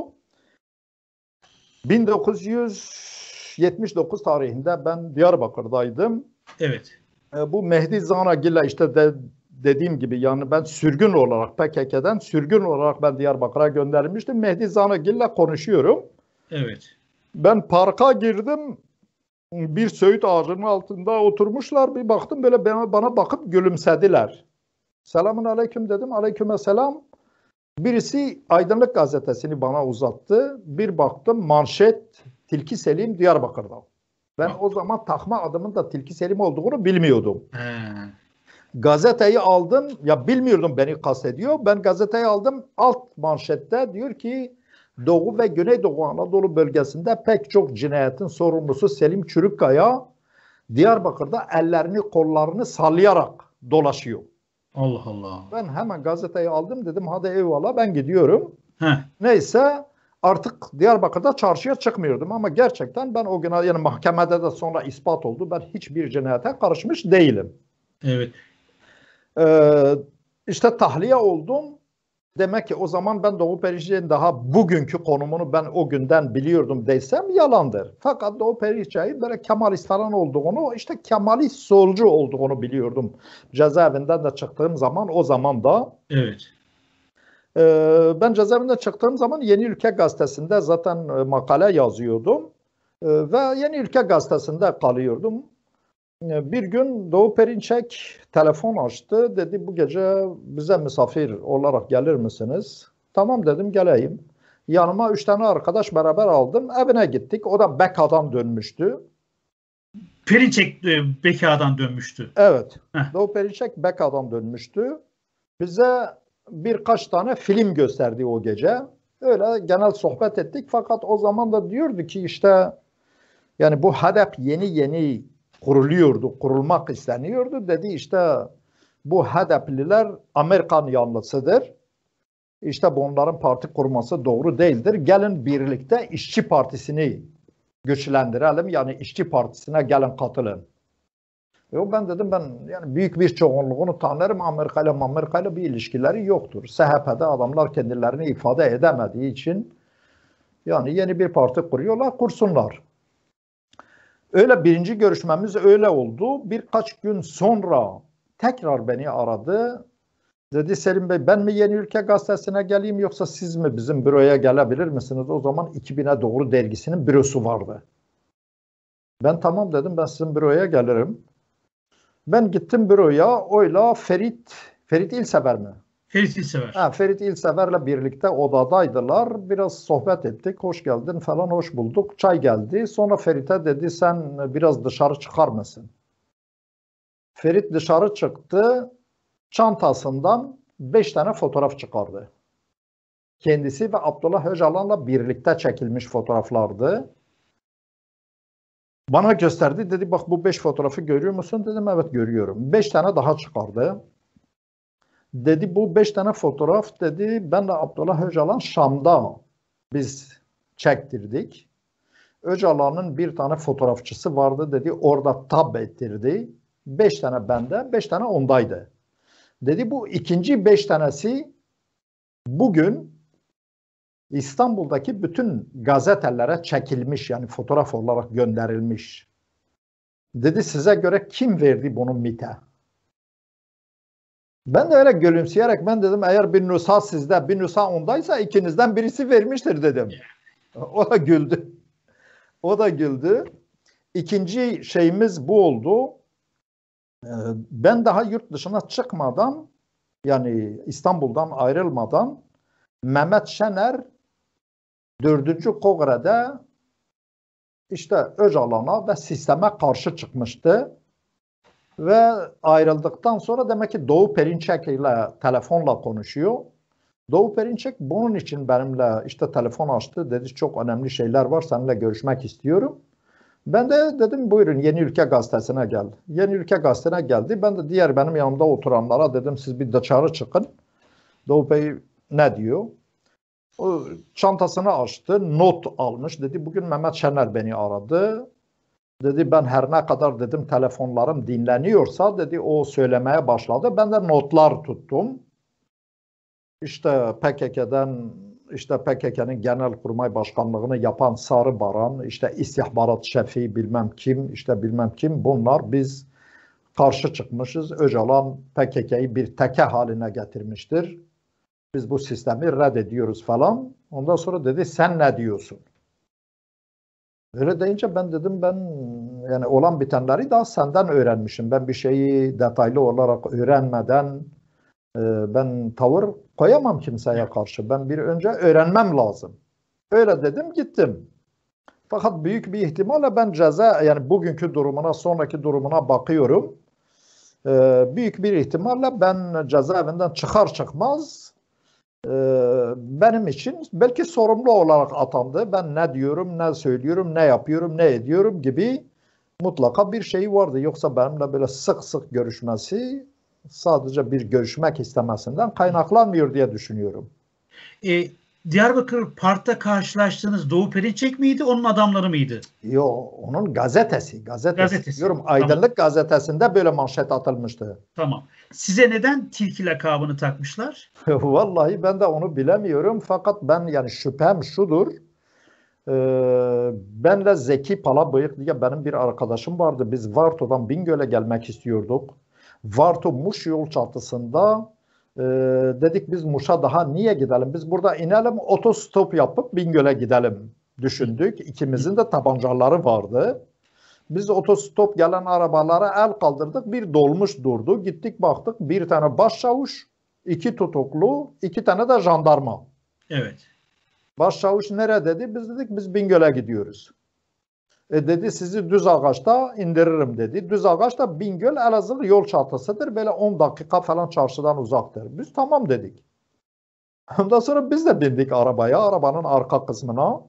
bin dokuz yüz yetmiş dokuz tarihinde ben Diyarbakır'daydım. Evet. E, bu Mehdi Zanagil'le işte de, dediğim gibi yani ben sürgün olarak P K K'den sürgün olarak ben Diyarbakır'a gönderilmiştim. Mehdi Zanıgil'le konuşuyorum. Evet. Ben parka girdim. Bir söğüt ağacının altında oturmuşlar. Bir baktım böyle bana, bana bakıp gülümsediler. Selamun aleyküm dedim. Aleyküme selam. Birisi Aydınlık gazetesini bana uzattı. Bir baktım manşet Tilki Selim Diyarbakır'da. Ben o zaman takma adımın da Tilki Selim olduğunu bilmiyordum. He. Gazeteyi aldım. Ya bilmiyordum beni kastediyor. Ben gazeteyi aldım. Alt manşette diyor ki Doğu ve Güneydoğu Anadolu bölgesinde pek çok cinayetin sorumlusu Selim Çürükkaya Diyarbakır'da ellerini kollarını sallayarak dolaşıyor. Allah Allah. Ben hemen gazeteyi aldım, dedim hadi eyvallah ben gidiyorum. Heh. Neyse artık Diyarbakır'da çarşıya çıkmıyordum ama gerçekten ben o gün yani mahkemede de sonra ispat oldu. Ben hiçbir cinayete karışmış değilim. Evet. Ee, işte tahliye oldum. Demek ki o zaman ben Doğu Perinçek'in daha bugünkü konumunu ben o günden biliyordum desem yalandır. Fakat Doğu Perinçek'in böyle Kemalist falan olduğunu, işte Kemalist solcu olduğunu biliyordum. Cezaevinden de çıktığım zaman o zaman da. Evet. Ee, ben cezaevinden çıktığım zaman Yeni Ülke Gazetesi'nde zaten makale yazıyordum. Ee, ve Yeni Ülke Gazetesi'nde kalıyordum. Bir gün Doğu Perinçek telefon açtı. Dedi bu gece bize misafir olarak gelir misiniz? Tamam dedim geleyim. Yanıma üç tane arkadaş beraber aldım. Evine gittik. O da Beka'dan dönmüştü. Perinçek Beka'dan dönmüştü. Evet. Heh. Doğu Perinçek Beka'dan dönmüştü. Bize birkaç tane film gösterdi o gece. Öyle genel sohbet ettik. Fakat o zaman da diyordu ki işte yani bu H D P yeni yeni kuruluyordu, kurulmak isteniyordu. Dedi işte bu H D P'liler Amerikan yanlısıdır. İşte bunların parti kurması doğru değildir. Gelin birlikte İşçi Partisi'ni güçlendirelim. Yani İşçi Partisi'ne gelin katılın. Yo ben dedim ben yani büyük bir çoğunluğunu tanırım. Amerika ile Amerika ile bir ilişkileri yoktur. S H P'de adamlar kendilerini ifade edemediği için yani yeni bir parti kuruyorlar, kursunlar. Öyle birinci görüşmemiz öyle oldu. Birkaç gün sonra tekrar beni aradı. Dedi Selim Bey ben mi Yeni Ülke Gazetesi'ne geleyim yoksa siz mi bizim büroya gelebilir misiniz? O zaman iki bine doğru dergisinin bürosu vardı. Ben tamam dedim ben sizin büroya gelirim. Ben gittim büroya. Oyla Ferit, Ferit İlsever mi? Ferit İlsever. Ha, Ferit İlsever'le birlikte odadaydılar. Biraz sohbet ettik. Hoş geldin falan hoş bulduk. Çay geldi. Sonra Ferit'e dedi sen biraz dışarı çıkar mısın? Ferit dışarı çıktı. Çantasından beş tane fotoğraf çıkardı. Kendisi ve Abdullah Öcalan'la birlikte çekilmiş fotoğraflardı. Bana gösterdi. Dedi bak bu beş fotoğrafı görüyor musun? Dedim evet görüyorum. Beş tane daha çıkardı. Dedi bu beş tane fotoğraf dedi ben de Abdullah Öcalan Şam'da biz çektirdik. Öcalan'ın bir tane fotoğrafçısı vardı dedi orada tab ettirdi. Beş tane bende, beş tane ondaydı. Dedi bu ikinci beş tanesi bugün İstanbul'daki bütün gazetelere çekilmiş yani fotoğraf olarak gönderilmiş. Dedi size göre kim verdi bunu MİT'e? Ben de öyle gülümseyerek ben dedim eğer bir nüsha sizde bir nüsha ondaysa ikinizden birisi vermiştir dedim. O da güldü. O da güldü. İkinci şeyimiz bu oldu. Ben daha yurt dışına çıkmadan yani İstanbul'dan ayrılmadan Mehmet Şener dördüncü Kongre'de işte Öcalan'a ve sisteme karşı çıkmıştı. Ve ayrıldıktan sonra demek ki Doğu Perinçek ile telefonla konuşuyor. Doğu Perinçek bunun için benimle işte telefon açtı. Dedi çok önemli şeyler var seninle görüşmek istiyorum. Ben de dedim buyurun Yeni Ülke Gazetesi'ne geldi. Yeni Ülke Gazetesi'ne geldi. Ben de diğer benim yanımda oturanlara dedim siz bir dışarı çıkın. Doğu Bey ne diyor? O çantasını açtı. Not almış. Dedi bugün Mehmet Şener beni aradı. Dedi ben her ne kadar dedim telefonlarım dinleniyorsa dedi o söylemeye başladı. Ben de notlar tuttum. İşte P K K'den işte P K K'nin Genelkurmay Başkanlığını yapan Sarı Baran, işte istihbarat şefi bilmem kim, işte bilmem kim bunlar biz karşı çıkmışız. Öcalan P K K'yı bir teke haline getirmiştir. Biz bu sistemi reddediyoruz falan. Ondan sonra dedi sen ne diyorsun? Öyle deyince ben dedim ben yani olan bitenleri daha senden öğrenmişim. Ben bir şeyi detaylı olarak öğrenmeden e, ben tavır koyamam kimseye karşı. Ben bir önce öğrenmem lazım. Öyle dedim gittim. Fakat büyük bir ihtimalle ben ceza yani bugünkü durumuna sonraki durumuna bakıyorum. E, büyük bir ihtimalle ben cezaevinden çıkar çıkmaz e, benim için belki sorumlu olarak atandı. Ben ne diyorum, ne söylüyorum, ne yapıyorum, ne ediyorum gibi mutlaka bir şey vardı. Yoksa benimle böyle sık sık görüşmesi sadece bir görüşmek istemesinden kaynaklanmıyor diye düşünüyorum. E, Diyarbakır Park'ta karşılaştığınız Doğu Perinçek miydi, onun adamları mıydı? Yo, onun gazetesi, gazetesi. Gazetesi. Diyorum Aydınlık tamam. Gazetesinde böyle manşet atılmıştı. Tamam. Size neden tilki lakabını takmışlar? Vallahi ben de onu bilemiyorum. Fakat ben yani şüphem şudur. Ee, benle Zeki Palabıyık diye benim bir arkadaşım vardı. Biz Varto'dan Bingöl'e gelmek istiyorduk. Varto Muş yol çatısında e, dedik biz Muş'a daha niye gidelim? Biz burada inelim otostop yapıp Bingöl'e gidelim düşündük. İkimizin de tabancaları vardı. Biz otostop gelen arabalara el kaldırdık. Bir dolmuş durdu. Gittik baktık bir tane başçavuş, iki tutuklu, iki tane de jandarma. Evet. Başçavuş nereye dedi? Biz dedik biz Bingöl'e gidiyoruz. E dedi sizi Düzağaç'ta indiririm dedi. Düzağaç da Bingöl Elazığ yol çatısıdır. Böyle on dakika falan çarşıdan uzaktır. Biz tamam dedik. Ondan sonra biz de bindik arabaya. Arabanın arka kısmına.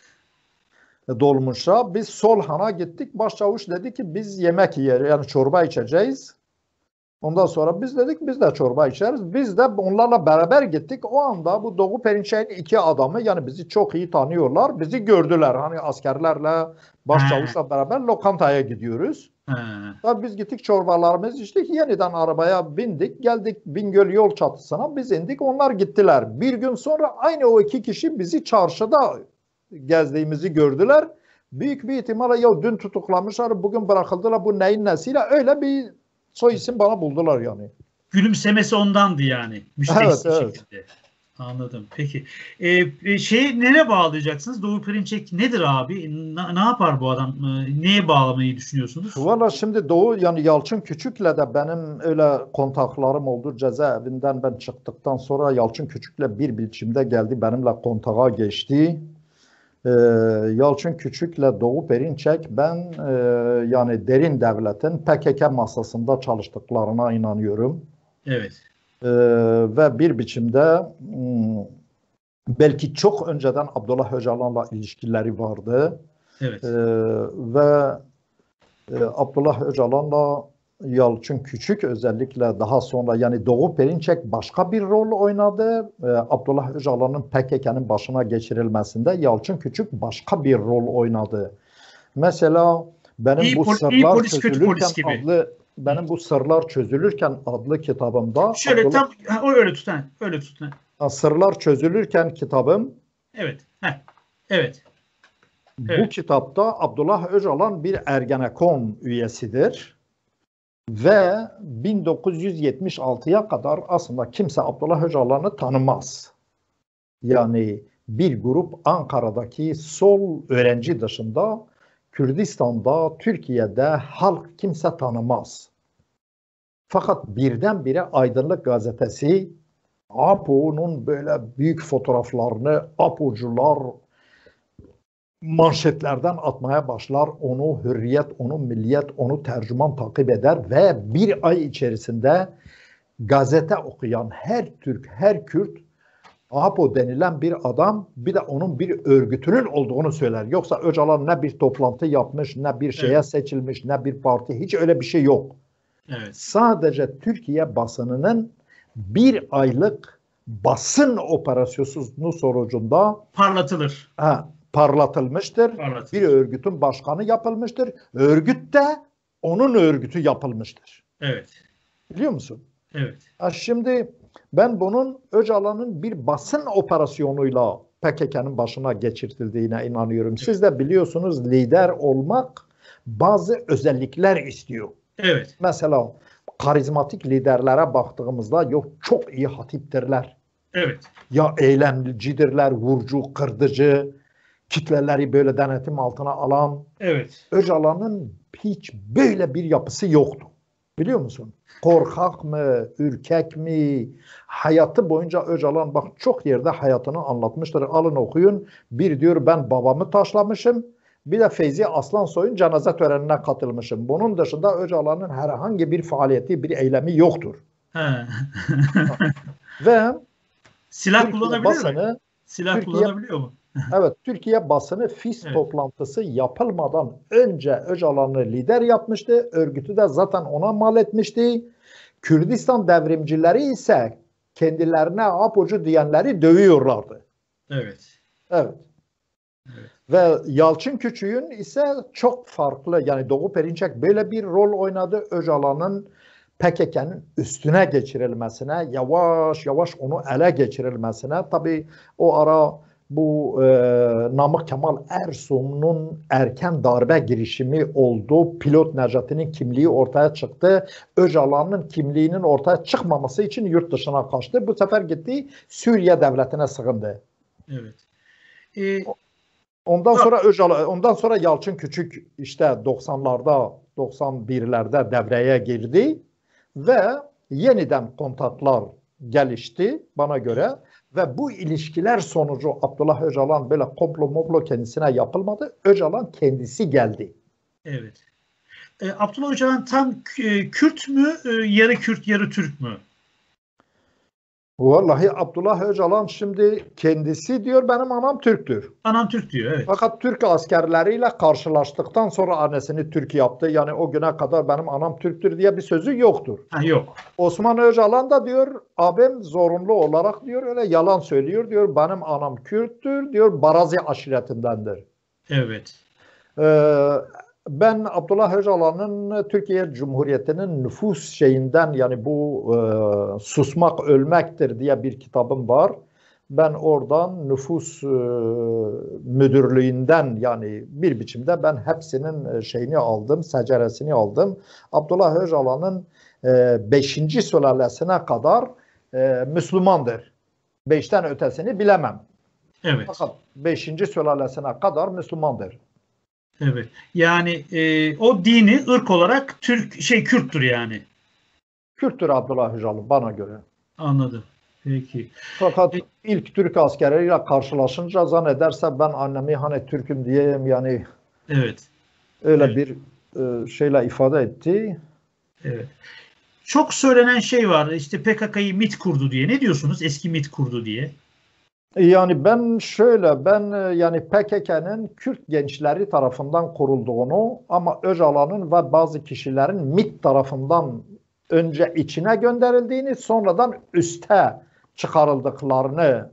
Dolmuşa. Biz Solhan'a gittik. Başçavuş dedi ki biz yemek yiyeceğiz. Yani çorba içeceğiz. Ondan sonra biz dedik biz de çorba içeriz. Biz de onlarla beraber gittik. O anda bu Doğu Perinçek'in iki adamı yani bizi çok iyi tanıyorlar. Bizi gördüler. Hani askerlerle başçavuşla beraber lokantaya gidiyoruz. Tabii biz gittik çorbalarımızı içtik. Yeniden arabaya bindik. Geldik Bingöl yol çatısına. Biz indik. Onlar gittiler. Bir gün sonra aynı o iki kişi bizi çarşıda gezdiğimizi gördüler. Büyük bir ihtimalle ya dün tutuklamışlar, bugün bırakıldılar. Bu neyin nesiyle öyle bir soy isim bana buldular yani. Gülümsemesi ondandı yani. Müştehis evet, bir evet. şekilde. Anladım. Peki. Ee, şey nereye bağlayacaksınız? Doğu Perinçek nedir abi? Ne, ne yapar bu adam? Ee, neye bağlamayı düşünüyorsunuz? Valla şimdi Doğu yani Yalçın Küçük'le de benim öyle kontaklarım oldu. Cezaevinden ben çıktıktan sonra Yalçın Küçük'le bir biçimde geldi. Benimle kontağa geçti. Ee, Yalçın Küçük'le Doğu Perinçek ben e, yani derin devletin P K K masasında çalıştıklarına inanıyorum. Evet. Ee, ve bir biçimde hmm, belki çok önceden Abdullah Öcalan'la ilişkileri vardı. Evet. Ee, ve e, Abdullah Öcalan'la Yalçın Küçük özellikle daha sonra yani Doğu Perinçek başka bir rol oynadı. Ee, Abdullah Öcalan'ın P K K'nın başına geçirilmesinde Yalçın Küçük başka bir rol oynadı. Mesela benim iyi bu pol sırlar polis, çözülürken gibi. adlı benim bu sırlar çözülürken adlı kitabımda şöyle Abdullah, tam ha, öyle tutan öyle tutan. Sırlar çözülürken kitabım. Evet. Heh. Evet. Bu evet. kitapta Abdullah Öcalan bir Ergenekon üyesidir. Ve bin dokuz yüz yetmiş altıya kadar aslında kimse Abdullah Öcalan'ı tanımaz. Yani bir grup Ankara'daki sol öğrenci dışında Kürdistan'da, Türkiye'de halk kimse tanımaz. Fakat birdenbire Aydınlık Gazetesi APO'nun böyle büyük fotoğraflarını APO'cular manşetlerden atmaya başlar. Onu Hürriyet, onu Milliyet, onu Tercüman takip eder ve bir ay içerisinde gazete okuyan her Türk, her Kürt APO denilen bir adam bir de onun bir örgütünün olduğunu söyler. Yoksa Öcalan ne bir toplantı yapmış, ne bir şeye evet. seçilmiş, ne bir parti, hiç öyle bir şey yok. Evet. Sadece Türkiye basınının bir aylık basın operasyonu sonucunda parlatılır. Ha, parlatılmıştır. Parlatılır. Bir örgütün başkanı yapılmıştır. Örgüt de onun örgütü yapılmıştır. Evet. Biliyor musun? Evet. Ha, şimdi ben bunun Öcalan'ın bir basın operasyonuyla P K K'nın başına geçirtildiğine inanıyorum. Evet. Siz de biliyorsunuz lider olmak bazı özellikler istiyor. Evet. Mesela karizmatik liderlere baktığımızda yok çok iyi hatiptirler. Evet. Ya eylemcidirler, vurucu, kırdıcı, kitleleri böyle denetim altına alan. Evet. Öcalan'ın hiç böyle bir yapısı yoktu. Biliyor musun? Korkak mı, ürkek mi? Hayatı boyunca Öcalan bak çok yerde hayatını anlatmıştır. Alın okuyun. Bir diyor ben babamı taşlamışım. Bir de Feyzi Aslansoy'un cenaze törenine katılmışım. Bunun dışında Öcalan'ın herhangi bir faaliyeti, bir eylemi yoktur. Ve silah Türkiye kullanabiliyor mu? basını Silah Türkiye kullanabiliyor mu? Evet, Türkiye basını Fis Evet. toplantısı yapılmadan önce Öcalan'ı lider yapmıştı. Örgütü de zaten ona mal etmişti. Kürdistan devrimcileri ise kendilerine apocu diyenleri dövüyorlardı. Evet. Evet. Evet. Ve Yalçın Küçük'ün ise çok farklı, yani Doğu Perinçek böyle bir rol oynadı. Öcalan'ın P K K'nın üstüne geçirilmesine, yavaş yavaş onu ele geçirilmesine, tabii o ara bu e, Namık Kemal Ersoy'un erken darbe girişimi oldu. Pilot Necati'nin kimliği ortaya çıktı. Öcalan'ın kimliğinin ortaya çıkmaması için yurt dışına kaçtı. Bu sefer gitti Suriye devletine sığındı. Evet. Ee, Ondan sonra Öcalan, ondan sonra Yalçın Küçük işte doksanlarda, doksan birlerde devreye girdi ve yeniden kontaklar gelişti bana göre ve bu ilişkiler sonucu Abdullah Öcalan böyle komplo moblo kendisine yapılmadı. Öcalan kendisi geldi. evet. Ee, Abdullah Öcalan tam e, Kürt mü, e, yarı Kürt, yarı Türk mü? Vallahi Abdullah Öcalan şimdi kendisi diyor benim anam Türktür. Anam Türk diyor, evet. Fakat Türk askerleriyle karşılaştıktan sonra annesini Türk yaptı. Yani o güne kadar benim anam Türktür diye bir sözü yoktur. Ha, yok. Osman Öcalan da diyor abim zorunlu olarak diyor öyle yalan söylüyor diyor. Benim anam Kürttür diyor, Barazi aşiretindendir. Evet. Ee, ben Abdullah Öcalan'ın Türkiye Cumhuriyeti'nin nüfus şeyinden, yani bu e, susmak ölmektir diye bir kitabım var. Ben oradan nüfus e, müdürlüğünden, yani bir biçimde ben hepsinin şeyini aldım, seceresini aldım. Abdullah Öcalan'ın e, beşinci sülalesine kadar e, Müslümandır. Beşten ötesini bilemem. Evet. Fakat beşinci sülalesine kadar Müslümandır. Evet. Yani e, o dini ırk olarak Türk şey Kürttür yani. Kürttür Abdullah Öcalan bana göre. Anladım. Peki. Fakat E, ilk Türk askeriyle karşılaşınca zannederse ben annemi hani Türk'üm diyeyim, yani evet. öyle Evet. bir e, şeyle ifade etti. Evet. Çok söylenen şey var. İşte P K K'yı MİT kurdu diye. Ne diyorsunuz? Eski MİT kurdu diye. Yani ben şöyle, ben e, yani P K K'nın Kürt gençleri tarafından kurulduğunu ama Öcalan'ın ve bazı kişilerin MİT tarafından önce içine gönderildiğini, sonradan üste çıkarıldıklarını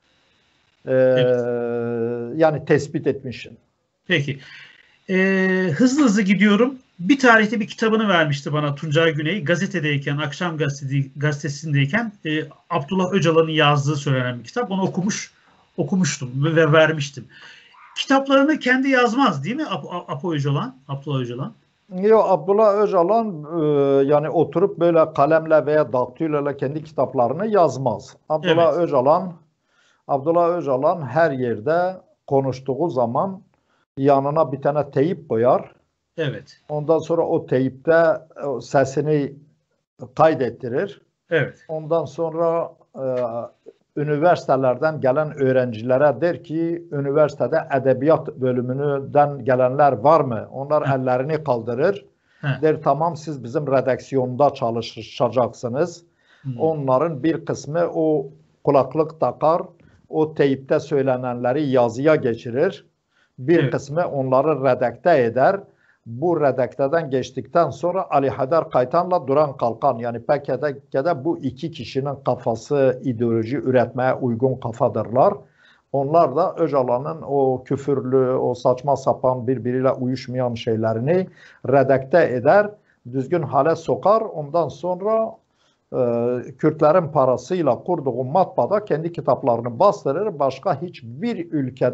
e, Evet. yani tespit etmişim. Peki. E, hızlı hızlı gidiyorum. Bir tarihte bir kitabını vermişti bana Tuncay Güney. Gazetedeyken, Akşam Gazetesi, Gazetesi'ndeyken e, Abdullah Öcalan'ın yazdığı söylenen bir kitap. Onu okumuş, okumuştum ve vermiştim. Kitaplarını kendi yazmaz değil mi Ap Apo Öcalan? Abdullah Öcalan? Yok, Abdullah Öcalan e, yani oturup böyle kalemle veya daktiloyla kendi kitaplarını yazmaz. Abdullah Evet. Öcalan Abdullah Öcalan her yerde konuştuğu zaman yanına bir tane teyip koyar. Evet. Ondan sonra o teyipte sesini kaydettirir. Evet. Ondan sonra e, üniversitelerden gelen öğrencilere der ki üniversitede edebiyat bölümünden gelenler var mı? Onlar Heh. ellerini kaldırır. Heh. Der tamam, siz bizim redaksiyonda çalışacaksınız. Hmm. Onların bir kısmı o kulaklık takar, o teyipte söylenenleri yazıya geçirir. Bir Evet. kısmı onları redakte eder. Bu redakteden geçtikten sonra Ali Haydar Kaytan'la Duran Kalkan, yani P K K'de bu iki kişinin kafası ideoloji üretmeye uygun kafadırlar. Onlar da Öcalan'ın o küfürlü, o saçma sapan birbiriyle uyuşmayan şeylerini redakte eder, düzgün hale sokar. Ondan sonra e, Kürtlerin parasıyla kurduğu matbaada kendi kitaplarını bastırır. Başka hiçbir ülkede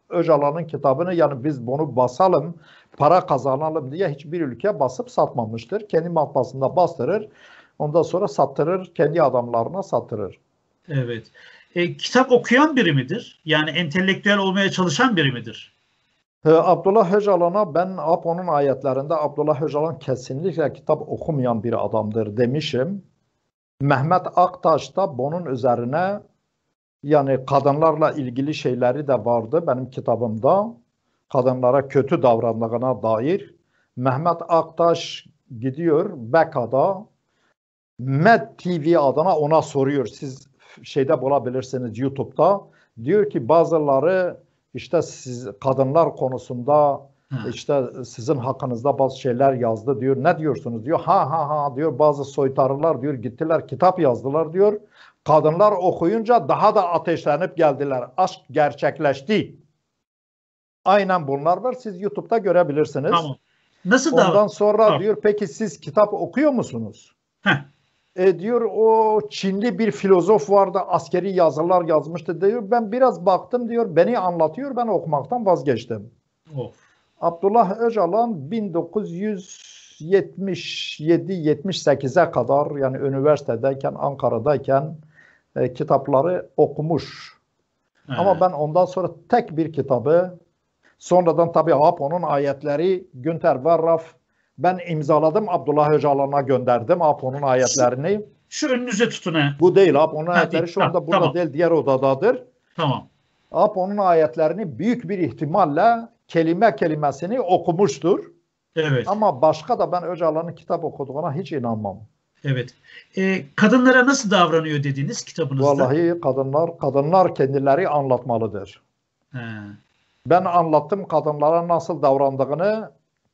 Öcalan'ın kitabını, yani biz bunu basalım, para kazanalım diye hiçbir ülke basıp satmamıştır. Kendi matbaasında bastırır, ondan sonra sattırır, kendi adamlarına sattırır. Evet. E, kitap okuyan biri midir? Yani entelektüel olmaya çalışan biri midir? Abdullah Öcalan'a ben Apo'nun ayetlerinde Abdullah Öcalan kesinlikle kitap okumayan bir adamdır demişim. Mehmet Aktaş da bunun üzerine, yani kadınlarla ilgili şeyleri de vardı benim kitabımda. Kadınlara kötü davrandığına dair. Mehmet Aktaş gidiyor Beka'da Med T V adına ona soruyor. Siz şeyde bulabilirsiniz YouTube'da. Diyor ki bazıları işte siz kadınlar konusunda Ha. işte sizin hakkınızda bazı şeyler yazdı diyor. Ne diyorsunuz diyor. Ha ha ha diyor, bazı soytarılar diyor gittiler kitap yazdılar diyor. Kadınlar okuyunca daha da ateşlenip geldiler. Aşk gerçekleşti. Aynen bunlar var. Siz YouTube'da görebilirsiniz. Tamam. Nasıl Ondan davran? sonra Tamam. diyor peki siz kitap okuyor musunuz? Heh. E diyor o Çinli bir filozof vardı, askeri yazılar yazmıştı diyor. Ben biraz baktım diyor, beni anlatıyor, ben okumaktan vazgeçtim. Of. Abdullah Öcalan bin dokuz yüz yetmiş yedi yetmiş sekize kadar, yani üniversitedeyken, Ankara'dayken e, kitapları okumuş. He. Ama ben ondan sonra tek bir kitabı, sonradan tabii Apo'nun ayetleri, Günter Varraf, ben imzaladım, Abdullah Öcalan'a gönderdim Apo'nun ayetlerini. Şu önünüze tutun he. Bu değil Apo'nun Ha, ayetleri değil. şu anda Tamam, burada tamam. değil, diğer odadadır. Tamam. Apo'nun ayetlerini büyük bir ihtimalle kelime kelimesini okumuştur. Evet. Ama başka da ben Öcalan'ın kitap okuduğuna hiç inanmam. Evet. E, kadınlara nasıl davranıyor dediniz kitabınızda? Vallahi kadınlar kadınlar kendileri anlatmalıdır. He. Ben anlattım kadınlara nasıl davrandığını.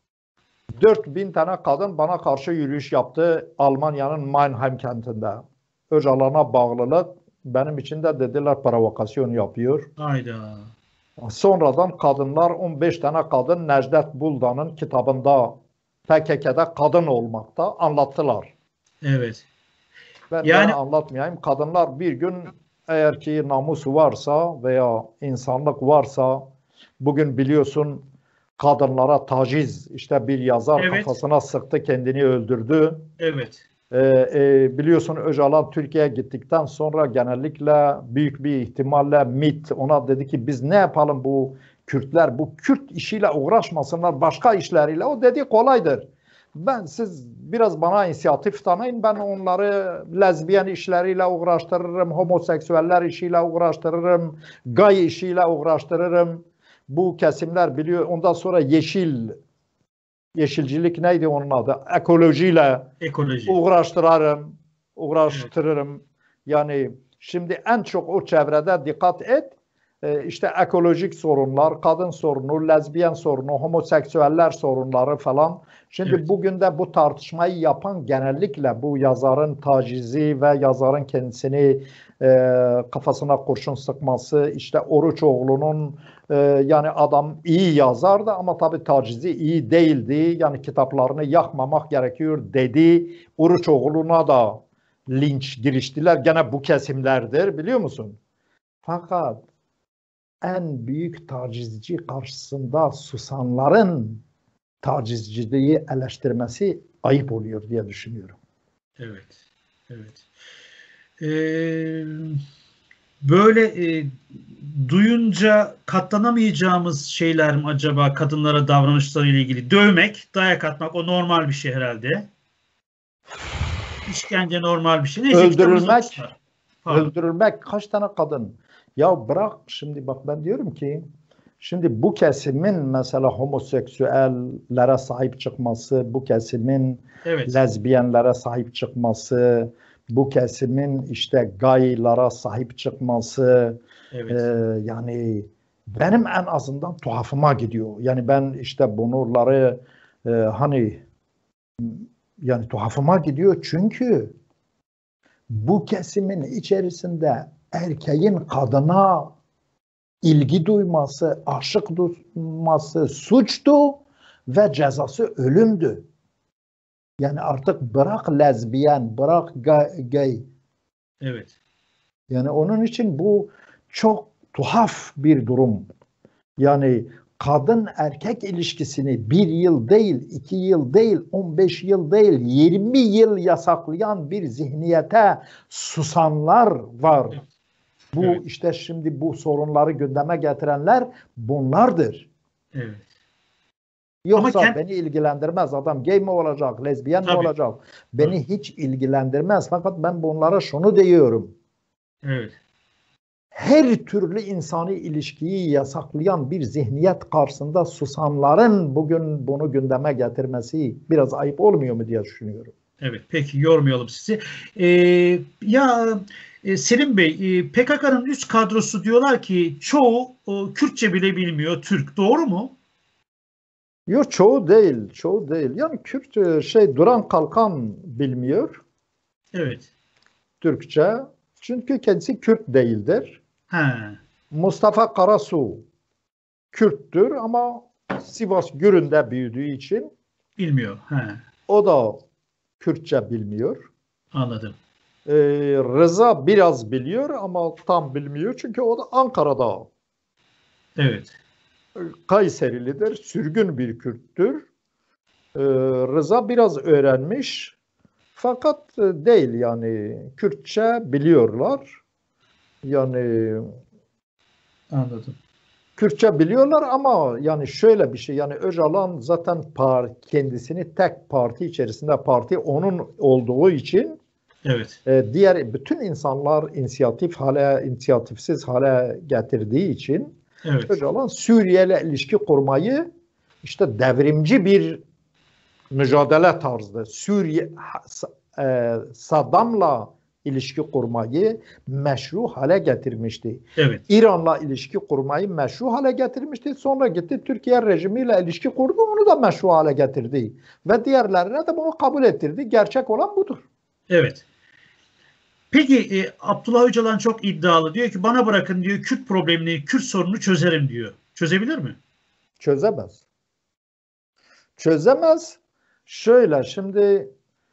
dört bin tane kadın bana karşı yürüyüş yaptı Almanya'nın Mannheim kentinde. Öcalan'a bağlılık benim için de dediler provokasyon yapıyor. Hayda. Sonradan kadınlar, on beş tane kadın Necdet Buldan'ın kitabında P K K'da kadın olmakta anlattılar. Evet. Ben Yani gene anlatmayayım. Kadınlar bir gün eğer ki namus varsa veya insanlık varsa, bugün biliyorsun kadınlara taciz, işte bir yazar evet. kafasına sıktı, kendini öldürdü. Evet. Ee, e, biliyorsun Öcalan Türkiye'ye gittikten sonra genellikle büyük bir ihtimalle MİT ona dedi ki biz ne yapalım, bu Kürtler bu Kürt işiyle uğraşmasınlar, başka işleriyle. O dedi kolaydır. Ben siz biraz bana inisiyatif tanıyın, ben onları lezbiyen işleriyle uğraştırırım, homoseksüeller işiyle uğraştırırım, gay işiyle uğraştırırım. Bu kesimler biliyor. Ondan sonra yeşil Yeşilcilik neydi onun adı? Ekolojiyle Ekoloji. uğraştırırım, uğraştırırım. Evet. Yani şimdi en çok o çevrede dikkat et. E, işte ekolojik sorunlar, kadın sorunu, lezbiyen sorunu, homoseksüeller sorunları falan. Şimdi evet. Bugün de bu tartışmayı yapan genellikle bu yazarın tacizi ve yazarın kendisini e, kafasına kurşun sıkması, işte Oruçoğlu'nun e, yani adam iyi yazardı ama tabii tacizi iyi değildi. Yani kitaplarını yakmamak gerekiyor dedi. Oruçoğlu'na da linç giriştiler. Gene bu kesimlerdir, biliyor musun? Fakat en büyük tacizci karşısında susanların tacizciliği eleştirmesi ayıp oluyor diye düşünüyorum. Evet. Evet. Ee, böyle e, duyunca katlanamayacağımız şeyler mi acaba kadınlara davranışlarıyla ilgili? Dövmek, dayak atmak o normal bir şey herhalde. İşkence normal bir şey. Neyse, öldürülmek, öldürülmek kaç tane kadın? Ya bırak şimdi, bak ben diyorum ki şimdi bu kesimin mesela homoseksüellere sahip çıkması, bu kesimin evet. lezbiyenlere sahip çıkması, bu kesimin işte gaylara sahip çıkması, evet. e, yani benim en azından tuhafıma gidiyor. Yani ben işte bunları e, hani yani tuhafıma gidiyor çünkü bu kesimin içerisinde erkeğin kadına ilgi duyması, aşık duyması suçtu ve cezası ölümdü. Yani artık bırak lezbiyen, bırak gay. Evet. Yani onun için bu çok tuhaf bir durum. Yani kadın erkek ilişkisini bir yıl değil, iki yıl değil, on beş yıl değil, yirmi yıl yasaklayan bir zihniyete susanlar var. Bu Evet. işte şimdi bu sorunları gündeme getirenler bunlardır. Evet. Yoksa kend... beni ilgilendirmez. Adam gay mi olacak, lezbiyen mi Tabii. olacak? Beni Tabii. hiç ilgilendirmez. Fakat ben bunlara şunu diyorum. Evet. Her türlü insani ilişkiyi yasaklayan bir zihniyet karşısında susanların bugün bunu gündeme getirmesi biraz ayıp olmuyor mu diye düşünüyorum. Evet, peki yormayalım sizi. Ee, ya e, Selim Bey, e, P K K'nın üst kadrosu diyorlar ki çoğu o, Kürtçe bile bilmiyor Türk. Doğru mu? Yok çoğu değil, çoğu değil. Yani Kürtçe şey duran kalkan bilmiyor Evet. Türkçe. Çünkü kendisi Kürt değildir. Ha, Mustafa Karasu Kürttür ama Sivas Gürün'de büyüdüğü için bilmiyor. Ha, o da Kürtçe bilmiyor. anladım. Ee, Rıza biraz biliyor ama tam bilmiyor çünkü o da Ankara'da. Evet. Kayserilidir, sürgün bir Kürttür. Ee, Rıza biraz öğrenmiş fakat değil yani Kürtçe biliyorlar. Yani Anladım. Kürtçe biliyorlar ama yani şöyle bir şey yani Öcalan zaten par, kendisini tek parti içerisinde parti onun olduğu için Evet. e, diğer bütün insanlar inisiyatif hale inisiyatifsiz hale getirdiği için Evet. Öcalan Suriye ile ilişki kurmayı işte devrimci bir mücadele tarzı Suriye e, Saddam'la ilişki kurmayı meşru hale getirmişti. Evet. İran'la ilişki kurmayı meşru hale getirmişti. Sonra gitti Türkiye rejimiyle ilişki kurdu, onu da meşru hale getirdi. Ve diğerlerine de bunu kabul ettirdi. Gerçek olan budur. Evet. Peki e, Abdullah Öcalan çok iddialı. Diyor ki bana bırakın diyor Kürt problemini, Kürt sorununu çözerim diyor. Çözebilir mi? Çözemez. Çözemez. Şöyle şimdi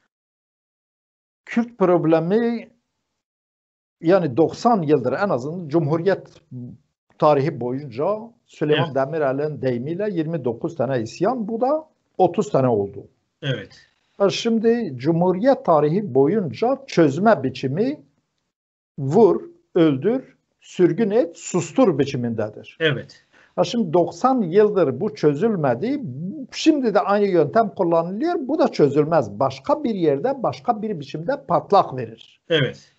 Kürt problemi yani doksan yıldır en azından Cumhuriyet tarihi boyunca Süleyman Evet. Demirel'in deyimiyle yirmi dokuz tane isyan, bu da otuz tane oldu. Evet. Şimdi Cumhuriyet tarihi boyunca çözme biçimi vur, öldür, sürgün et, sustur biçimindedir. Evet. Şimdi doksan yıldır bu çözülmedi. Şimdi de aynı yöntem kullanılıyor. Bu da çözülmez. Başka bir yerde, başka bir biçimde patlak verir. Evet.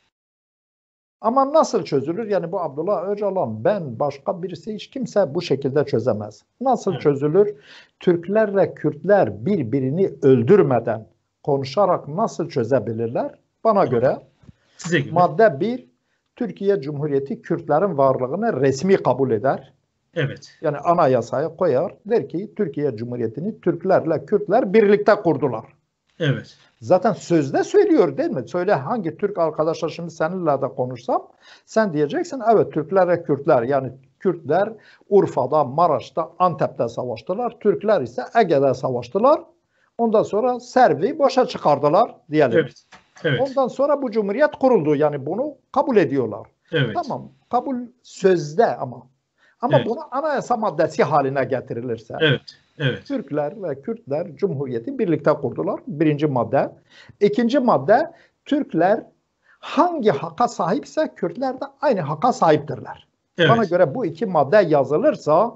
Ama nasıl çözülür? Yani bu Abdullah Öcalan, ben, başka birisi, hiç kimse bu şekilde çözemez. Nasıl Evet. çözülür? Türklerle Kürtler birbirini öldürmeden konuşarak nasıl çözebilirler? Bana göre Size gibi. madde bir, Türkiye Cumhuriyeti Kürtlerin varlığını resmi kabul eder. Evet. Yani anayasaya koyar. Der ki Türkiye Cumhuriyeti'ni Türklerle Kürtler birlikte kurdular. Evet. Zaten sözde söylüyor değil mi? Söyle hangi Türk arkadaşlar şimdi seninle de konuşsam sen diyeceksin evet Türkler ve Kürtler yani Kürtler Urfa'da, Maraş'ta, Antep'te savaştılar. Türkler ise Ege'de savaştılar. Ondan sonra Servi boşa çıkardılar diyelim. Evet. Evet. Ondan sonra bu cumhuriyet kuruldu. Yani bunu kabul ediyorlar. Evet. Tamam. Kabul sözde ama. Ama Evet. bunu anayasa maddesi haline getirilirse Evet. Evet. Türkler ve Kürtler Cumhuriyeti birlikte kurdular. Birinci madde. İkinci madde, Türkler hangi hakka sahipse Kürtler de aynı hakka sahiptirler. Evet. Bana göre bu iki madde yazılırsa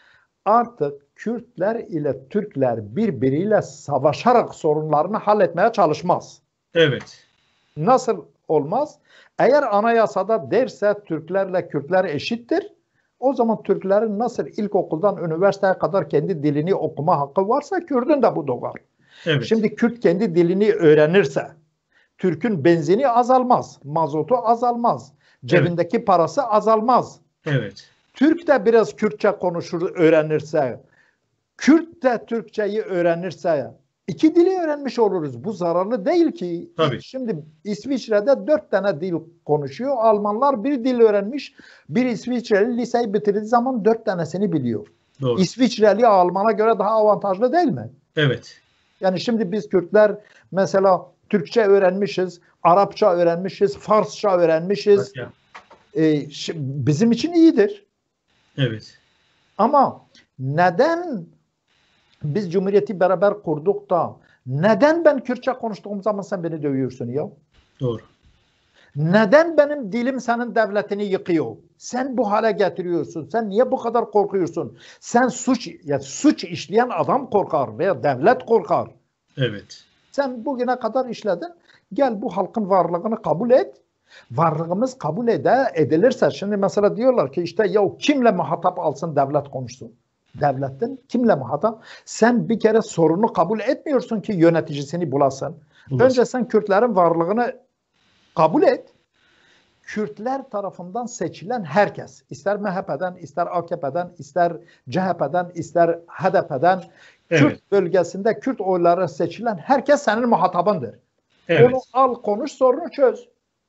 artık Kürtler ile Türkler birbiriyle savaşarak sorunlarını halletmeye çalışmaz. Evet. Nasıl olmaz? Eğer anayasada derse Türklerle Kürtler eşittir, o zaman Türklerin nasıl ilkokuldan üniversiteye kadar kendi dilini okuma hakkı varsa Kürt'ün de bu doğar. Evet. Şimdi Kürt kendi dilini öğrenirse Türk'ün benzini azalmaz, mazotu azalmaz, cebindeki evet. parası azalmaz. Evet. Türk de biraz Kürtçe konuşur, öğrenirse, Kürt de Türkçeyi öğrenirse iki dili öğrenmiş oluruz. Bu zararlı değil ki. Tabii. Şimdi İsviçre'de dört tane dil konuşuyor. Almanlar bir dil öğrenmiş. Bir İsviçreli liseyi bitirdiği zaman dört tanesini biliyor. Doğru. İsviçreli Alman'a göre daha avantajlı değil mi? Evet. Yani şimdi biz Kürtler mesela Türkçe öğrenmişiz, Arapça öğrenmişiz, Farsça öğrenmişiz. Evet. Ee, bizim için iyidir. Evet. Ama neden biz Cumhuriyeti beraber kurduk da neden ben Kürtçe konuştuğum zaman sen beni dövüyorsun ya? Doğru. Neden benim dilim senin devletini yıkıyor? Sen bu hale getiriyorsun. Sen niye bu kadar korkuyorsun? Sen suç ya suç işleyen adam korkar veya devlet korkar. Evet. Sen bugüne kadar işledin. Gel bu halkın varlığını kabul et. Varlığımız kabul ede, edilirse şimdi mesela diyorlar ki işte ya kimle muhatap alsın devlet konuşsun. Devletin kimle muhatap? Sen bir kere sorunu kabul etmiyorsun ki yöneticisini bulasın. Bulasın. Önce sen Kürtlerin varlığını kabul et. Kürtler tarafından seçilen herkes, ister M H P'den, ister A K P'den, ister C H P'den, ister H D P'den, evet. Kürt bölgesinde Kürt oyları seçilen herkes senin muhatabındır. Evet. Onu al, konuş, sorunu çöz.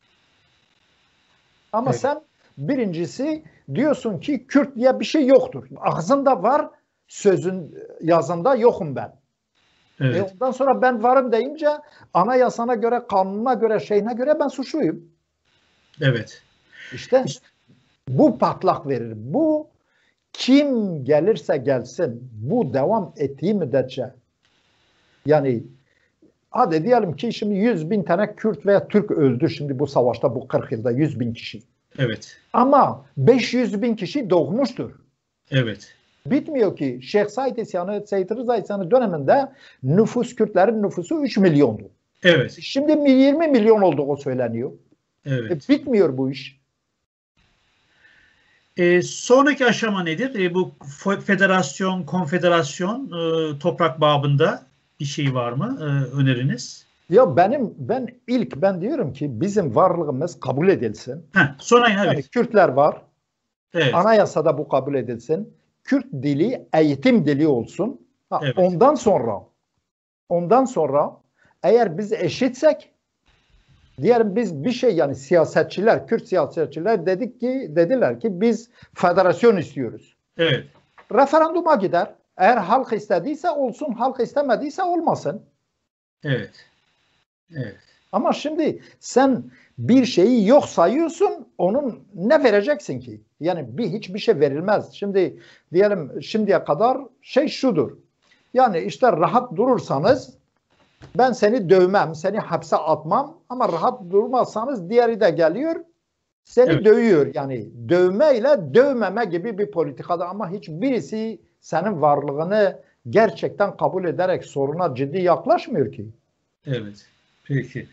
Ama evet. Sen birincisi diyorsun ki Kürt diye bir şey yoktur. Ağzında var, sözün yazında yokum ben. Evet. E ondan sonra ben varım deyince anayasana göre, kanuna göre, şeyine göre ben suçluyum. Evet. İşte, işte bu patlak verir. Bu kim gelirse gelsin, bu devam ettiği müddetçe yani hadi diyelim ki şimdi yüz bin tane Kürt veya Türk öldü şimdi bu savaşta bu kırk yılda yüz bin kişi. Evet. Ama beş yüz bin kişi doğmuştur. Evet. Bitmiyor ki. Şeyh Said isyanı, Seyit Rıza isyanı döneminde nüfus, Kürtlerin nüfusu üç milyondu. Evet. Şimdi yirmi milyon olduğu söyleniyor. Evet. E, bitmiyor bu iş. E, sonraki aşama nedir? E, bu federasyon, konfederasyon e, toprak babında bir şey var mı e, öneriniz? Ya benim ben ilk ben diyorum ki bizim varlığımız kabul edilsin. Heh, sonra evet. Yani Kürtler var. Evet. Anayasada bu kabul edilsin. Kürt dili eğitim dili olsun. Ha, evet. Ondan sonra ondan sonra eğer biz eşitsek diyelim biz bir şey yani siyasetçiler, Kürt siyasetçiler dedik ki dediler ki biz federasyon istiyoruz. Evet. Referanduma gider. Eğer halk istediyse olsun, halk istemediyse olmasın. Evet. Evet. Ama şimdi sen bir şeyi yok sayıyorsun, onun ne vereceksin ki? Yani bir hiçbir şey verilmez. Şimdi diyelim şimdiye kadar şey şudur. Yani işte rahat durursanız ben seni dövmem, seni hapse atmam ama rahat durmazsanız diğeri de geliyor, seni evet. dövüyor. Yani dövmeyle dövmeme gibi bir politikada ama hiçbirisi senin varlığını gerçekten kabul ederek soruna ciddi yaklaşmıyor ki. Evet. Peki.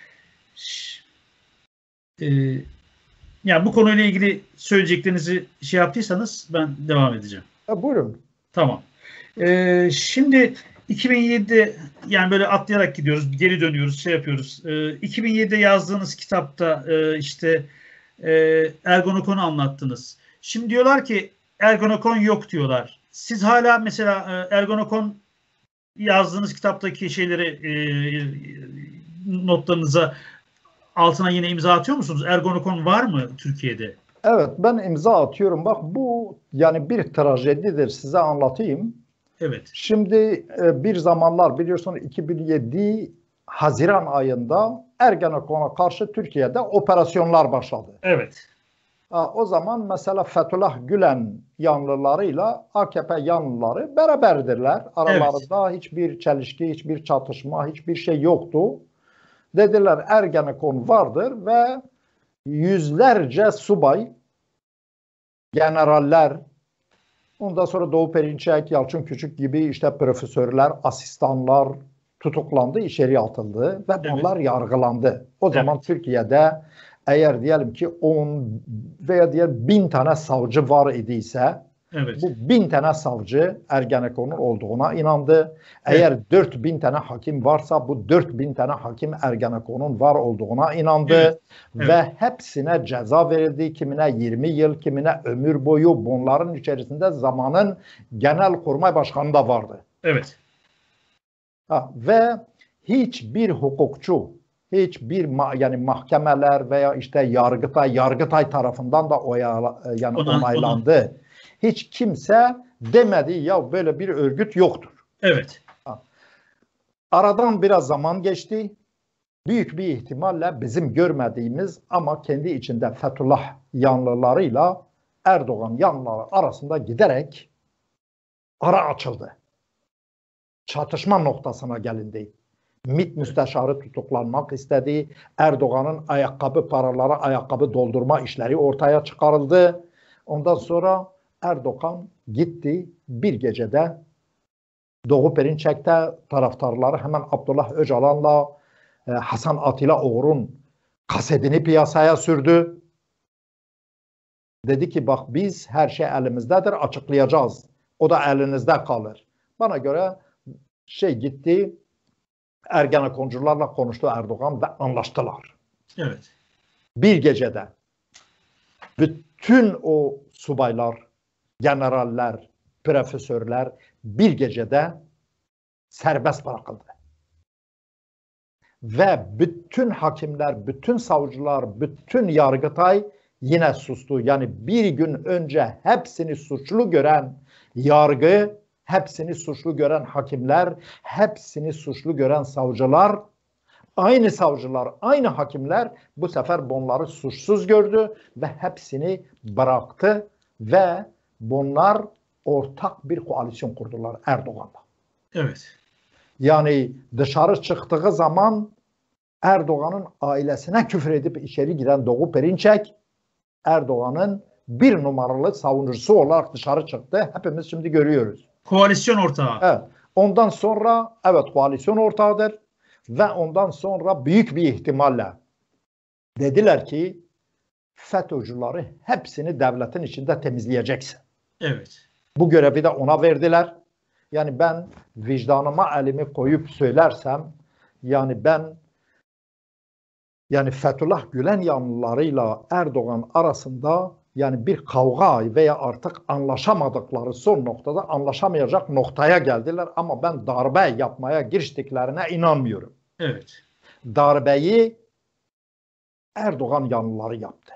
Ee, yani bu konuyla ilgili söyleyeceklerinizi şey yaptıysanız ben devam edeceğim. E, buyurun. Tamam. Ee, şimdi iki bin yedide yani böyle atlayarak gidiyoruz, geri dönüyoruz, şey yapıyoruz. Ee, iki bin yedide yazdığınız kitapta e, işte e, Ergonokon'u anlattınız. Şimdi diyorlar ki Ergonokon yok diyorlar. Siz hala mesela e, Ergonokon yazdığınız kitaptaki şeyleri e, notlarınıza altına yine imza atıyor musunuz? Ergonokon var mı Türkiye'de? Evet, ben imza atıyorum. Bak bu yani bir trajedidir, size anlatayım. Evet. Şimdi e, bir zamanlar biliyorsun iki bin yedi Haziran ayında Ergenekon'a karşı Türkiye'de operasyonlar başladı. Evet. Ha, o zaman mesela Fethullah Gülen yanlılarıyla A K P yanlıları beraberdirler. Aralarında evet. hiçbir çelişki, hiçbir çatışma, hiçbir şey yoktu. Dediler Ergenekon vardır ve yüzlerce subay, generaller, ondan sonra Doğu Perinçek, Yalçın Küçük gibi işte profesörler, asistanlar tutuklandı, içeri atıldı ve bunlar evet. yargılandı. O evet. zaman Türkiye'de eğer diyelim ki on veya diğer bin tane savcı var idiyse evet. bu bin tane savcı Ergenekon'un olduğuna inandı. Evet. Eğer dört bin tane hakim varsa bu dört bin tane hakim Ergenekon'un var olduğuna inandı. Evet. Evet. Ve hepsine ceza verildi. Kimine yirmi yıl, kimine ömür boyu. Bunların içerisinde zamanın Genelkurmay Başkanı da vardı. Evet. Ha, ve hiçbir hukukçu, hiçbir ma yani mahkemeler veya işte Yargıtay, Yargıtay tarafından da oya, yani ona, onaylandı. Ona. Hiç kimse demedi ya böyle bir örgüt yoktur. Evet. Ha. Aradan biraz zaman geçti. Büyük bir ihtimalle bizim görmediğimiz ama kendi içinde Fethullah yanlılarıyla Erdoğan yanları arasında giderek ara açıldı. Çatışma noktasına gelindi. MİT müsteşarı tutuklanmak istedi. Erdoğan'ın ayakkabı paraları, ayakkabı doldurma işleri ortaya çıkarıldı. Ondan sonra Erdoğan gitti bir gecede Doğu Perinçek'te taraftarları hemen Abdullah Öcalan'la e, Hasan Atilla Oğur'un kasetini piyasaya sürdü. Dedi ki bak biz her şey elimizdedir, açıklayacağız. O da elinizde kalır. Bana göre şey gitti, Ergenekoncularla konuştu Erdoğan ve anlaştılar. Evet. Bir gecede bütün o subaylar, generaller, profesörler bir gecede serbest bırakıldı. Ve bütün hakimler, bütün savcılar, bütün Yargıtay yine sustu. Yani bir gün önce hepsini suçlu gören yargı, hepsini suçlu gören hakimler, hepsini suçlu gören savcılar, aynı savcılar, aynı hakimler bu sefer bunları suçsuz gördü ve hepsini bıraktı ve bunlar ortak bir koalisyon kurdular Erdoğan'la. Evet. Yani dışarı çıktığı zaman Erdoğan'ın ailesine küfür edip içeri giren Doğu Perinçek, Erdoğan'ın bir numaralı savunucusu olarak dışarı çıktı. Hepimiz şimdi görüyoruz. Koalisyon ortağı. Evet. Ondan sonra evet koalisyon ortağıdır ve ondan sonra büyük bir ihtimalle dediler ki FETÖ'cüleri hepsini devletin içinde temizleyeceksin. Evet. Bu görevi de ona verdiler. Yani ben vicdanıma elimi koyup söylersem yani ben yani Fethullah Gülen yanlılarıyla Erdoğan arasında yani bir kavga veya artık anlaşamadıkları son noktada anlaşamayacak noktaya geldiler ama ben darbe yapmaya giriştiklerine inanmıyorum. Evet. Darbeyi Erdoğan yanlıları yaptı.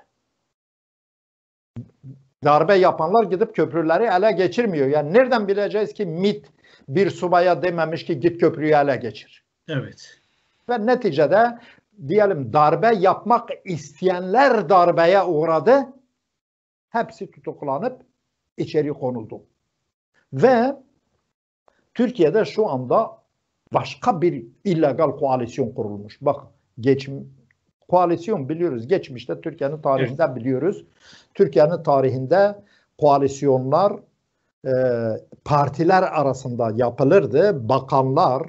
Darbe yapanlar gidip köprüleri ele geçirmiyor. Yani nereden bileceğiz ki MİT bir subaya dememiş ki git köprüyü ele geçir. Evet. Ve neticede diyelim darbe yapmak isteyenler darbeye uğradı. Hepsi tutuklanıp içeri konuldu. Ve Türkiye'de şu anda başka bir illegal koalisyon kurulmuş. Bak geç, koalisyon biliyoruz. Geçmişte Türkiye'nin tarihinde evet. biliyoruz. Türkiye'nin tarihinde koalisyonlar e, partiler arasında yapılırdı. Bakanlar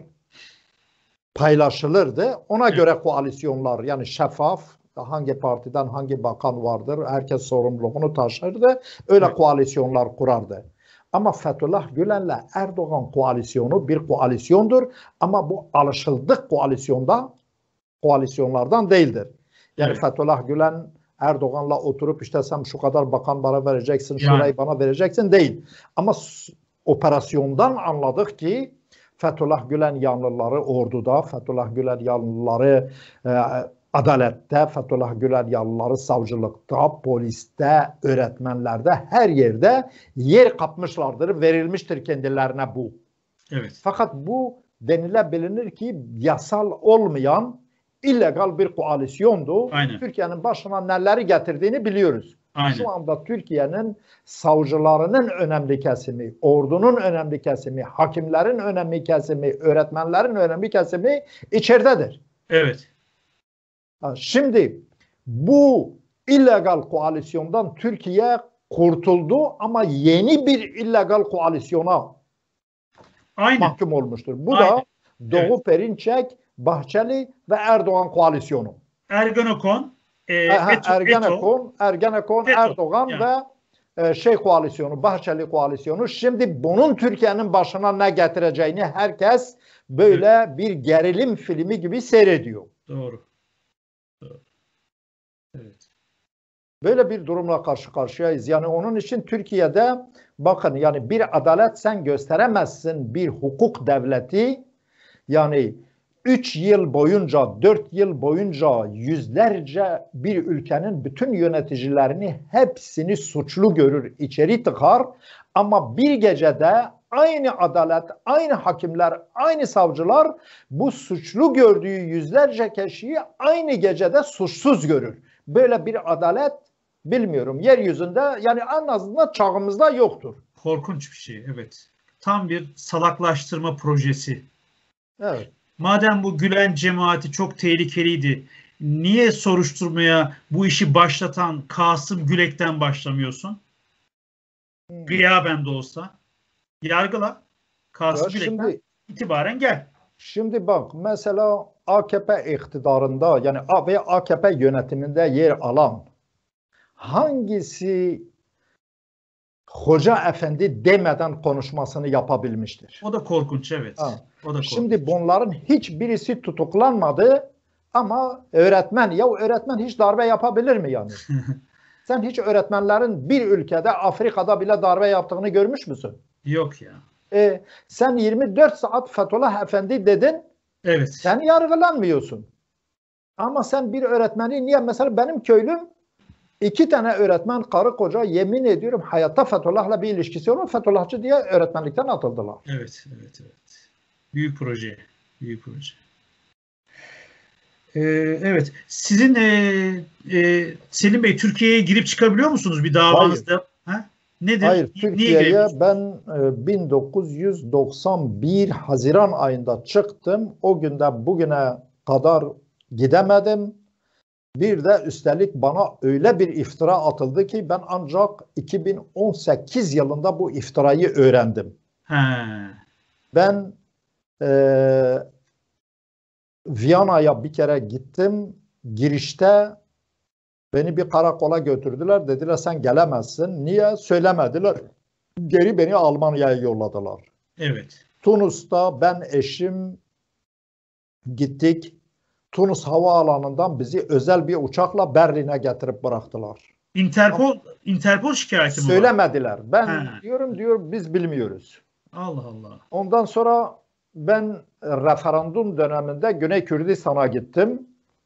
paylaşılırdı. Ona evet. göre koalisyonlar yani şeffaf, hangi partiden hangi bakan vardır, herkes sorumluluğunu taşırdı. Öyle evet. koalisyonlar kurardı. Ama Fethullah Gülen'le Erdoğan koalisyonu bir koalisyondur. Ama bu alışıldık koalisyonda koalisyonlardan değildir. Yani evet. Fethullah Gülen Erdoğan'la oturup işte sen şu kadar bakan bana vereceksin, yani. şurayı bana vereceksin değil. Ama operasyondan anladık ki Fethullah Gülen yanlıları orduda, Fethullah Gülen yanlıları e, adalette, Fethullah Gülen yanlıları savcılıkta, poliste, öğretmenlerde, her yerde yer kapmışlardır, verilmiştir kendilerine bu. Evet. Fakat bu denilebilir ki yasal olmayan illegal bir koalisyondu. Türkiye'nin başına neleri getirdiğini biliyoruz. Aynen. Şu anda Türkiye'nin savcılarının önemli kesimi, ordunun önemli kesimi, hakimlerin önemli kesimi, öğretmenlerin önemli kesimi içeridedir. Evet. Şimdi bu illegal koalisyondan Türkiye kurtuldu ama yeni bir illegal koalisyona Aynen. mahkum olmuştur. Bu Aynen. da Doğu evet. Perinçek, Bahçeli ve Erdoğan koalisyonu. Ergenekon, e, Aha, Eto, Ergenekon, Ergenekon, Eto, Erdoğan yani. ve e, şey koalisyonu, Bahçeli koalisyonu. Şimdi bunun Türkiye'nin başına ne getireceğini herkes böyle evet. bir gerilim filmi gibi seyrediyor. Doğru. Doğru. Evet. Böyle bir durumla karşı karşıyayız. Yani onun için Türkiye'de bakın yani bir adalet sen gösteremezsin, bir hukuk devleti yani üç yıl boyunca, dört yıl boyunca yüzlerce bir ülkenin bütün yöneticilerini hepsini suçlu görür, içeri tıkar. Ama bir gecede aynı adalet, aynı hakimler, aynı savcılar bu suçlu gördüğü yüzlerce kişiyi aynı gecede suçsuz görür. Böyle bir adalet bilmiyorum. Yeryüzünde yani en azından çağımızda yoktur. Korkunç bir şey, evet. Tam bir salaklaştırma projesi. Evet. Madem bu Gülen cemaati çok tehlikeliydi, niye soruşturmaya bu işi başlatan Kasım Gülek'ten başlamıyorsun? Hmm. Gıyaben de olsa. Yargıla. Kasım Ya Gülek'ten şimdi, itibaren gel. şimdi bak mesela A K P iktidarında yani veya A K P yönetiminde yer alan hangisi Hoca Efendi demeden konuşmasını yapabilmiştir? O da korkunç, evet. Ha. O da Şimdi korkunç. bunların hiçbirisi tutuklanmadı ama öğretmen, ya öğretmen hiç darbe yapabilir mi yani? Sen hiç öğretmenlerin bir ülkede Afrika'da bile darbe yaptığını görmüş müsün? Yok ya. E, sen yirmi dört saat Fethullah Efendi dedin, Evet. sen yargılanmıyorsun. Ama sen bir öğretmeni niye? Mesela benim köylüm iki tane öğretmen karı koca yemin ediyorum hayatta Fethullah'la bir ilişkisi yok. Fethullahçı diye öğretmenlikten atıldılar. Evet, evet, evet. Büyük proje. Büyük proje. Ee, evet. Sizin e, e, Selim Bey Türkiye'ye girip çıkabiliyor musunuz bir Hayır. davanızda? Ha? Nedir? Hayır, Niye Türkiye'ye giremiyorsunuz? ben e, bin dokuz yüz doksan bir Haziran ayında çıktım. O günden bugüne kadar gidemedim. Bir de üstelik bana öyle bir iftira atıldı ki ben ancak iki bin on sekiz yılında bu iftirayı öğrendim. Ha. Ben e, Viyana'ya bir kere gittim. Girişte beni bir karakola götürdüler. Dediler sen gelemezsin. Niye? Söylemediler. Geri beni Almanya'ya yolladılar. Evet. Tunus'ta ben eşim gittik. Tunus havaalanından bizi özel bir uçakla Berlin'e getirip bıraktılar. Interpol Interpol şikayeti mi var? Söylemediler. Ben Ha. diyorum diyor biz bilmiyoruz. Allah Allah. Ondan sonra ben referandum döneminde Güney Kürdistan'a gittim.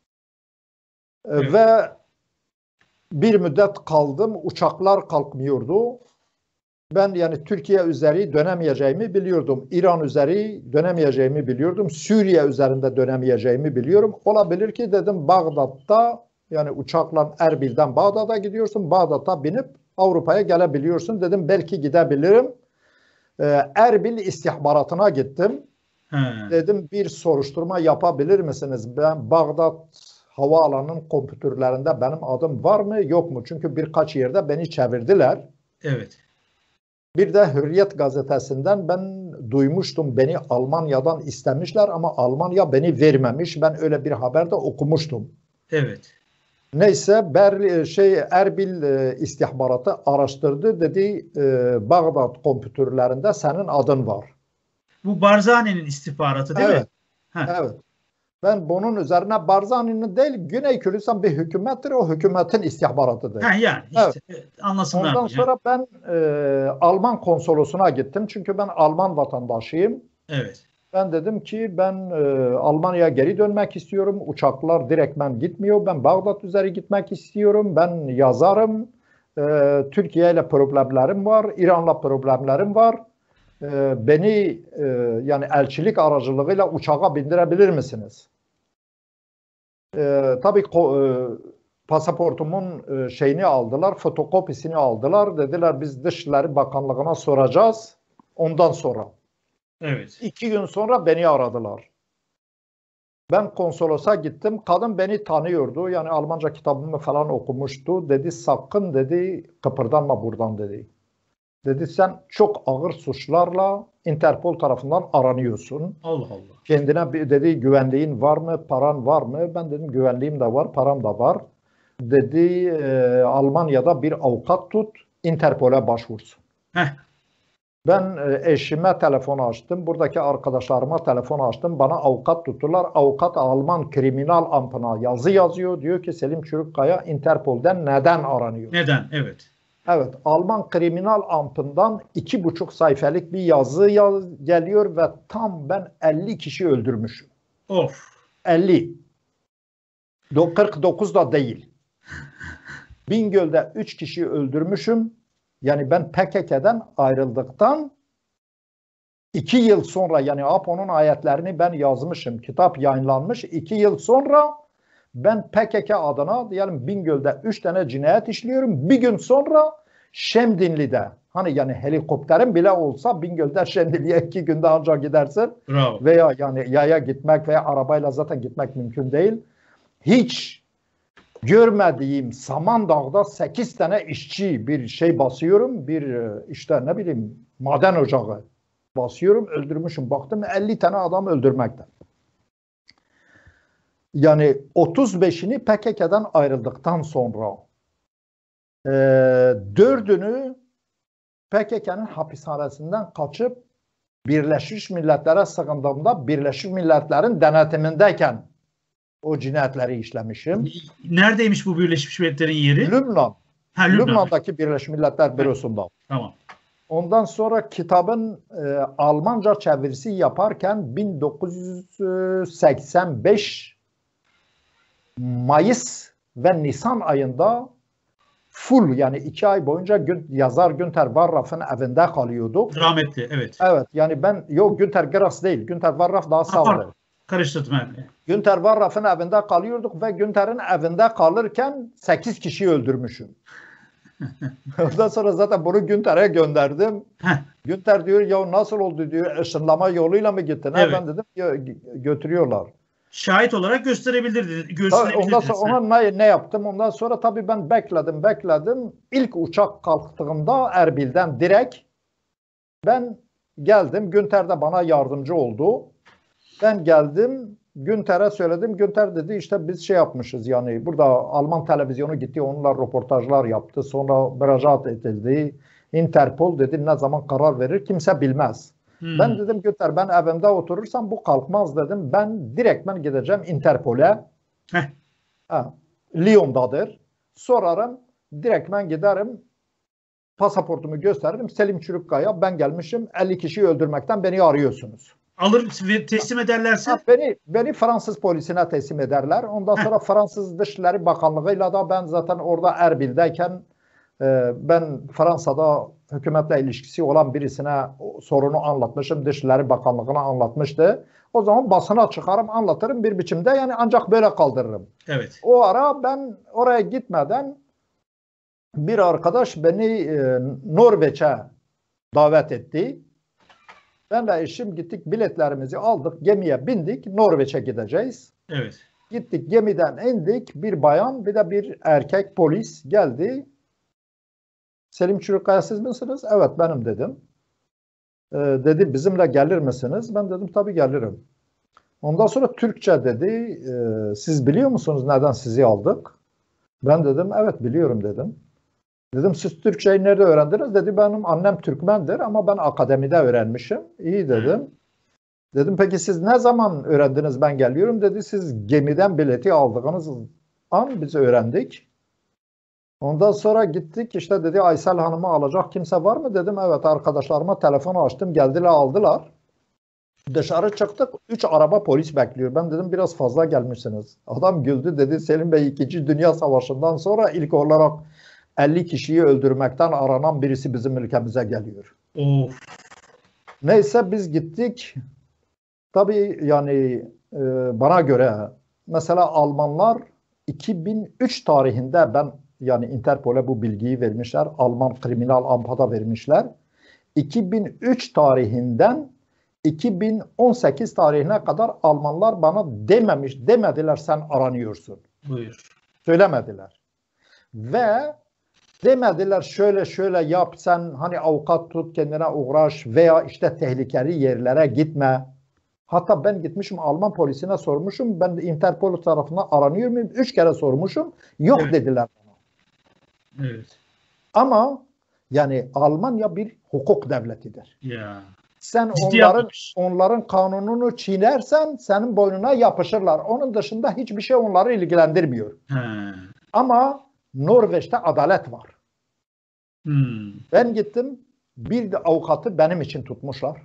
Evet. Ve bir müddet kaldım. Uçaklar kalkmıyordu. Ben yani Türkiye üzeri dönemeyeceğimi biliyordum. İran üzeri dönemeyeceğimi biliyordum. Suriye üzerinde dönemeyeceğimi biliyorum. Olabilir ki dedim Bağdat'ta yani uçakla Erbil'den Bağdat'a gidiyorsun. Bağdat'a binip Avrupa'ya gelebiliyorsun. Dedim belki gidebilirim. Ee, Erbil istihbaratına gittim. Ha. Dedim bir soruşturma yapabilir misiniz? Ben Bağdat havaalanının kompütürlerinde benim adım var mı yok mu? Çünkü birkaç yerde beni çevirdiler. Evet. Bir de Hürriyet gazetesinden ben duymuştum beni Almanya'dan istemişler ama Almanya beni vermemiş. Ben öyle bir haberde okumuştum. Evet. Neyse Ber şey Erbil e, istihbaratı araştırdı dedi e, Bağdat kompütürlerinde senin adın var. Bu Barzani'nin istihbaratı değil Evet. mi? Ha. Evet. Ben bunun üzerine Barzani'nin değil Güney Kürdistan bir hükümettir. O hükümetin istihbaratıdır. Ha yani işte evet. Anlasınlar Ondan diye. sonra ben e, Alman konsolosuna gittim. Çünkü ben Alman vatandaşıyım. Evet. Ben dedim ki ben e, Almanya'ya geri dönmek istiyorum. Uçaklar direktmen gitmiyor. Ben Bağdat üzeri gitmek istiyorum. Ben yazarım. E, Türkiye ile problemlerim var. İran'la problemlerim var. E, beni e, yani elçilik aracılığıyla uçağa bindirebilir misiniz? E, tabii ko, e, pasaportumun e, şeyini aldılar, fotokopisini aldılar. Dediler biz Dışişleri Bakanlığı'na soracağız. Ondan sonra. Evet. İki gün sonra beni aradılar. Ben konsolosa gittim. Kadın beni tanıyordu. Yani Almanca kitabımı falan okumuştu. Dedi sakın dedi kıpırdanma buradan dedi. Dedi sen çok ağır suçlarla Interpol tarafından aranıyorsun. Allah Allah. Kendine bir dedi güvenliğin var mı, paran var mı? Ben dedim güvenliğim de var, param da var. Dedi e, Almanya'da bir avukat tut, Interpol'e başvursun. Heh. Ben e, eşime telefon açtım, buradaki arkadaşlarıma telefon açtım. Bana avukat tuttular. Avukat Alman kriminal ampına yazı yazıyor. Diyor ki Selim Çürükkaya Interpol'den neden aranıyor? Neden? Evet. Evet, Alman kriminal ampından iki buçuk sayfalık bir yazı yaz, geliyor ve tam ben elli kişi öldürmüşüm. Of. elli. kırk dokuz da değil. Bingöl'de üç kişi öldürmüşüm. Yani ben P K K'den ayrıldıktan iki yıl sonra yani A P O'nun ayetlerini ben yazmışım. Kitap yayınlanmış. iki yıl sonra Ben P K K adına diyelim Bingöl'de üç tane cinayet işliyorum. Bir gün sonra Şemdinli'de, hani yani helikopterin bile olsa Bingöl'de Şemdinli'ye iki günde ancak gidersin. Bravo. Veya yani yaya gitmek veya arabayla zaten gitmek mümkün değil. Hiç görmediğim Samandağ'da sekiz tane işçi bir şey basıyorum. Bir işte ne bileyim maden ocağı basıyorum. Öldürmüşüm. Baktım elli tane adam öldürmekten. Yani otuz beşini P K K'dan ayrıldıktan sonra e, dördünü P K K'nın hapishanesinden kaçıp Birleşmiş Milletler'e sığındığımda Birleşmiş Milletler'in denetimindeyken o cinayetleri işlemişim. Neredeymiş bu Birleşmiş Milletler'in yeri? Lübnan. Ha, Lübnan. Lübnan'daki Birleşmiş Milletler Bürosu'nda. Tamam. Ondan sonra kitabın e, Almanca çevirisi yaparken bin dokuz yüz seksen beş Mayıs ve Nisan ayında full yani iki ay boyunca Gün, yazar Günter Varraf'ın evinde kalıyorduk. Rahmetli, evet. Evet yani ben yok Günter Grass değil. Günter Varraf daha sağdı. Karıştırdım ben. Günter Varraf'ın evinde kalıyorduk ve Günter'in evinde kalırken sekiz kişiyi öldürmüşüm. Ondan sonra zaten bunu Günter'e gönderdim. Heh. Günter diyor ya nasıl oldu diyor, ışınlama yoluyla mı gittin? Evet. Ben dedim götürüyorlar. Şahit olarak gösterebilirdiniz. gösterebilirdiniz. Ondan sonra ona ne, ne yaptım? Ondan sonra tabii ben bekledim bekledim. İlk uçak kalktığında Erbil'den direkt ben geldim. Günter de bana yardımcı oldu. Ben geldim. Günter'e söyledim. Günter dedi işte biz şey yapmışız yani burada Alman televizyonu gitti onunla röportajlar yaptı. Sonra müracaat edildi. Interpol dedi ne zaman karar verir kimse bilmez. Hmm. Ben dedim Günter ben evimde oturursam bu kalkmaz dedim. Ben direktmen gideceğim Interpol'e. Lyon'dadır. Sorarım. Direktmen giderim. Pasaportumu gösteririm. Selim Çürükkaya ben gelmişim. elli kişiyi öldürmekten beni arıyorsunuz. Alır ve teslim ederlerse? Ha, beni beni Fransız polisine teslim ederler. Ondan sonra Heh. Fransız Dışişleri Bakanlığı'yla da ben zaten orada Erbil'deyken e, ben Fransa'da hükümetle ilişkisi olan birisine sorunu anlatmışım. Dışişleri Bakanlığı'na anlatmıştı. O zaman basına çıkarım anlatırım bir biçimde yani ancak böyle kaldırırım. Evet. O ara ben oraya gitmeden bir arkadaş beni e, Norveç'e davet etti. Ben de eşim gittik biletlerimizi aldık gemiye bindik Norveç'e gideceğiz. Evet. Gittik gemiden indik bir bayan bir de bir erkek polis geldi. Selim Çürükkaya siz misiniz? Evet benim dedim. Ee, dedi bizimle gelir misiniz? Ben dedim tabii gelirim. Ondan sonra Türkçe dedi e, siz biliyor musunuz neden sizi aldık? Ben dedim evet biliyorum dedim. Dedim siz Türkçeyi nerede öğrendiniz? Dedi benim annem Türkmendir ama ben akademide öğrenmişim. İyi dedim. Dedim peki siz ne zaman öğrendiniz ben geliyorum? Dedi siz gemiden bileti aldığınız an biz öğrendik. Ondan sonra gittik işte dedi Aysel Hanım'ı alacak kimse var mı? Dedim evet arkadaşlarıma telefonu açtım geldiler aldılar. Dışarı çıktık. Üç araba polis bekliyor. Ben dedim biraz fazla gelmişsiniz. Adam güldü dedi Selim Bey ikinci Dünya Savaşı'ndan sonra ilk olarak elli kişiyi öldürmekten aranan birisi bizim ülkemize geliyor. Of. Neyse biz gittik. Tabii yani e, bana göre mesela Almanlar iki bin üç tarihinde ben yani Interpol'e bu bilgiyi vermişler. Alman kriminal ampada vermişler. iki bin üç tarihinden iki bin on sekiz tarihine kadar Almanlar bana dememiş, demediler sen aranıyorsun. Buyur. Söylemediler. Ve demediler şöyle şöyle yap sen hani avukat tut kendine uğraş veya işte tehlikeli yerlere gitme. Hatta ben gitmişim Alman polisine sormuşum ben de Interpol tarafından aranıyor muyum? Üç kere sormuşum. Yok evet. Dediler bana. Evet. Ama yani Almanya bir hukuk devletidir. Ya. Sen Ciddi onların yapmış. onların kanununu çiğnersen senin boynuna yapışırlar. Onun dışında hiçbir şey onları ilgilendirmiyor. He. Ama Norveç'te adalet var. Hmm. Ben gittim bir de avukatı benim için tutmuşlar.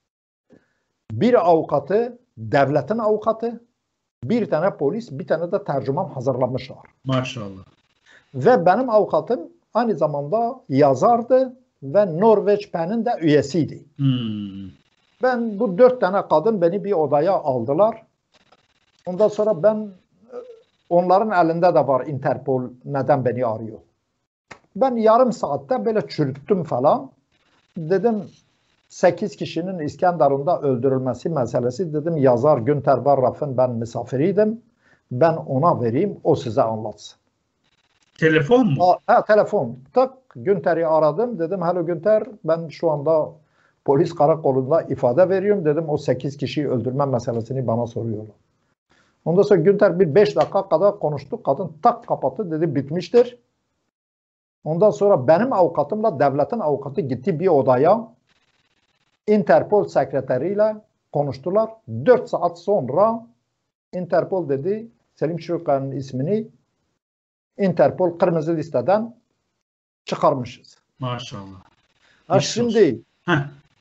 Bir avukatı devletin avukatı, bir tane polis, bir tane de tercüman hazırlamışlar. Maşallah. Ve benim avukatım aynı zamanda yazardı ve Norveç Pen'in de üyesiydi. Hmm. Ben bu dört tane kadın beni bir odaya aldılar. Ondan sonra ben Onların elinde de var Interpol neden beni arıyor. Ben yarım saatte böyle çürüttüm falan. Dedim sekiz kişinin İskenderun'da öldürülmesi meselesi, dedim yazar Günter Barraf'ın ben misafiriydim. Ben ona vereyim, o size anlatsın. Telefon mu? Ha, telefon. Tak Günter'i aradım. Dedim hello Günter, ben şu anda polis karakolunda ifade veriyorum. Dedim o sekiz kişiyi öldürme meselesini bana soruyorlar. Ondan sonra Günter bir beş dakika kadar konuştuk. Kadın tak kapattı, dedi bitmiştir. Ondan sonra benim avukatımla devletin avukatı gitti bir odaya. Interpol sekreteriyle konuştular. dört saat sonra Interpol dedi Selim Çırıkkaya'nın ismini Interpol kırmızı listeden çıkarmışız. Maşallah. Ha şimdi Heh.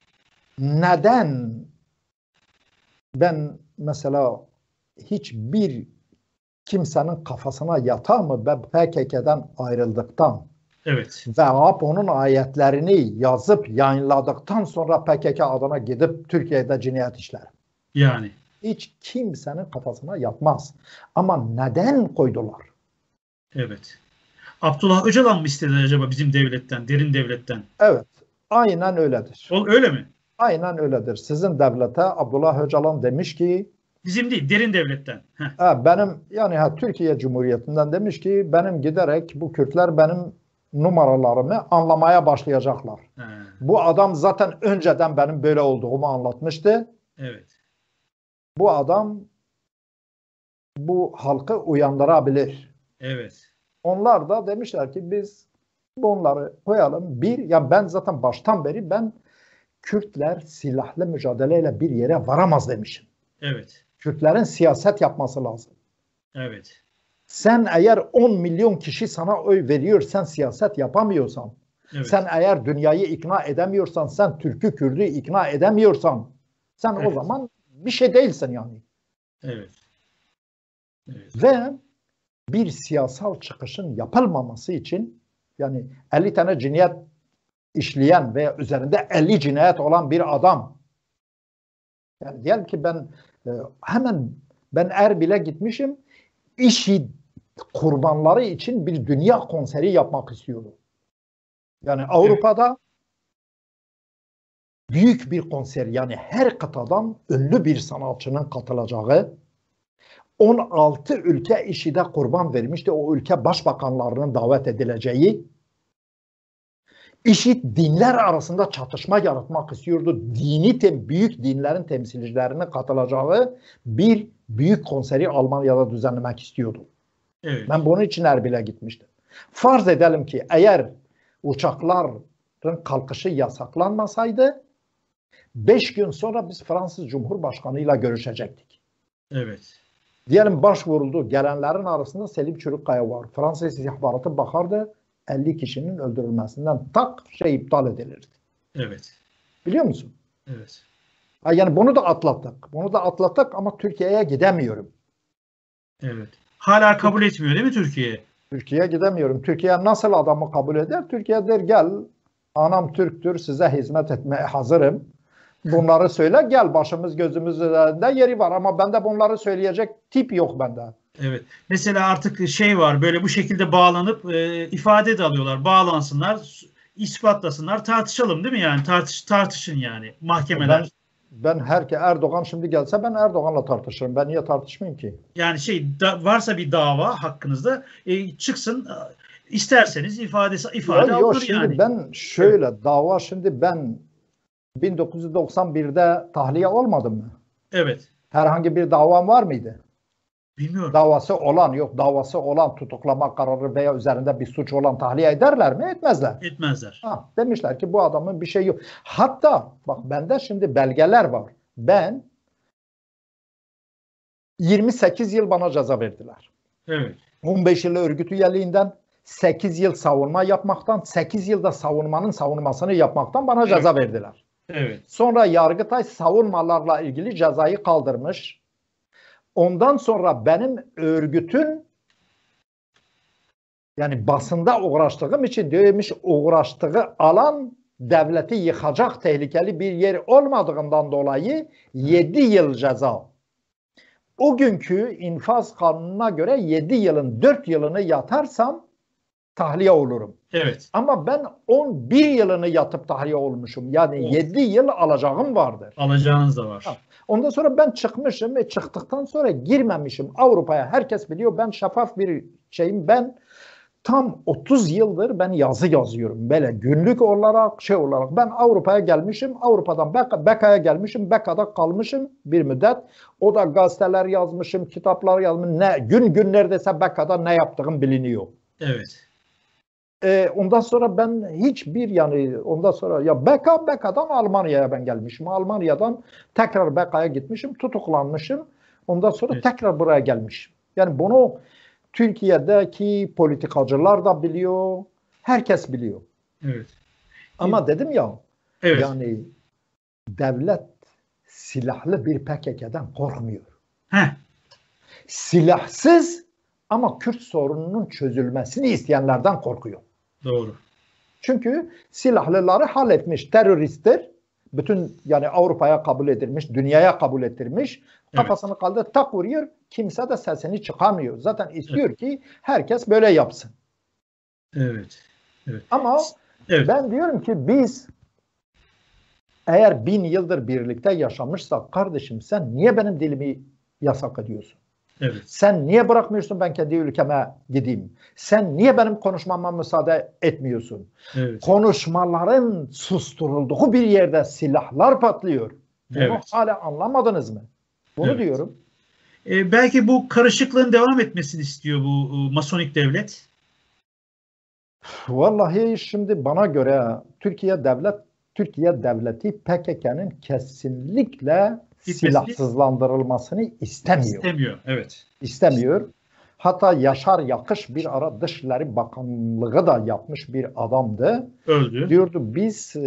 neden ben mesela hiçbir kimsenin kafasına yatar mı ben P K K'den ayrıldıktan Evet. ve onun ayetlerini yazıp yayınladıktan sonra P K K adına gidip Türkiye'de cinayet işler? Yani. Hiç kimsenin kafasına yatmaz. Ama neden koydular? Evet. Abdullah Öcalan mı istediler acaba bizim devletten, derin devletten? Evet. Aynen öyledir. O, öyle mi? Aynen öyledir. Sizin devlete Abdullah Öcalan demiş ki bizim değil, derin devletten. He, benim yani ha, Türkiye Cumhuriyeti'nden demiş ki benim giderek bu Kürtler benim numaralarımı anlamaya başlayacaklar. He. Bu adam zaten önceden benim böyle olduğumu anlatmıştı. Evet. Bu adam bu halkı uyandırabilir. Evet. Onlar da demişler ki biz bunları koyalım. Bir, ya ben zaten baştan beri ben Kürtler silahlı mücadeleyle bir yere varamaz demişim. Evet. Kürtlerin siyaset yapması lazım. Evet. Sen eğer on milyon kişi sana oy veriyor, sen siyaset yapamıyorsan, evet. Sen eğer dünyayı ikna edemiyorsan, sen Türk'ü Kürt'ü ikna edemiyorsan, sen evet. O zaman bir şey değilsin yani. Evet. Evet. Ve bir siyasal çıkışın yapılmaması için, yani elli tane cinayet işleyen veya üzerinde elli cinayet olan bir adam, yani diyelim ki ben e, hemen ben Erbil'e gitmişim, İŞİD kurbanları için bir dünya konseri yapmak istiyorum. Yani Avrupa'da evet. Büyük bir konser, yani her kıtadan ünlü bir sanatçının katılacağı, on altı ülke İŞİD'e kurban vermişti. O ülke başbakanlarının davet edileceği, İŞİD dinler arasında çatışma yaratmak istiyordu. Dini tem, büyük dinlerin temsilcilerinin katılacağı bir büyük konseri Almanya'da düzenlemek istiyordu. Evet. Ben bunun için Erbil'e gitmiştim. Farz edelim ki eğer uçakların kalkışı yasaklanmasaydı beş gün sonra biz Fransız Cumhurbaşkanı ile görüşecektik. Evet. Diyelim başvuruldu. Gelenlerin arasında Selim Çırıkkaya var. Fransız istihbaratı bakardı, elli kişinin öldürülmesinden tak şey iptal edilirdi. Evet. Biliyor musun? Evet. Yani bunu da atlattık. Bunu da atlattık ama Türkiye'ye gidemiyorum. Evet. Hala kabul etmiyor değil mi Türkiye? Türkiye'ye gidemiyorum. Türkiye nasıl adamı kabul eder? Türkiye der gel, anam Türktür, size hizmet etmeye hazırım. Bunları söyle, gel, başımız gözümüz üzerinde yeri var ama bende bunları söyleyecek tip yok bende. Evet. Mesela artık şey var, böyle bu şekilde bağlanıp e, ifade de alıyorlar. Bağlansınlar, ispatlasınlar, tartışalım değil mi yani? Tartış, tartışın yani mahkemeler. Ben, ben herke Erdoğan şimdi gelse ben Erdoğan'la tartışırım. Ben niye tartışmayayım ki? Yani şey da, varsa bir dava hakkınızda e, çıksın, isterseniz ifadesi ifade ya, alınır yok, şimdi yani. Ben şöyle evet. Dava şimdi ben bin dokuz yüz doksan birde tahliye olmadım mı? Evet. Herhangi bir davam var mıydı? Bilmiyorum. Davası olan yok. Davası olan tutuklama kararı veya üzerinde bir suç olan tahliye ederler mi? Etmezler. Etmezler. Ha, demişler ki bu adamın bir şey yok. Hatta bak bende şimdi belgeler var. Ben yirmi sekiz yıl bana ceza verdiler. Evet. on beş yıl örgüt üyeliğinden, sekiz yıl savunma yapmaktan, sekiz yılda savunmanın savunmasını yapmaktan bana evet. ceza verdiler. Evet. Sonra Yargıtay savunmalarla ilgili cezayı kaldırmış. Ondan sonra benim örgütün, yani basında uğraştığım için demiş, uğraştığı alan devleti yıkacak tehlikeli bir yer olmadığından dolayı yedi yıl ceza. o günkü infaz kanununa göre yedi yılın dört yılını yatarsam tahliye olurum. Evet. Ama ben on bir yılını yatıp tahliye olmuşum. Yani Of. yedi yıl alacağım vardır. Alacağınız da var. Ha. Ondan sonra ben çıkmışım ve çıktıktan sonra girmemişim Avrupa'ya. Herkes biliyor ben şeffaf bir şeyim. Ben tam otuz yıldır ben yazı yazıyorum. Böyle günlük olarak şey olarak. Ben Avrupa'ya gelmişim. Avrupa'dan Bekka'ya gelmişim. Bekka'da kalmışım bir müddet. O da gazeteler yazmışım, kitaplar yazmışım. Ne, gün gün neredeyse Bekka'da ne yaptığım biliniyor. Evet. Ee, ondan sonra ben hiçbir yani ondan sonra ya Bekka Bekka'dan Almanya'ya ben gelmişim. Almanya'dan tekrar Bekka'ya gitmişim, tutuklanmışım. Ondan sonra evet. tekrar buraya gelmişim. Yani bunu Türkiye'deki politikacılar da biliyor, herkes biliyor. Evet. Ama dedim ya, evet. yani devlet silahlı bir P K K'den korkmuyor. Heh. Silahsız ama Kürt sorununun çözülmesini isteyenlerden korkuyor. Doğru. Çünkü silahlıları halletmiş, teröristler, bütün yani Avrupa'ya kabul edilmiş, dünyaya kabul ettirmiş, kafasını evet. kaldı tak vuruyor, kimse de sesini çıkamıyor. Zaten istiyor evet. ki herkes böyle yapsın. Evet. Evet. Ama evet. ben diyorum ki biz eğer bin yıldır birlikte yaşamışsak kardeşim sen niye benim dilimi yasak ediyorsun? Evet. Sen niye bırakmıyorsun ben kendi ülkeme gideyim? Sen niye benim konuşmama müsaade etmiyorsun? Evet. Konuşmaların susturulduğu bir yerde silahlar patlıyor. Bunu evet. hala anlamadınız mı? Bunu evet. diyorum. Ee, belki bu karışıklığın devam etmesini istiyor bu Masonik devlet. Vallahi şimdi bana göre Türkiye devlet Türkiye devleti P K K'nın kesinlikle silahsızlandırılmasını istemiyor. İstemiyor, evet. İstemiyor. Hatta Yaşar Yakış bir ara Dışişleri Bakanlığı da yapmış bir adamdı. Öldü. Diyordu biz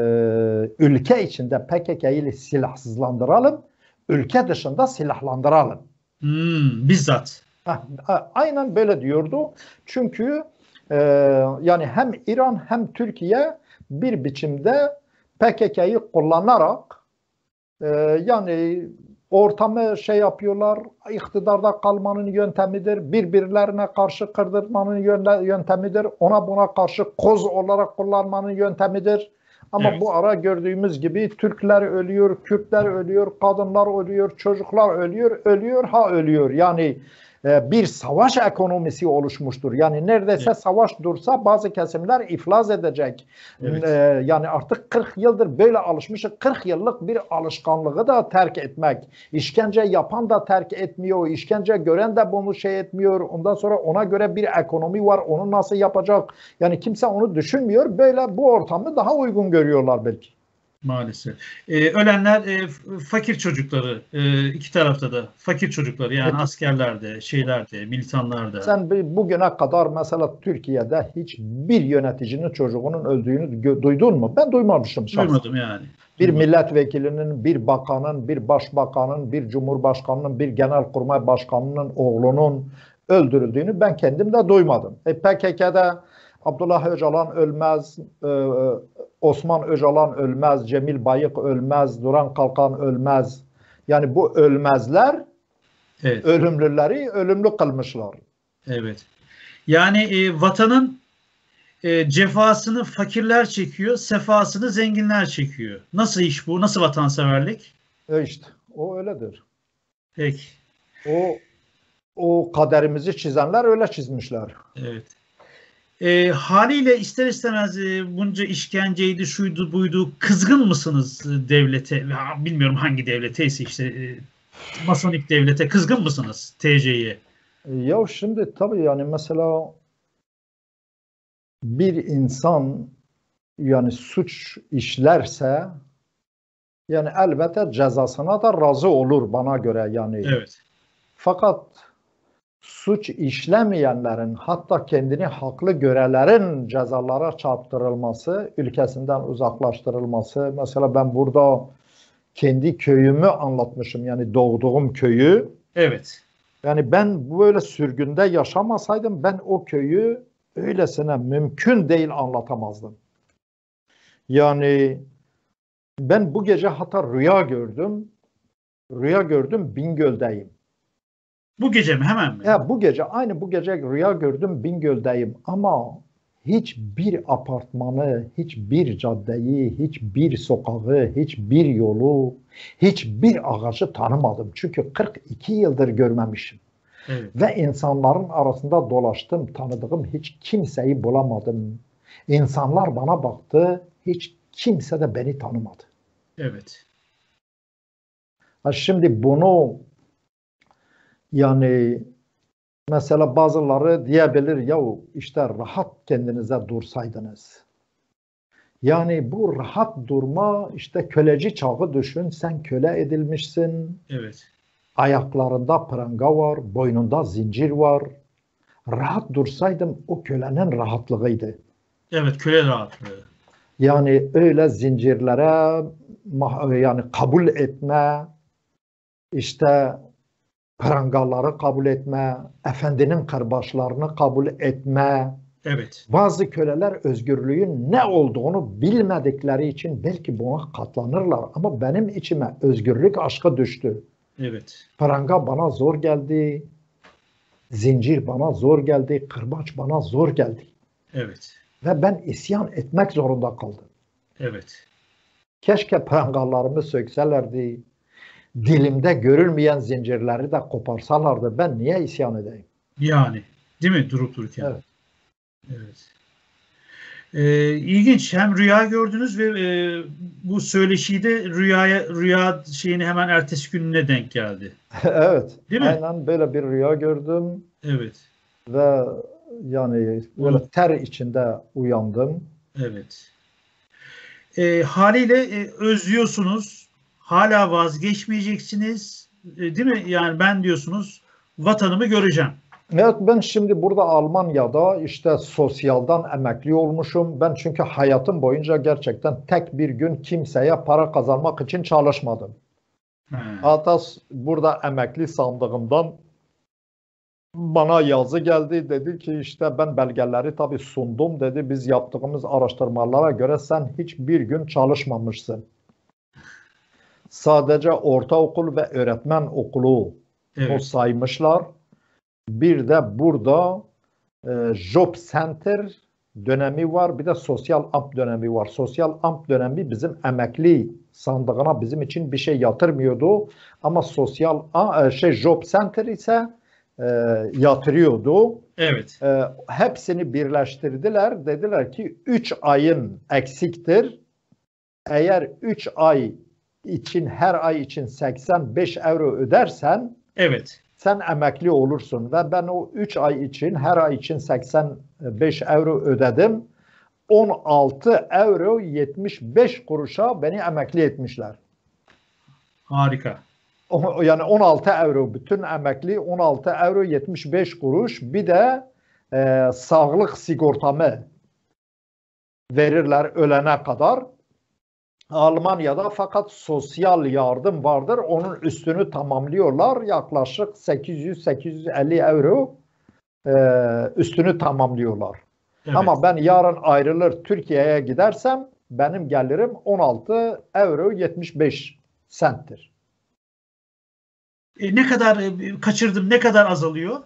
e, ülke içinde P K K'yı silahsızlandıralım, ülke dışında silahlandıralım. Hmm, bizzat. Ha, aynen böyle diyordu. Çünkü e, yani hem İran hem Türkiye bir biçimde P K K'yı kullanarak e, yani ortamı şey yapıyorlar, iktidarda kalmanın yöntemidir, birbirlerine karşı kırdırmanın yöntemidir, ona buna karşı koz olarak kullanmanın yöntemidir. Ama evet. bu ara gördüğümüz gibi Türkler ölüyor, Kürtler ölüyor, kadınlar ölüyor, çocuklar ölüyor, ölüyor ha ölüyor. Yani e, bir savaş ekonomisi oluşmuştur. Yani neredeyse evet. savaş dursa bazı kesimler iflas edecek. Evet. E, yani artık kırk yıldır böyle alışmışız. kırk yıllık bir alışkanlığı da terk etmek. İşkence yapan da terk etmiyor. İşkence gören de bunu şey etmiyor. Ondan sonra ona göre bir ekonomi var. Onu nasıl yapacak? Yani kimse onu düşünmüyor. Böyle bu ortamı daha uygun görüyorlar belki. Maalesef. Ee, ölenler e, fakir çocukları. E, iki tarafta da fakir çocukları. Yani evet. askerlerde, şeylerde, militanlarda. Sen bugüne kadar mesela Türkiye'de hiçbir yöneticinin çocuğunun öldüğünü duydun mu? Ben duymamışım şahsen. Duymadım yani. Bir Duymadım. milletvekilinin, bir bakanın, bir başbakanın, bir cumhurbaşkanının, bir genelkurmay başkanının oğlunun öldürüldüğünü ben kendim de duymadım. E, P K K'da Abdullah Öcalan ölmez, e, Osman Öcalan ölmez, Cemil Bayık ölmez, Duran Kalkan ölmez. Yani bu ölmezler evet. ölümlüleri ölümlü kılmışlar. Evet. Yani e, vatanın e, cefasını fakirler çekiyor, sefasını zenginler çekiyor. Nasıl iş bu? Nasıl vatanseverlik? E işte o öyledir. Peki. O o kaderimizi çizenler öyle çizmişler. Evet. E, haliyle ister istemez e, bunca işkenceydi, şuydu, buydu. Kızgın mısınız e, devlete? Ya, bilmiyorum hangi devleteyse işte e, Masonik devlete kızgın mısınız T C'ye? E, ya şimdi tabii yani mesela bir insan yani suç işlerse yani elbette cezasına da razı olur bana göre yani. Evet. Fakat suç işlemeyenlerin hatta kendini haklı görenlerin cezalara çarptırılması, ülkesinden uzaklaştırılması. Mesela ben burada kendi köyümü anlatmışım yani doğduğum köyü. Evet. Yani ben böyle sürgünde yaşamasaydım ben o köyü öylesine mümkün değil anlatamazdım. Yani ben bu gece hatta rüya gördüm. Rüya gördüm Bingöl'deyim. Bu gece mi, hemen mi? Ya bu gece, aynı bu gece rüya gördüm, Bingöl'deyim ama hiçbir apartmanı, hiçbir caddeyi, hiçbir sokağı, hiçbir yolu, hiçbir ağacı tanımadım. Çünkü kırk iki yıldır görmemişim. Evet. Ve insanların arasında dolaştım, tanıdığım hiç kimseyi bulamadım. İnsanlar bana baktı, hiç kimse de beni tanımadı. Evet. Ha şimdi bunu, yani mesela bazıları diyebilir, ya işte rahat kendinize dursaydınız. Yani bu rahat durma, işte köleci çağı düşün, sen köle edilmişsin. Evet. Ayaklarında pranga var, boynunda zincir var. Rahat dursaydım o kölenin rahatlığıydı. Evet, köle rahatlığı. Yani öyle zincirlere yani kabul etme, işte prangaları kabul etme, efendinin kırbaçlarını kabul etme. Evet. Bazı köleler özgürlüğün ne olduğunu bilmedikleri için belki buna katlanırlar. Ama benim içime özgürlük aşkı düştü. Evet. Pranga bana zor geldi, zincir bana zor geldi, kırbaç bana zor geldi. Evet. Ve ben isyan etmek zorunda kaldım. Evet. Keşke prangalarımı sökselerdi, dilimde görülmeyen zincirleri de koparsalardı. Ben niye isyan edeyim? Yani. Değil mi? Durup dururken. Evet. Evet. Ee, ilginç. Hem rüya gördünüz ve e, bu söyleşiyi de rüyaya rüya şeyini hemen ertesi gününe denk geldi. Evet. Değil mi? Aynen böyle bir rüya gördüm Evet. ve yani böyle Onu, ter içinde uyandım. evet. E, haliyle e, özlüyorsunuz. Hala vazgeçmeyeceksiniz. E, değil mi? Yani ben diyorsunuz vatanımı göreceğim. Evet, ben şimdi burada Almanya'da işte sosyaldan emekli olmuşum. Ben çünkü hayatım boyunca gerçekten tek bir gün kimseye para kazanmak için çalışmadım. Ha, Hatta burada emekli sandığımdan bana yazı geldi. Dedi ki işte ben belgeleri tabii sundum. Dedi biz yaptığımız araştırmalara göre sen hiçbir gün çalışmamışsın. Sadece ortaokul ve öğretmen okulu evet. saymışlar. Bir de burada e, Job Center dönemi var. Bir de sosyal amp dönemi var. Sosyal amp dönemi bizim emekli sandığına bizim için bir şey yatırmıyordu. Ama sosyal şey Job Center ise e, yatırıyordu. Evet. E, hepsini birleştirdiler. Dediler ki üç ayın eksiktir. Eğer üç ay için her ay için seksen beş euro ödersen Evet. sen emekli olursun ve ben o üç ay için her ay için seksen beş euro ödedim. on altı euro yetmiş beş kuruşa beni emekli etmişler. Harika. O, yani on altı euro bütün emekli on altı euro yetmiş beş kuruş bir de e, sağlık sigortamı verirler ölene kadar. Almanya'da fakat sosyal yardım vardır. Onun üstünü tamamlıyorlar. Yaklaşık sekiz yüz sekiz yüz elli euro e, üstünü tamamlıyorlar. Evet. Ama ben yarın ayrılır Türkiye'ye gidersem benim gelirim on altı euro yetmiş beş senttir. E, ne kadar e, kaçırdım, ne kadar azalıyor?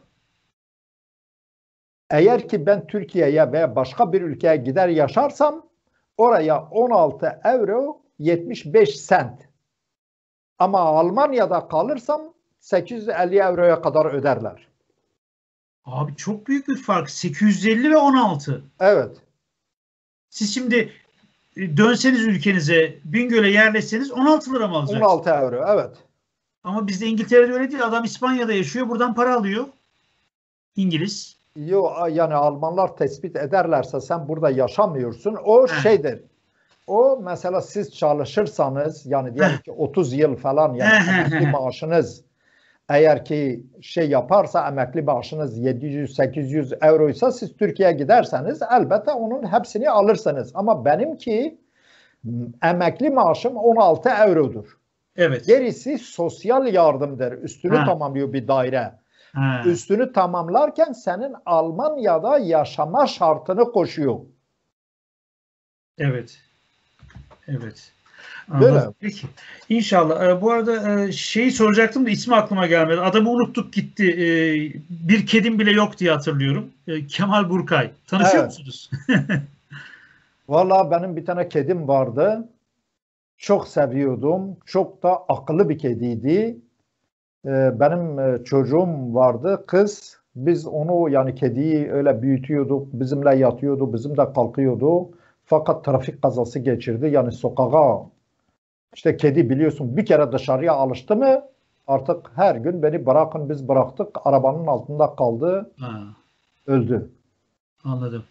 Eğer ki ben Türkiye'ye veya başka bir ülkeye gider yaşarsam oraya on altı euro yetmiş beş sent. Ama Almanya'da kalırsam sekiz yüz elli euroya kadar öderler. Abi çok büyük bir fark. sekiz yüz elli ve on altı. Evet. Siz şimdi e, dönseniz ülkenize, Bingöl'e yerleşseniz on altı lira mı on alacaksınız? altı euro evet. Ama bizde İngiltere'de öyle değil. Adam İspanya'da yaşıyor. Buradan para alıyor. İngiliz. Yo, yani Almanlar tespit ederlerse sen burada yaşamıyorsun. O He. şeydir. O mesela siz çalışırsanız yani diyelim ki otuz yıl falan yani emekli maaşınız eğer ki şey yaparsa emekli maaşınız yedi yüz sekiz yüz euroysa siz Türkiye'ye giderseniz elbette onun hepsini alırsınız. Ama benimki emekli maaşım on altı eurodur. Evet. Gerisi sosyal yardımdır. Üstünü Ha. tamamlıyor bir daire. Ha. Üstünü tamamlarken senin Almanya'da yaşama şartını koşuyor. Evet. Evet. Anladım. Böyle. Peki. İnşallah. Ee, bu arada e, şeyi soracaktım da ismi aklıma gelmedi. Adamı unuttuk gitti. Ee, bir kedim bile yok diye hatırlıyorum. Ee, Kemal Burkay. Tanışıyor evet. musunuz? Vallahi benim bir tane kedim vardı. Çok seviyordum. Çok da akıllı bir kediydi. Ee, benim çocuğum vardı, kız. Biz onu yani kediyi öyle büyütüyorduk. Bizimle yatıyordu, bizimle kalkıyordu. Fakat trafik kazası geçirdi. Yani sokağa işte kedi biliyorsun bir kere dışarıya alıştı mı artık her gün beni bırakın biz bıraktık. Arabanın altında kaldı. Ha. Öldü. Anladım.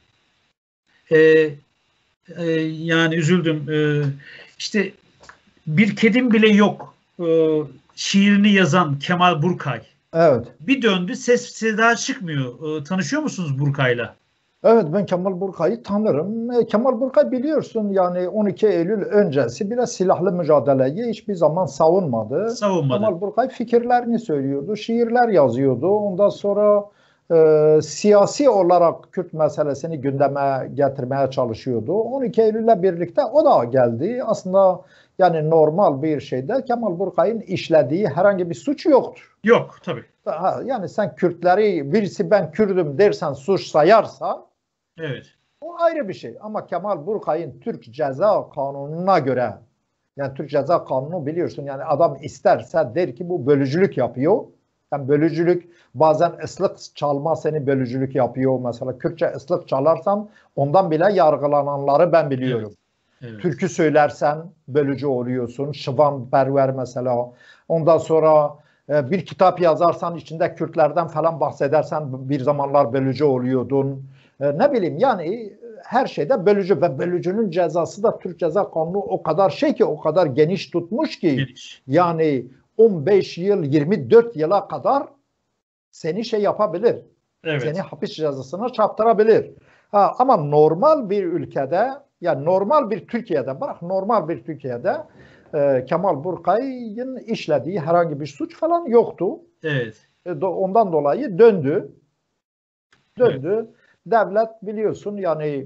Ee, e, yani üzüldüm. Ee, işte bir kedim bile yok. Ee, şiirini yazan Kemal Burkay. Evet. Bir döndü ses seda çıkmıyor. Ee, tanışıyor musunuz Burkay'la? Evet, ben Kemal Burkay'ı tanırım. E, Kemal Burkay biliyorsun yani on iki Eylül öncesi bile silahlı mücadeleyi hiçbir zaman savunmadı. Savunmadı. Kemal Burkay fikirlerini söylüyordu, şiirler yazıyordu. Ondan sonra e, siyasi olarak Kürt meselesini gündeme getirmeye çalışıyordu. on iki Eylül'le birlikte o da geldi. Aslında yani normal bir şeyde Kemal Burkay'ın işlediği herhangi bir suç yoktur. Yok tabii. Yani sen Kürtleri birisi ben Kürdüm dersen suç sayarsa evet. O ayrı bir şey. Ama Kemal Burkay'ın Türk Ceza Kanunu'na göre, yani Türk Ceza Kanunu biliyorsun yani adam isterse der ki bu bölücülük yapıyor. Yani bölücülük bazen ıslık çalma seni bölücülük yapıyor. Mesela Kürtçe ıslık çalarsan ondan bile yargılananları ben biliyorum. Evet. Evet. Türkü söylersen bölücü oluyorsun. Şıvan Perver mesela. Ondan sonra e, bir kitap yazarsan içinde Kürtlerden falan bahsedersen bir zamanlar bölücü oluyordun. E, ne bileyim yani her şeyde bölücü ve bölücünün cezası da Türk Ceza Kanunu o kadar şey ki o kadar geniş tutmuş ki geniş. Yani on beş yıl yirmi dört yıla kadar seni şey yapabilir. Evet. Seni hapis cezasına çarptırabilir. Ha, ama normal bir ülkede yani normal bir Türkiye'de bırak normal bir Türkiye'de e, Kemal Burkay'ın işlediği herhangi bir suç falan yoktu. Evet. E, do, ondan dolayı döndü. Döndü. Evet. Devlet biliyorsun yani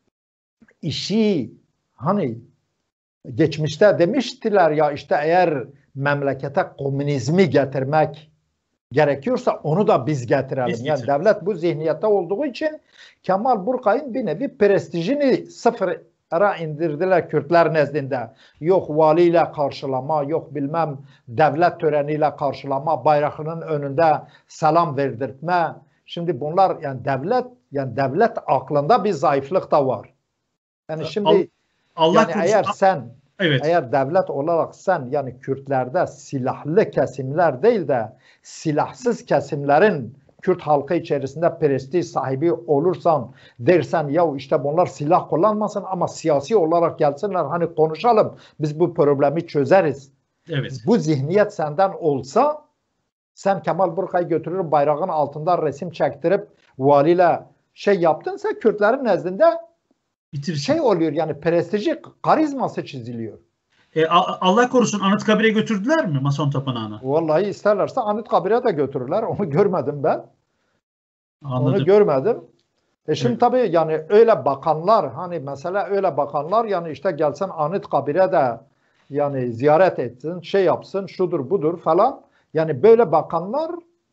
işi hani geçmişte demiştiler ya işte eğer memlekete komünizmi getirmek gerekiyorsa onu da biz getirelim. Biz yani devlet bu zihniyette olduğu için Kemal Burkay'ın bir nevi prestijini sıfıra indirdiler Kürtler nezdinde. Yok valiyle karşılama, yok bilmem devlet töreniyle karşılama, bayrağının önünde selam verdirtme. Şimdi bunlar yani devlet yani devlet aklında bir zayıflık da var. Yani şimdi Allah yani eğer sen evet. eğer devlet olarak sen yani Kürtlerde silahlı kesimler değil de silahsız kesimlerin Kürt halkı içerisinde prestij sahibi olursan dersen ya işte bunlar silah kullanmasın ama siyasi olarak gelsinler hani konuşalım biz bu problemi çözeriz. Evet. Bu zihniyet senden olsa sen Kemal Burkay'ı götürür bayrağın altında resim çektirip valiyle şey yaptınsa Kürtlerin nezdinde Bitirsin. Şey oluyor yani prestiji, karizması çiziliyor. E, Allah korusun Anıtkabir'e götürdüler mi Mason Tapınağı'na? Vallahi isterlerse Anıtkabir'e de götürürler. Onu görmedim ben. Anladım. Onu görmedim. E şimdi evet. Tabii yani öyle bakanlar hani mesela öyle bakanlar yani işte gelsen Anıtkabir'e de yani ziyaret etsin, şey yapsın, şudur budur falan. Yani böyle bakanlar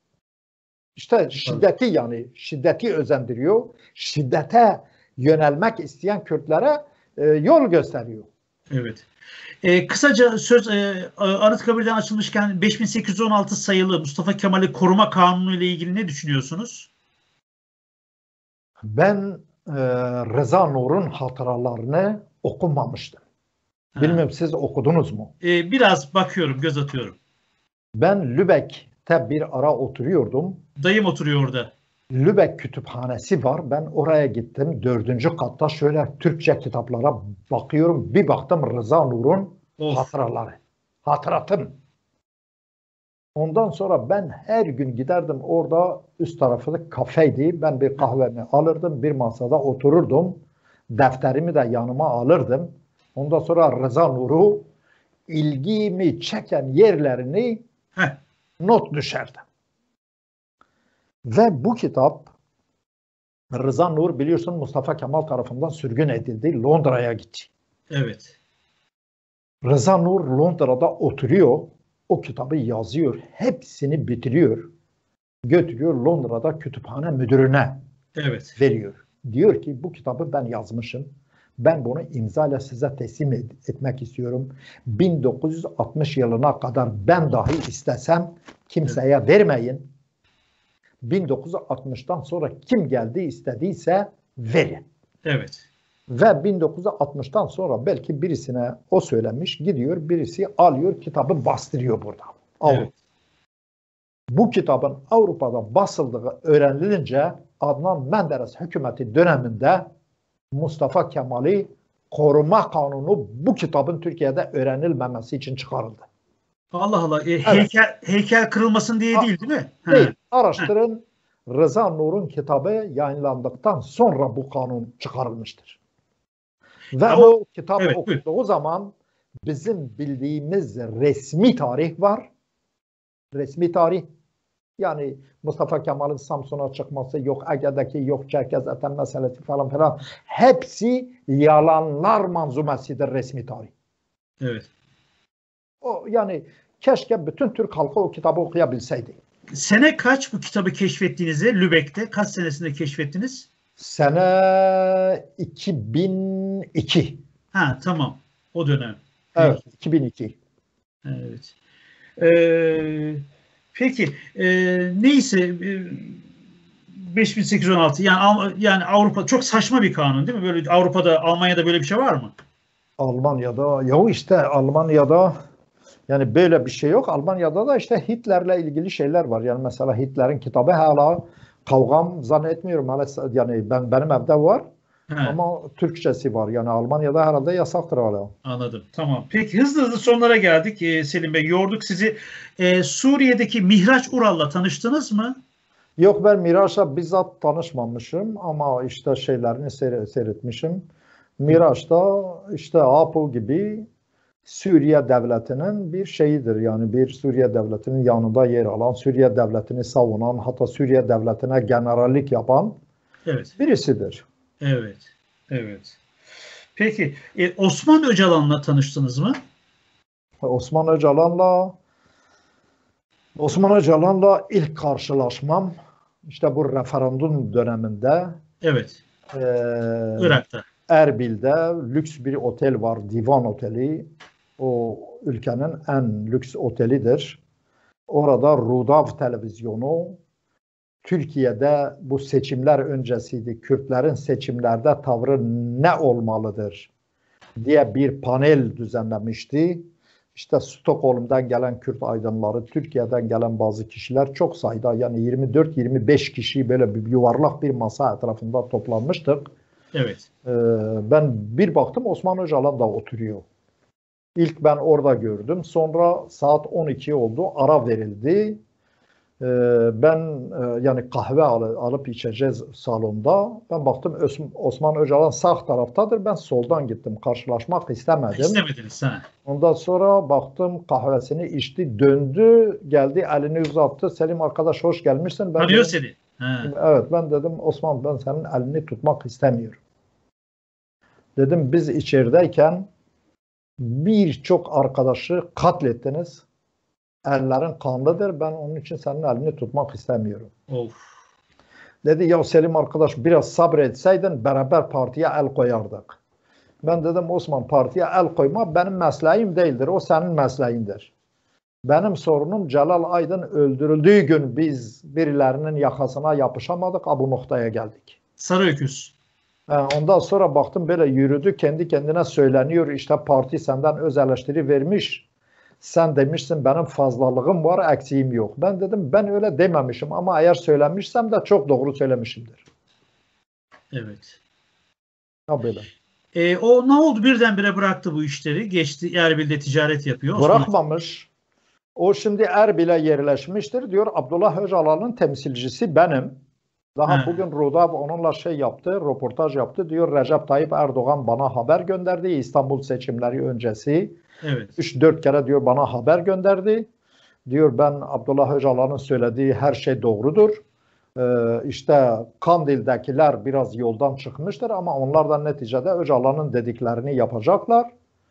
işte şiddeti yani şiddeti özendiriyor. Şiddete yönelmek isteyen Kürtlere e, yol gösteriyor. Evet. E, kısaca söz e, Anıtkabir'den açılmışken beş bin sekiz yüz on altı sayılı Mustafa Kemal'i Koruma Kanunu ile ilgili ne düşünüyorsunuz? Ben e, Rıza Nur'un hatıralarını okumamıştım. Ha. Bilmiyorum siz okudunuz mu? E, biraz bakıyorum, göz atıyorum. Ben Lübeck'te bir ara oturuyordum. Dayım oturuyor orada. Lübeck kütüphanesi var. Ben oraya gittim. Dördüncü katta şöyle Türkçe kitaplara bakıyorum. Bir baktım Rıza Nur'un hatıraları. Hatıratım. Ondan sonra ben her gün giderdim orada üst tarafı kafeydi. Ben bir kahvemi alırdım. Bir masada otururdum. Defterimi de yanıma alırdım. Ondan sonra Rıza Nur'u ilgimi çeken yerlerini Heh. not düşerdim. Ve bu kitap Rıza Nur biliyorsun Mustafa Kemal tarafından sürgün edildi. Londra'ya gitti. Evet. Rıza Nur Londra'da oturuyor. O kitabı yazıyor. Hepsini bitiriyor. Götürüyor Londra'da kütüphane müdürüne Evet. veriyor. Diyor ki bu kitabı ben yazmışım. Ben bunu imzayla size teslim et, etmek istiyorum. bin dokuz yüz altmış yılına kadar ben dahi istesem kimseye evet. vermeyin. bin dokuz yüz altmıştan sonra kim geldi istediyse verin. Evet. Ve bin dokuz yüz altmıştan sonra belki birisine o söylemiş, gidiyor birisi alıyor kitabı bastırıyor burada. Evet. Bu kitabın Avrupa'da basıldığı öğrenilince Adnan Menderes hükümeti döneminde Mustafa Kemal'i koruma kanunu bu kitabın Türkiye'de öğrenilmemesi için çıkarıldı. Allah Allah. E, evet. heykel, heykel kırılmasın diye değil değil mi? Değil. Ha. Araştırın. Ha. Rıza Nur'un kitabı yayınlandıktan sonra bu kanun çıkarılmıştır. Ve Ama, o kitabı evet, okuduğu buyur. zaman bizim bildiğimiz resmi tarih var. Resmi tarih. Yani Mustafa Kemal'in Samsun'a çıkması, yok Ege'deki, yok Çerkez Eten meselesi falan filan. Hepsi yalanlar manzumesidir resmi tarih. Evet. O yani keşke bütün Türk halkı o kitabı okuyabilseydi. Sene kaç bu kitabı keşfettiğinizde Lübeck'te? Kaç senesinde keşfettiniz? Sene iki bin iki. Ha tamam. O dönem. Evet. Peki. iki bin iki. Evet. Ee, peki. E, neyse e, beş bin sekiz yüz on altı yani yani Avrupa çok saçma bir kanun değil mi? Böyle Avrupa'da, Almanya'da böyle bir şey var mı? Almanya'da ya işte Almanya'da yani böyle bir şey yok. Almanya'da da işte Hitler'le ilgili şeyler var. Yani mesela Hitler'in kitabı hala kavgam zannetmiyorum. Yani ben benim evde var. He. Ama Türkçesi var. Yani Almanya'da herhalde yasaktır hala. Anladım. Tamam. Peki hızlı hızlı sonlara geldik ee, Selim Bey. Yorduk sizi. Ee, Suriye'deki Mihraç Ural'la tanıştınız mı? Yok ben Miraç'la bizzat tanışmamışım ama işte şeylerini seyretmişim. Miraç da işte Apo gibi Suriye devletinin bir şeyidir. Yani bir Suriye devletinin yanında yer alan, Suriye devletini savunan, hatta Suriye devletine generallik yapan evet. birisidir. Evet, evet. Peki e, Osman Öcalan'la tanıştınız mı? Osman Öcalan'la Osman Öcalan'la ilk karşılaşmam işte bu referandum döneminde. Evet. E, Irak'ta. Erbil'de lüks bir otel var, Divan Oteli. O ülkenin en lüks otelidir. Orada Rudav televizyonu Türkiye'de bu seçimler öncesiydi. Kürtlerin seçimlerde tavrı ne olmalıdır diye bir panel düzenlemişti. İşte Stockholm'dan gelen Kürt aydınları, Türkiye'den gelen bazı kişiler çok sayıda yani yirmi dört yirmi beş kişi böyle bir yuvarlak bir masa etrafında toplanmıştık. Evet. Ee, ben bir baktım Osman Öcalan da oturuyor. İlk ben orada gördüm. Sonra saat on iki oldu. Ara verildi. Ee, ben e, yani kahve al alıp içeceğiz salonda. Ben baktım Osman Öcalan sağ taraftadır. Ben soldan gittim. Karşılaşmak istemedim. İstemediniz ha. Ondan sonra baktım kahvesini içti. Döndü. Geldi elini uzattı. Selim arkadaş hoş gelmişsin. Ben Tanıyor seni. Ha. Evet ben dedim Osman ben senin elini tutmak istemiyorum. Dedim biz içerideyken birçok arkadaşı katlettiniz. Ellerin kanlıdır. Ben onun için senin elini tutmak istemiyorum. Of. Dedi ya Selim arkadaş biraz sabretseydin beraber partiye el koyardık. Ben dedim Osman partiye el koyma benim mesleğim değildir. O senin mesleğindir. Benim sorunum Celal Aydın öldürüldüğü gün biz birilerinin yakasına yapışamadık. Bu noktaya geldik. Sarı öküz. Ondan sonra baktım böyle yürüdü. Kendi kendine söyleniyor. İşte parti senden öz eleştiri vermiş. Sen demişsin benim fazlalığım var, eksiğim yok. Ben dedim ben öyle dememişim ama eğer söylemişsem de çok doğru söylemişimdir. Evet. Ha böyle. E, o ne oldu birdenbire bıraktı bu işleri? Geçti Erbil'de ticaret yapıyor. Bırakmamış. O şimdi Erbil'e yerleşmiştir diyor. Abdullah Öcalan'ın temsilcisi benim. Daha He. bugün Rudav onunla şey yaptı, röportaj yaptı. Diyor Recep Tayyip Erdoğan bana haber gönderdi İstanbul seçimleri öncesi. Evet. üç dört kere diyor bana haber gönderdi. Diyor ben Abdullah Öcalan'ın söylediği her şey doğrudur. Ee, işte Kandil'dekiler biraz yoldan çıkmıştır ama onlar da neticede Öcalan'ın dediklerini yapacaklar.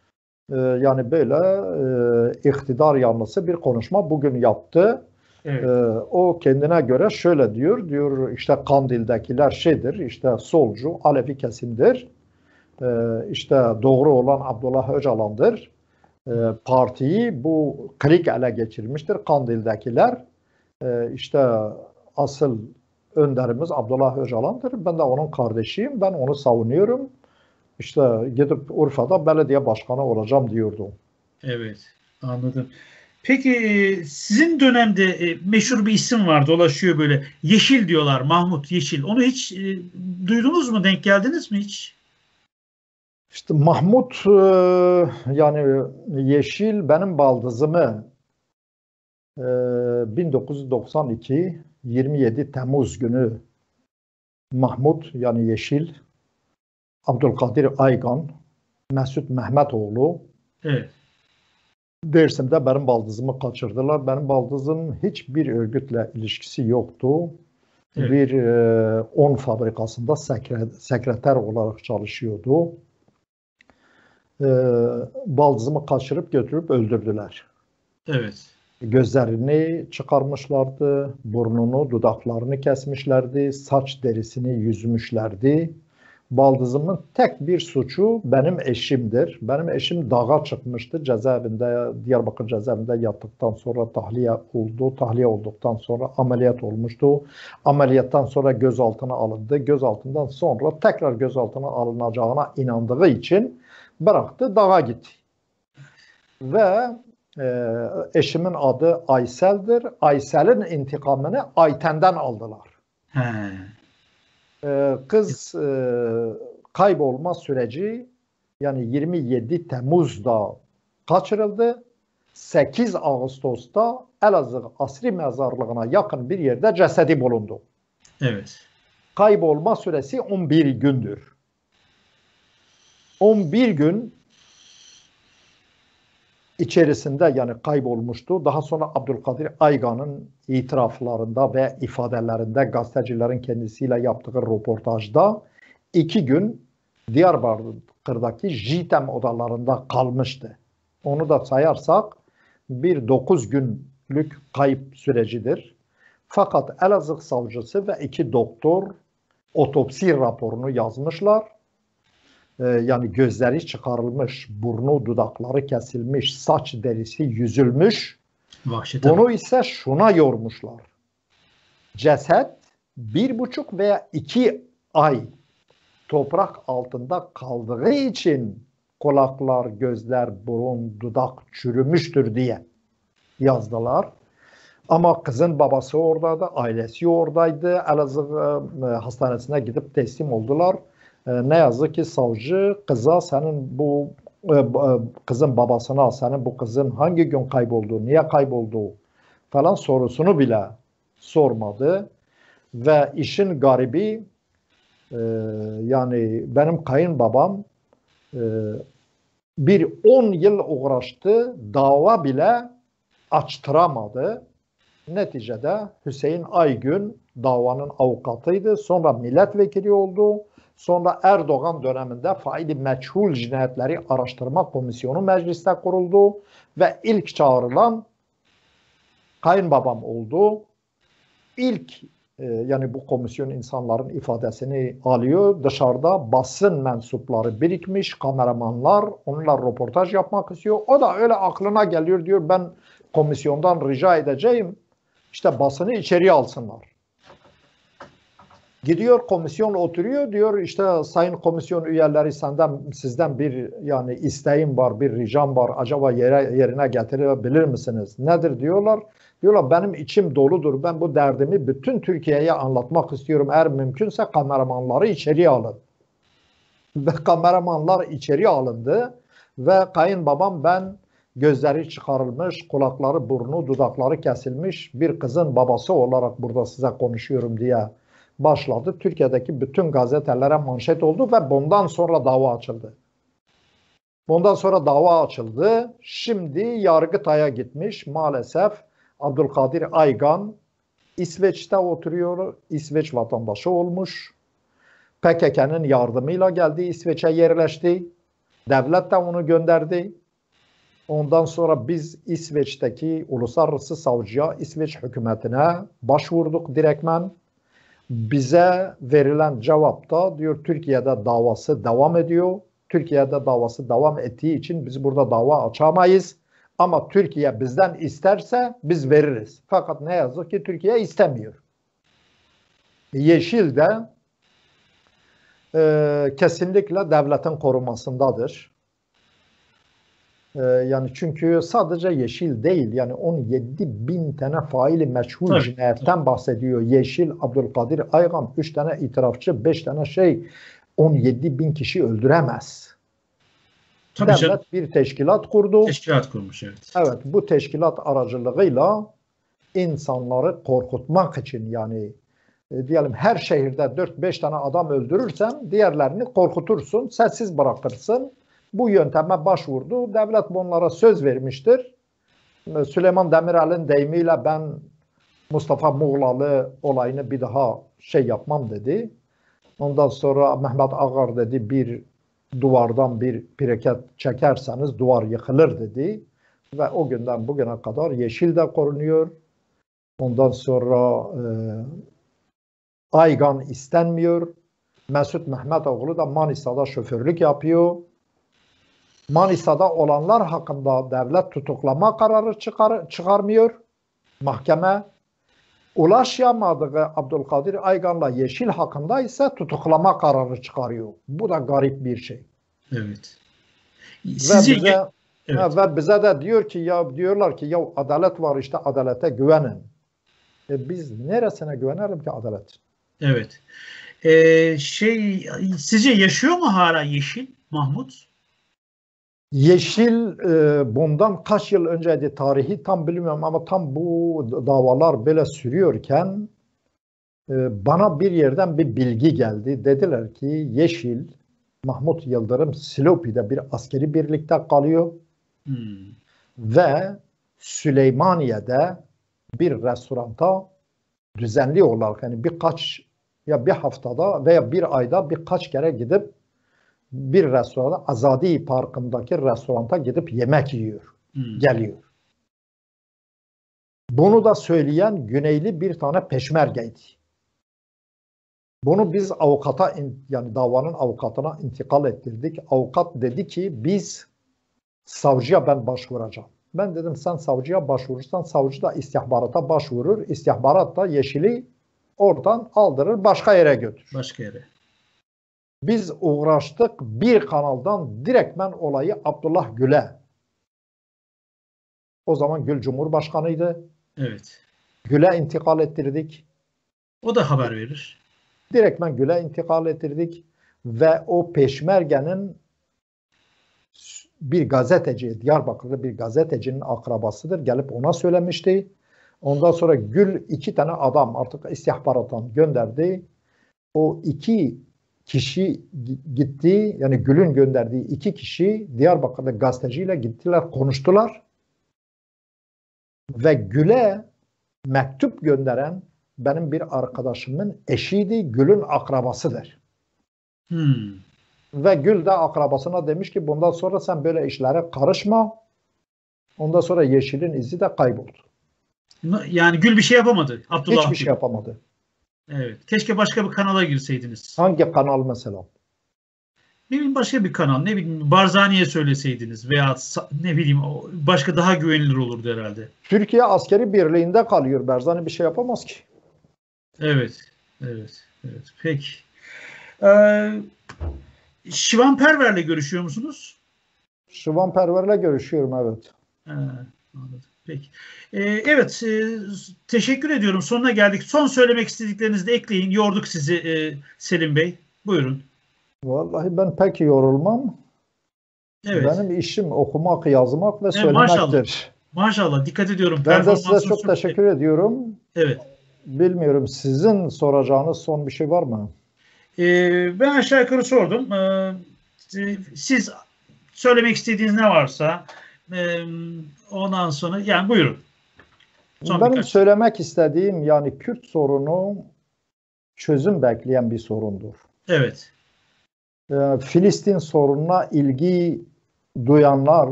E, yani böyle e, iktidar yanlısı bir konuşma bugün yaptı. Evet. E, o kendine göre şöyle diyor, diyor işte Kandil'dekiler şeydir, işte solcu, Alevi kesimdir. E, işte doğru olan Abdullah Öcalan'dır. E, partiyi bu klik ele geçirmiştir Kandil'dekiler. E, işte asıl önderimiz Abdullah Öcalan'dır. Ben de onun kardeşiyim. Ben onu savunuyorum. İşte gidip Urfa'da belediye başkanı olacağım diyordu. Evet, anladım. Peki e, sizin dönemde e, meşhur bir isim var, dolaşıyor böyle. Yeşil diyorlar, Mahmut Yeşil. Onu hiç e, duydunuz mu, denk geldiniz mi hiç? İşte Mahmut e, yani Yeşil benim baldızımı e, bin dokuz yüz doksan iki yirmi yedi Temmuz günü Mahmut yani Yeşil, Abdülkadir Aygan, Mesut Mehmetoğlu Evet, Dersim'de benim baldızımı kaçırdılar. Benim baldızım hiçbir örgütle ilişkisi yoktu. evet. Bir e, un fabrikasında sekre, sekreter olarak çalışıyordu. E, baldızımı kaçırıp götürüp öldürdüler. Evet. Gözlerini çıkarmışlardı, burnunu, dudaklarını kesmişlerdi, saç derisini yüzmüşlerdi. Baldızımın tek bir suçu benim eşimdir. Benim eşim dağa çıkmıştı cezaevinde, Diyarbakır cezaevinde yattıktan sonra tahliye oldu. Tahliye olduktan sonra ameliyat olmuştu. Ameliyattan sonra gözaltına alındı. Gözaltından sonra tekrar gözaltına alınacağına inandığı için bıraktı, dağa gitti. Ve e, eşimin adı Aysel'dir. Aysel'in intikamını Ayten'den aldılar. He. E, kız e, kaybolma süreci yani yirmi yedi Temmuz'da kaçırıldı. sekiz Ağustos'ta Elazığ Asri Mezarlığı'na yakın bir yerde cesedi bulundu. Evet. Kaybolma süresi on bir gündür. on bir gün içerisinde yani kaybolmuştu. Daha sonra Abdülkadir Aygan'ın itiraflarında ve ifadelerinde gazetecilerin kendisiyle yaptığı röportajda iki gün Diyarbakır'daki JITEM odalarında kalmıştı. Onu da sayarsak bir dokuz günlük kayıp sürecidir. Fakat Elazığ savcısı ve iki doktor otopsi raporunu yazmışlar. Yani gözleri çıkarılmış, burnu, dudakları kesilmiş, saç derisi yüzülmüş. Vahşete Bunu bak. ise şuna yormuşlar. Ceset bir buçuk veya iki ay toprak altında kaldığı için kulaklar, gözler, burun, dudak çürümüştür diye yazdılar. Ama kızın babası oradaydı, ailesi oradaydı. Elazığ hastanesine gidip teslim oldular. Ne yazık ki savcı kıza senin bu kızın babasına senin bu kızın hangi gün kaybolduğu, niye kaybolduğu falan sorusunu bile sormadı. Ve işin garibi yani benim kayınbabam bir on yıl uğraştı, dava bile açtıramadı. Neticede Hüseyin Aygün davanın avukatıydı. Sonra milletvekili oldu. Sonra Erdoğan döneminde faili meçhul cinayetleri araştırma komisyonu mecliste kuruldu. Ve ilk çağrılan kayınbabam oldu. İlk e, yani bu komisyon insanların ifadesini alıyor. Dışarıda basın mensupları birikmiş, kameramanlar onunla röportaj yapmak istiyor. O da öyle aklına geliyor diyor ben komisyondan rica edeceğim. İşte basını içeriye alsınlar. Gidiyor komisyon oturuyor diyor işte sayın komisyon üyeleri senden sizden bir yani isteğim var bir ricam var acaba yere, yerine getirebilir misiniz? Nedir diyorlar. Diyorlar benim içim doludur ben bu derdimi bütün Türkiye'ye anlatmak istiyorum eğer mümkünse kameramanları içeriye alın. Ve kameramanlar içeriye alındı ve kayınbabam ben gözleri çıkarılmış, kulakları, burnu, dudakları kesilmiş bir kızın babası olarak burada size konuşuyorum diye başladı. Türkiye'deki bütün gazetelere manşet oldu ve bundan sonra dava açıldı. Bundan sonra dava açıldı. Şimdi Yargıtay'a gitmiş maalesef Abdülkadir Aygan İsveç'te oturuyor. İsveç vatandaşı olmuş. P K K'nın yardımıyla geldi İsveç'e yerleşti. Devlet de onu gönderdi. Ondan sonra biz İsveç'teki uluslararası savcıya, İsveç hükümetine başvurduk direktmen. Bize verilen cevapta diyor Türkiye'de davası devam ediyor. Türkiye'de davası devam ettiği için biz burada dava açamayız. Ama Türkiye bizden isterse biz veririz. Fakat ne yazık ki Türkiye istemiyor. Yeşil de e, kesinlikle devletin korumasındadır. E, yani çünkü sadece Yeşil değil, yani on yedi bin tane faili meçhul Tabii. cinayetten bahsediyor. Yeşil, Abdülkadir Aygan, üç tane itirafçı, beş tane şey, on yedi bin kişi öldüremez. Tabii Devlet canım. bir teşkilat kurdu. Teşkilat kurmuş, evet. Evet, bu teşkilat aracılığıyla insanları korkutmak için, yani e, diyelim her şehirde dört beş tane adam öldürürsen diğerlerini korkutursun, sessiz bırakırsın. Bu yönteme başvurdu. Devlet bunlara söz vermiştir. Süleyman Demirel'in deyimiyle ben Mustafa Muğlalı olayını bir daha şey yapmam dedi. Ondan sonra Mehmet Ağar dedi bir duvardan bir pireket çekerseniz duvar yıkılır dedi. Ve o günden bugüne kadar Yeşil de korunuyor. Ondan sonra e, Aygan istenmiyor. Mesut Mehmetoğlu da Manisa'da şoförlük yapıyor. Manisa'da olanlar hakkında devlet tutuklama kararı çıkar, çıkarmıyor. Mahkeme ulaşamadığı Abdülkadir Aygan'la Yeşil hakkında ise tutuklama kararı çıkarıyor. Bu da garip bir şey. Evet. Sizce... Ve bize, evet. ve bize de diyor ki ya diyorlar ki ya adalet var işte adalete güvenin. E biz neresine güvenelim ki adalet? Evet. Ee, şey sizce yaşıyor mu hala Yeşil Mahmut? Yeşil e, bundan kaç yıl önceydi tarihi tam bilmiyorum ama tam bu davalar böyle sürüyorken e, bana bir yerden bir bilgi geldi. Dediler ki Yeşil, Mahmut Yıldırım Silopi'de bir askeri birlikte kalıyor hmm. ve Süleymaniye'de bir restoranta düzenli olarak yani birkaç ya bir haftada veya bir ayda birkaç kere gidip bir restoranda Azadi Parkı'ndaki restoranta gidip yemek yiyor, hmm. geliyor. Bunu da söyleyen Güneyli bir tane peşmergeydi. Bunu biz avukata yani davanın avukatına intikal ettirdik. Avukat dedi ki biz savcıya ben başvuracağım. Ben dedim sen savcıya başvurursan savcı da istihbarata başvurur. İstihbarat da Yeşil'i oradan aldırır başka yere götürür. Başka yere. Biz uğraştık bir kanaldan direktmen olayı Abdullah Gül'e. O zaman Gül Cumhurbaşkanıydı. Evet. Gül'e intikal ettirdik. O da haber verir. Direktmen Gül'e intikal ettirdik. Ve o peşmergenin bir gazeteci, Diyarbakır'da bir gazetecinin akrabasıdır. Gelip ona söylemişti. Ondan sonra Gül iki tane adam artık istihbarattan gönderdi. O iki kişi gitti, yani Gül'ün gönderdiği iki kişi Diyarbakır'da gazeteciyle gittiler, konuştular. Ve Gül'e mektup gönderen benim bir arkadaşımın eşiydi, Gül'ün akrabasıdır. Hmm. Ve Gül de akrabasına demiş ki bundan sonra sen böyle işlere karışma. Ondan sonra Yeşil'in izi de kayboldu. Yani Gül bir şey yapamadı. Abdullah Hiçbir şey yapamadı. Evet. Keşke başka bir kanala girseydiniz. Hangi kanal mesela? Ne bileyim başka bir kanal. Ne bileyim Barzani'ye söyleseydiniz veya ne bileyim başka daha güvenilir olurdu herhalde. Türkiye askeri birliğinde kalıyor. Barzani bir şey yapamaz ki. Evet. Evet. Evet. Peki. Ee, Şivan Perver'le görüşüyor musunuz? Şivan Perver'le görüşüyorum, evet. Ha, anladım. Peki. Ee, evet. E, teşekkür ediyorum. Sonuna geldik. Son söylemek istediklerinizi de ekleyin. Yorduk sizi e, Selim Bey. Buyurun. Vallahi ben pek yorulmam. Evet. Benim işim okumak, yazmak ve evet, söylemektir. Maşallah. Maşallah. Dikkat ediyorum. Ben de size çok teşekkür ediyorum. Evet. Bilmiyorum sizin soracağınız son bir şey var mı? Ee, ben aşağı yukarı sordum. Ee, siz söylemek istediğiniz ne varsa e, ondan sonra yani buyurun. Son Benim birkaç. söylemek istediğim yani Kürt sorunu çözüm bekleyen bir sorundur.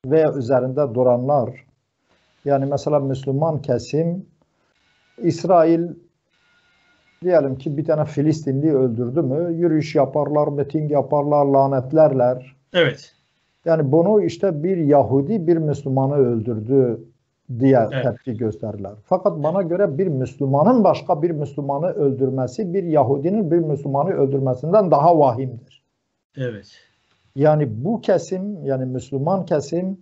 veya üzerinde duranlar, yani mesela Müslüman kesim, İsrail diyelim ki bir tane Filistinli öldürdü mü, yürüyüş yaparlar, miting yaparlar, lanetlerler. Evet. Yani bunu işte bir Yahudi bir Müslümanı öldürdü diye Evet. tepki gösterirler. Fakat bana göre bir Müslümanın başka bir Müslümanı öldürmesi bir Yahudinin bir Müslümanı öldürmesinden daha vahimdir. Evet. Yani bu kesim, yani Müslüman kesim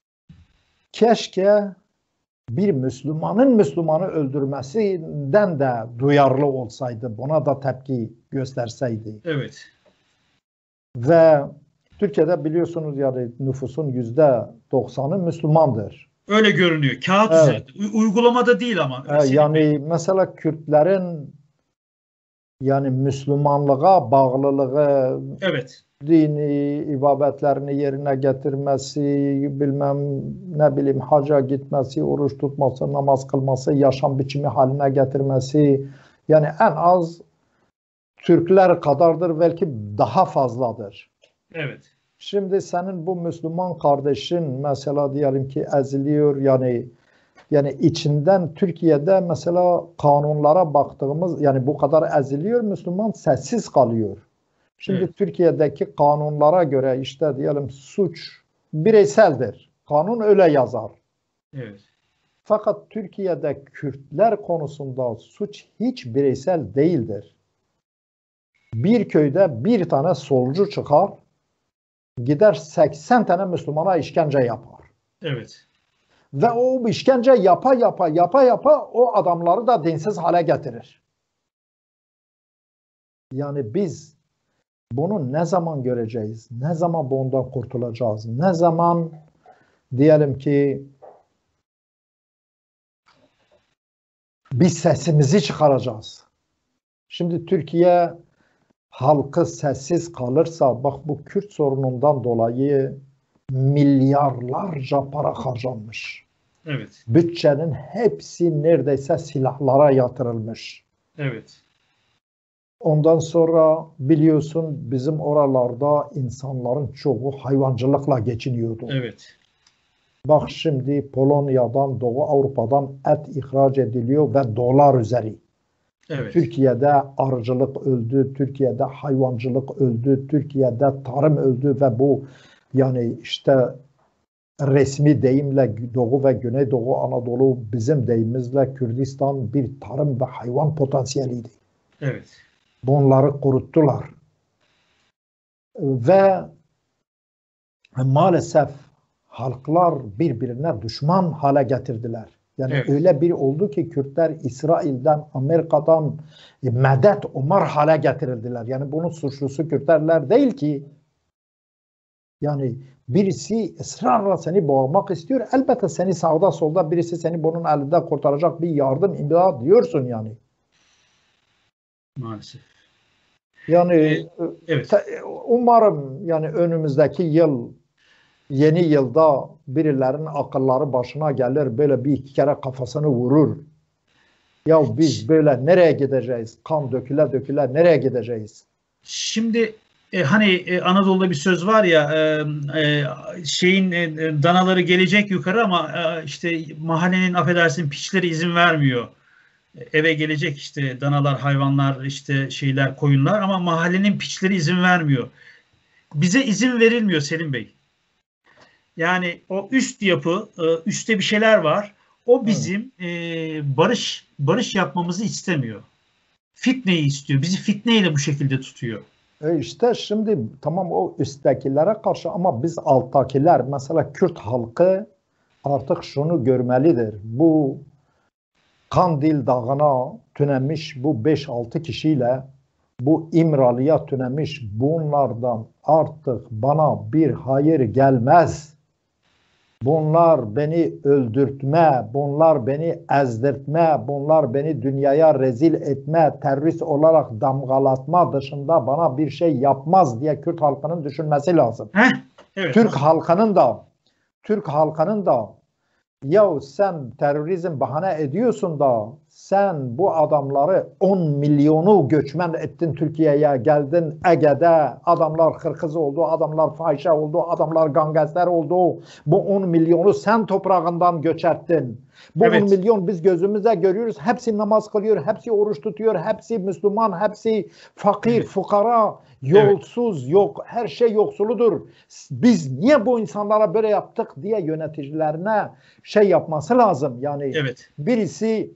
keşke bir Müslümanın Müslümanı öldürmesinden de duyarlı olsaydı, buna da tepki gösterseydi. Evet. Ve Türkiye'de biliyorsunuz yani nüfusun yüzde doksanı Müslümandır. Öyle görünüyor. Kağıt Evet. üzerinde. U- uygulamada değil ama. Ee, yani mesela Kürtlerin yani Müslümanlığa bağlılığı, Evet. dini ibadetlerini yerine getirmesi, bilmem ne bileyim haca gitmesi, oruç tutması, namaz kılması, yaşam biçimi haline getirmesi, yani en az Türkler kadardır, belki daha fazladır. Evet. Şimdi senin bu Müslüman kardeşin mesela diyelim ki eziliyor, yani yani içinden Türkiye'de mesela kanunlara baktığımız, yani bu kadar eziliyor, Müslüman sessiz kalıyor. Şimdi Evet. Türkiye'deki kanunlara göre işte diyelim suç bireyseldir. Kanun öyle yazar. Evet. Fakat Türkiye'de Kürtler konusunda suç hiç bireysel değildir. Bir köyde bir tane solcu çıkar, gider seksen tane Müslümana işkence yapar. Evet. Ve o işkence yapa yapa yapa yapa o adamları da dinsiz hale getirir. Yani biz bunu ne zaman göreceğiz? Ne zaman bundan kurtulacağız? Ne zaman diyelim ki biz sesimizi çıkaracağız? Şimdi Türkiye halkı sessiz kalırsa, bak bu Kürt sorunundan dolayı milyarlarca para harcanmış. Evet. Bütçenin hepsi neredeyse silahlara yatırılmış. Evet. Ondan sonra biliyorsun bizim oralarda insanların çoğu hayvancılıkla geçiniyordu. Evet. Bak şimdi Polonya'dan, Doğu Avrupa'dan et ihraç ediliyor ve dolar üzeri. Evet. Türkiye'de arıcılık öldü, Türkiye'de hayvancılık öldü, Türkiye'de tarım öldü ve bu yani işte resmi deyimle Doğu ve Güneydoğu Anadolu, bizim deyimimizle Kürdistan bir tarım ve hayvan potansiyeliydi. Evet. Bunları kuruttular. Ve maalesef halklar birbirine düşman hale getirdiler. Yani Evet. öyle bir oldu ki Kürtler İsrail'den, Amerika'dan medet umar hale getirildiler. Yani bunun suçlusu Kürtler değil ki. Yani birisi ısrarla seni boğmak istiyor. Elbette seni sağda solda birisi seni bunun elinde kurtaracak bir yardım, imdat diyorsun yani. Maalesef. Yani Ee, evet. umarım yani önümüzdeki yıl, yeni yılda birilerinin akılları başına gelir, böyle bir iki kere kafasını vurur. Ya biz böyle nereye gideceğiz? Kan döküle döküle nereye gideceğiz? Şimdi e, hani e, Anadolu'da bir söz var ya, e, e, şeyin e, danaları gelecek yukarı ama e, işte mahallenin affedersin piçleri izin vermiyor. Eve gelecek işte danalar, hayvanlar, işte şeyler, koyunlar ama mahallenin piçleri izin vermiyor. Bize izin verilmiyor Selim Bey. Yani o üst yapı, e, üstte bir şeyler var. O Hı. bizim e, barış barış yapmamızı istemiyor. Fitneyi istiyor. Bizi fitneyle bu şekilde tutuyor. E işte şimdi tamam o üsttekilere karşı ama biz alttakiler, mesela Kürt halkı artık şunu görmelidir. Bu Kandil Dağı'na tünemiş bu beş altı kişiyle, bu İmralı'ya tünemiş bunlardan artık bana bir hayır gelmez. Bunlar beni öldürtme, bunlar beni ezdirtme, bunlar beni dünyaya rezil etme, terörist olarak damgalatma dışında bana bir şey yapmaz diye Kürt halkının düşünmesi lazım. Heh, evet. Türk halkının da, Türk halkının da ya sen terörizm bahane ediyorsun da sen bu adamları on milyonu göçmen ettin Türkiye'ye, geldin Ege'de adamlar hırkız oldu, adamlar fahişe oldu, adamlar gangster oldu. Bu on milyonu sen toprağından göç ettin. Bu evet. on milyon biz gözümüze görüyoruz. Hepsi namaz kılıyor, hepsi oruç tutuyor, hepsi Müslüman, hepsi fakir, evet. fukara, yolsuz, evet. yok, her şey yoksuludur. Biz niye bu insanlara böyle yaptık diye yöneticilerine şey yapması lazım. Yani evet. birisi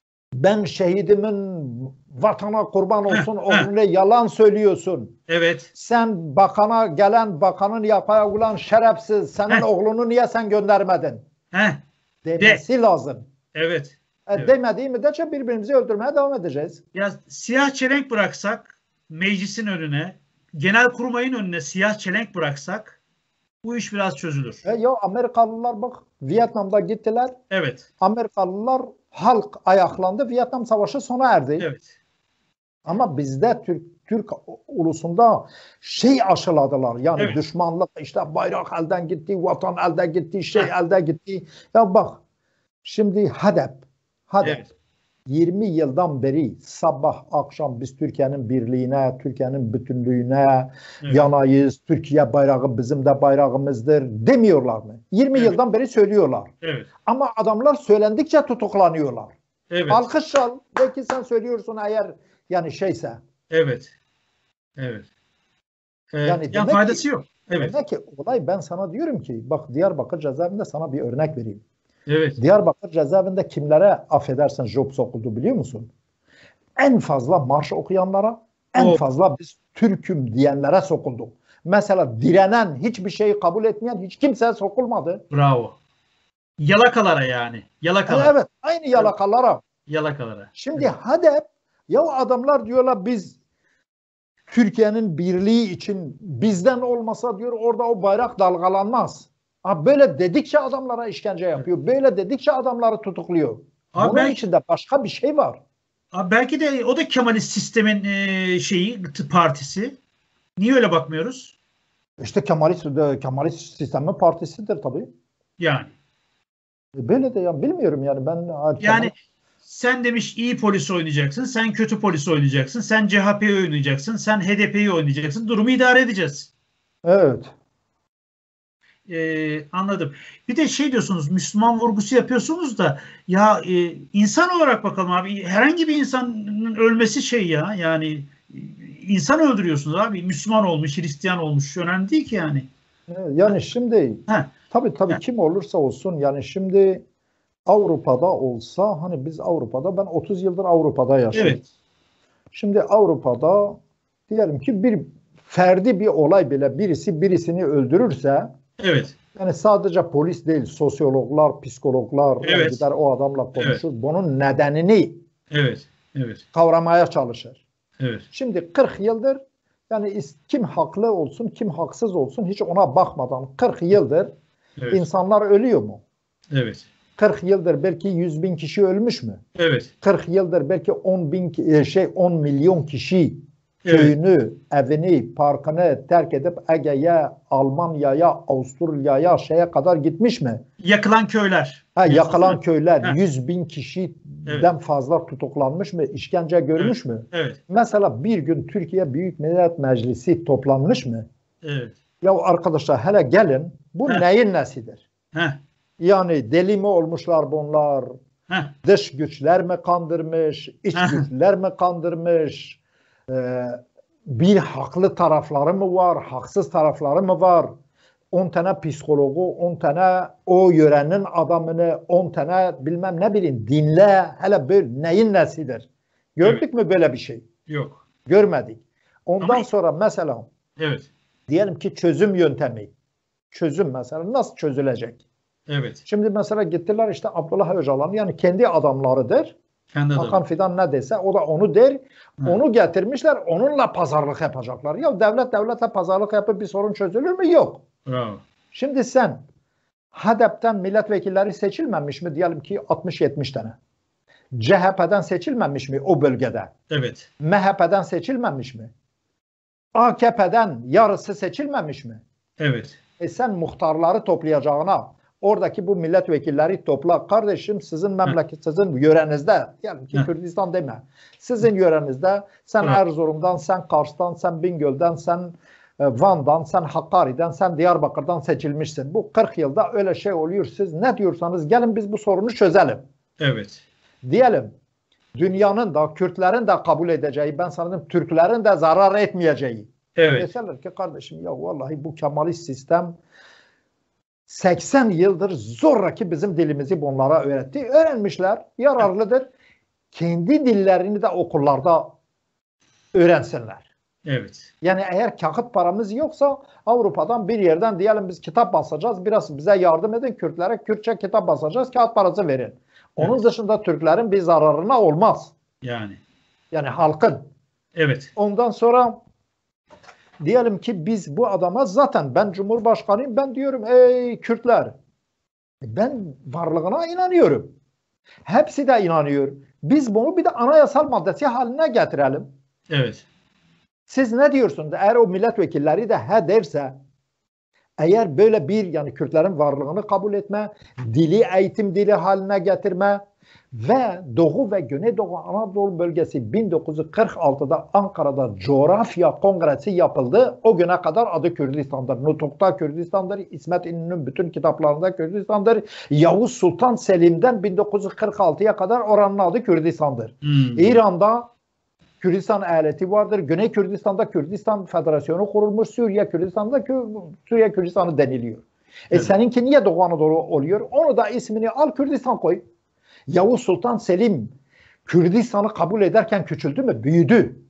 ben şehidimin vatana kurban olsun oğluna yalan söylüyorsun. Evet. Sen bakana gelen bakanın yapaya ulan şerefsiz senin Heh. oğlunu niye sen göndermedin? Heh. Demesi De. lazım. Evet. E, evet. Demediği müddetçe birbirimizi öldürmeye devam edeceğiz. Ya siyah çelenk bıraksak meclisin önüne, genelkurmayın önüne siyah çelenk bıraksak bu iş biraz çözülür. E, ya Amerikalılar bak Vietnam'da gittiler. Evet. Amerikalılar halk ayaklandı. Vietnam Savaşı sona erdi. Evet. Ama bizde Türk Türk ulusunda şey aşıladılar. Yani evet. düşmanlık, işte bayrak elden gitti, vatan elde gitti, şey Heh. elde gitti. Ya bak şimdi HADEP, HADEP evet. yirmi yıldan beri sabah akşam biz Türkiye'nin birliğine, Türkiye'nin bütünlüğüne evet. yanayız. Türkiye bayrağı bizim de bayrağımızdır demiyorlar mı? yirmi evet. yıldan beri söylüyorlar. Evet. Ama adamlar söylendikçe tutuklanıyorlar. Evet. Alkış al. Belki sen söylüyorsun eğer yani şeyse. Evet. Evet. Ee, yani yani faydası ki, yok. Evet. Demek ki olay ben sana diyorum ki bak Diyarbakır cezaevinde sana bir örnek vereyim. Evet. Diyarbakır cezaevinde kimlere affedersen job sokuldu biliyor musun? En fazla marş okuyanlara, en o. fazla biz Türk'üm diyenlere sokuldu. Mesela direnen, hiçbir şeyi kabul etmeyen hiç kimseye sokulmadı. Bravo. Yalakalara yani. Yalakalara. Evet, aynı yalakalara. Yalakalara. Şimdi evet. HADEP, ya adamlar diyorlar biz Türkiye'nin birliği için bizden olmasa diyor orada o bayrak dalgalanmaz. Ha, böyle dedikçe adamlara işkence yapıyor. Böyle dedikçe adamları tutukluyor. Abi Bunun belki, içinde başka bir şey var. Abi belki de o da Kemalist sistemin e, şeyi, partisi. Niye öyle bakmıyoruz? İşte Kemalist, de, Kemalist sistemin partisidir tabii. Yani. Böyle de ya bilmiyorum yani ben. Yani Kemal... sen demiş iyi polis oynayacaksın, sen kötü polis oynayacaksın, sen C H P'yi oynayacaksın, sen H D P'yi oynayacaksın. Durumu idare edeceğiz. Evet. Ee, anladım. Bir de şey diyorsunuz, Müslüman vurgusu yapıyorsunuz da ya e, insan olarak bakalım abi, herhangi bir insanın ölmesi şey ya yani insan öldürüyorsunuz abi. Müslüman olmuş, Hristiyan olmuş önemli değil ki yani. Yani ha. şimdi ha. tabii tabii ha. kim olursa olsun yani şimdi Avrupa'da olsa hani biz Avrupa'da ben otuz yıldır Avrupa'da yaşıyorum. Evet. Şimdi Avrupa'da diyelim ki bir ferdi bir olay bile birisi birisini öldürürse evet. Yani sadece polis değil, sosyologlar, psikologlar evet. gider o adamla konuşur. Evet. Bunun nedenini evet. Evet. kavramaya çalışır. Evet. Şimdi kırk yıldır yani kim haklı olsun, kim haksız olsun hiç ona bakmadan kırk yıldır evet. insanlar ölüyor mu? Evet. kırk yıldır belki yüz bin kişi ölmüş mü? Evet. kırk yıldır belki on bin şey on milyon kişi köyünü, evet. evini, parkını terk edip Ege'ye, Almanya'ya, Avusturya'ya şeye kadar gitmiş mi? Yakılan köyler. Ha, yakılan köyler. Ha. yüz bin kişiden evet. fazla tutuklanmış mı? İşkence görmüş evet. mü? Evet. Mesela bir gün Türkiye Büyük Millet Meclisi toplanmış mı? Evet. Ya arkadaşlar hele gelin. Bu ha. neyin nesidir? Ha. Yani deli mi olmuşlar bunlar? Ha. Dış güçler mi kandırmış? İç ha. güçler mi kandırmış? Ee, bir haklı tarafları mı var, haksız tarafları mı var? on tane psikologu, on tane o yörenin adamını, on tane bilmem ne bileyim dinle, hele böyle neyin nesidir? Gördük evet. mü böyle bir şey? Yok. Görmedik. Ondan Ama... sonra mesela evet. diyelim ki çözüm yöntemi. Çözüm mesela nasıl çözülecek? Evet. Şimdi mesela gittiler işte Abdullah Öcalan yani kendi adamlarıdır. Kendi Hakan Fidan ne dese o da onu der. Hı. Onu getirmişler. Onunla pazarlık yapacaklar. Ya devlet devletle pazarlık yapıp bir sorun çözülür mü? Yok. Bravo. Şimdi sen HADEP'ten milletvekilleri seçilmemiş mi? Diyelim ki altmış yetmiş tane. C H P'den seçilmemiş mi o bölgede? Evet. M H P'den seçilmemiş mi? A K P'den yarısı seçilmemiş mi? Evet. E sen muhtarları toplayacağına Oradaki bu milletvekilleri topla. Kardeşim sizin memleket, sizin yörenizde, yani ki Kürdistan deme. Sizin yörenizde sen Erzurum'dan, sen Kars'tan, sen Bingöl'den, sen Van'dan, sen Hakkari'den, sen Diyarbakır'dan seçilmişsin. Bu kırk yılda öyle şey oluyor. Siz ne diyorsanız gelin biz bu sorunu çözelim. Evet. Diyelim. Dünyanın da, Kürtlerin de kabul edeceği, ben sanırım Türklerin de zarar etmeyeceği. Evet. Deseler ki kardeşim ya vallahi bu Kemalist sistem seksen yıldır zoraki bizim dilimizi bunlara öğretti. Öğrenmişler, yararlıdır. Kendi dillerini de okullarda öğrensinler. Evet. Yani eğer kağıt paramız yoksa Avrupa'dan bir yerden diyelim biz kitap basacağız. Biraz bize yardım edin Kürtlere. Kürtçe kitap basacağız. Kağıt parası verin. Onun evet. dışında Türklerin bir zararına olmaz. Yani. Yani halkın. Evet. Ondan sonra diyelim ki biz bu adama zaten ben Cumhurbaşkanıyım. Ben diyorum ey Kürtler ben varlığına inanıyorum. Hepsi de inanıyor. Biz bunu bir de anayasal maddesi haline getirelim. Evet. Siz ne diyorsunuz? Eğer o milletvekilleri de he derse, eğer böyle bir yani Kürtlerin varlığını kabul etme, dili eğitim dili haline getirme ve Doğu ve Güneydoğu Anadolu bölgesi bin dokuz yüz kırk altıda Ankara'da coğrafya kongresi yapıldı. O güne kadar adı Kürdistan'dır. Nutuk'ta Kürdistan'dır. İsmet İnönü'nün bütün kitaplarında Kürdistan'dır. Yavuz Sultan Selim'den bin dokuz yüz kırk altıya kadar oranın adı Kürdistan'dır. Hmm. İran'da Kürdistan eyaleti vardır. Güney Kürdistan'da Kürdistan Federasyonu kurulmuş. Suriye Kürdistan'da Suriye Kürdistan'ı deniliyor. Evet. E seninki niye Doğu Anadolu oluyor? Onu da ismini al Kürdistan koy. Yavuz Sultan Selim Kürdistan'ı kabul ederken küçüldü mü? Büyüdü.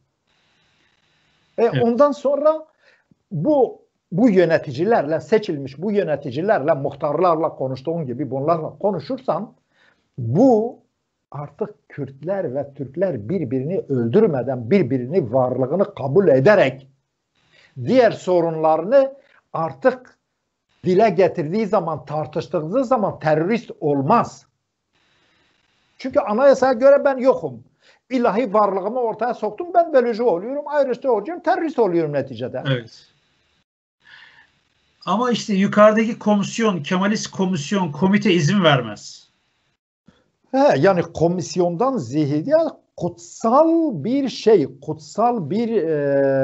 E evet. Ondan sonra bu bu yöneticilerle seçilmiş bu yöneticilerle muhtarlarla konuştuğun gibi bunlarla konuşursan bu artık Kürtler ve Türkler birbirini öldürmeden birbirini varlığını kabul ederek diğer sorunlarını artık dile getirdiği zaman tartıştığı zaman terörist olmaz. Çünkü anayasaya göre ben yokum. İlahi varlığımı ortaya soktum. Ben bölücü oluyorum, ayrıştı oluyorum, terörist oluyorum neticede. Evet. Ama işte yukarıdaki komisyon, Kemalist komisyon, komite izin vermez. He, yani komisyondan zihni kutsal bir şey, kutsal bir e,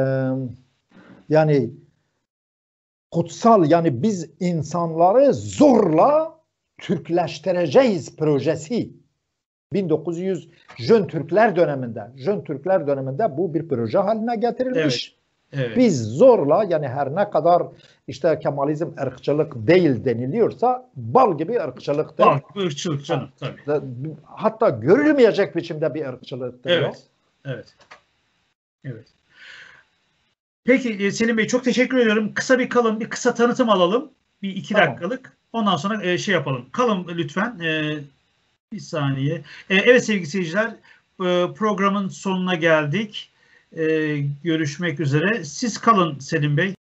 yani kutsal yani biz insanları zorla Türkleştireceğiz projesi. bin dokuz yüz Jön Türkler döneminde, Jön Türkler döneminde bu bir proje haline getirilmiş. Evet. Evet. Biz zorla yani her ne kadar işte Kemalizm ırkçılık değil deniliyorsa bal gibi ırkçılıktır. Bal gibi ırkçılık canım tabii. Hatta görülmeyecek biçimde bir ırkçılıktır. Evet. O. Evet. Evet. Peki Selim Bey çok teşekkür ediyorum. Kısa bir kalın bir kısa tanıtım alalım. Bir iki tamam. dakikalık. Ondan sonra şey yapalım. Kalın lütfen. Bir saniye. Evet sevgili seyirciler programın sonuna geldik. Görüşmek üzere. Siz kalın Selim Bey.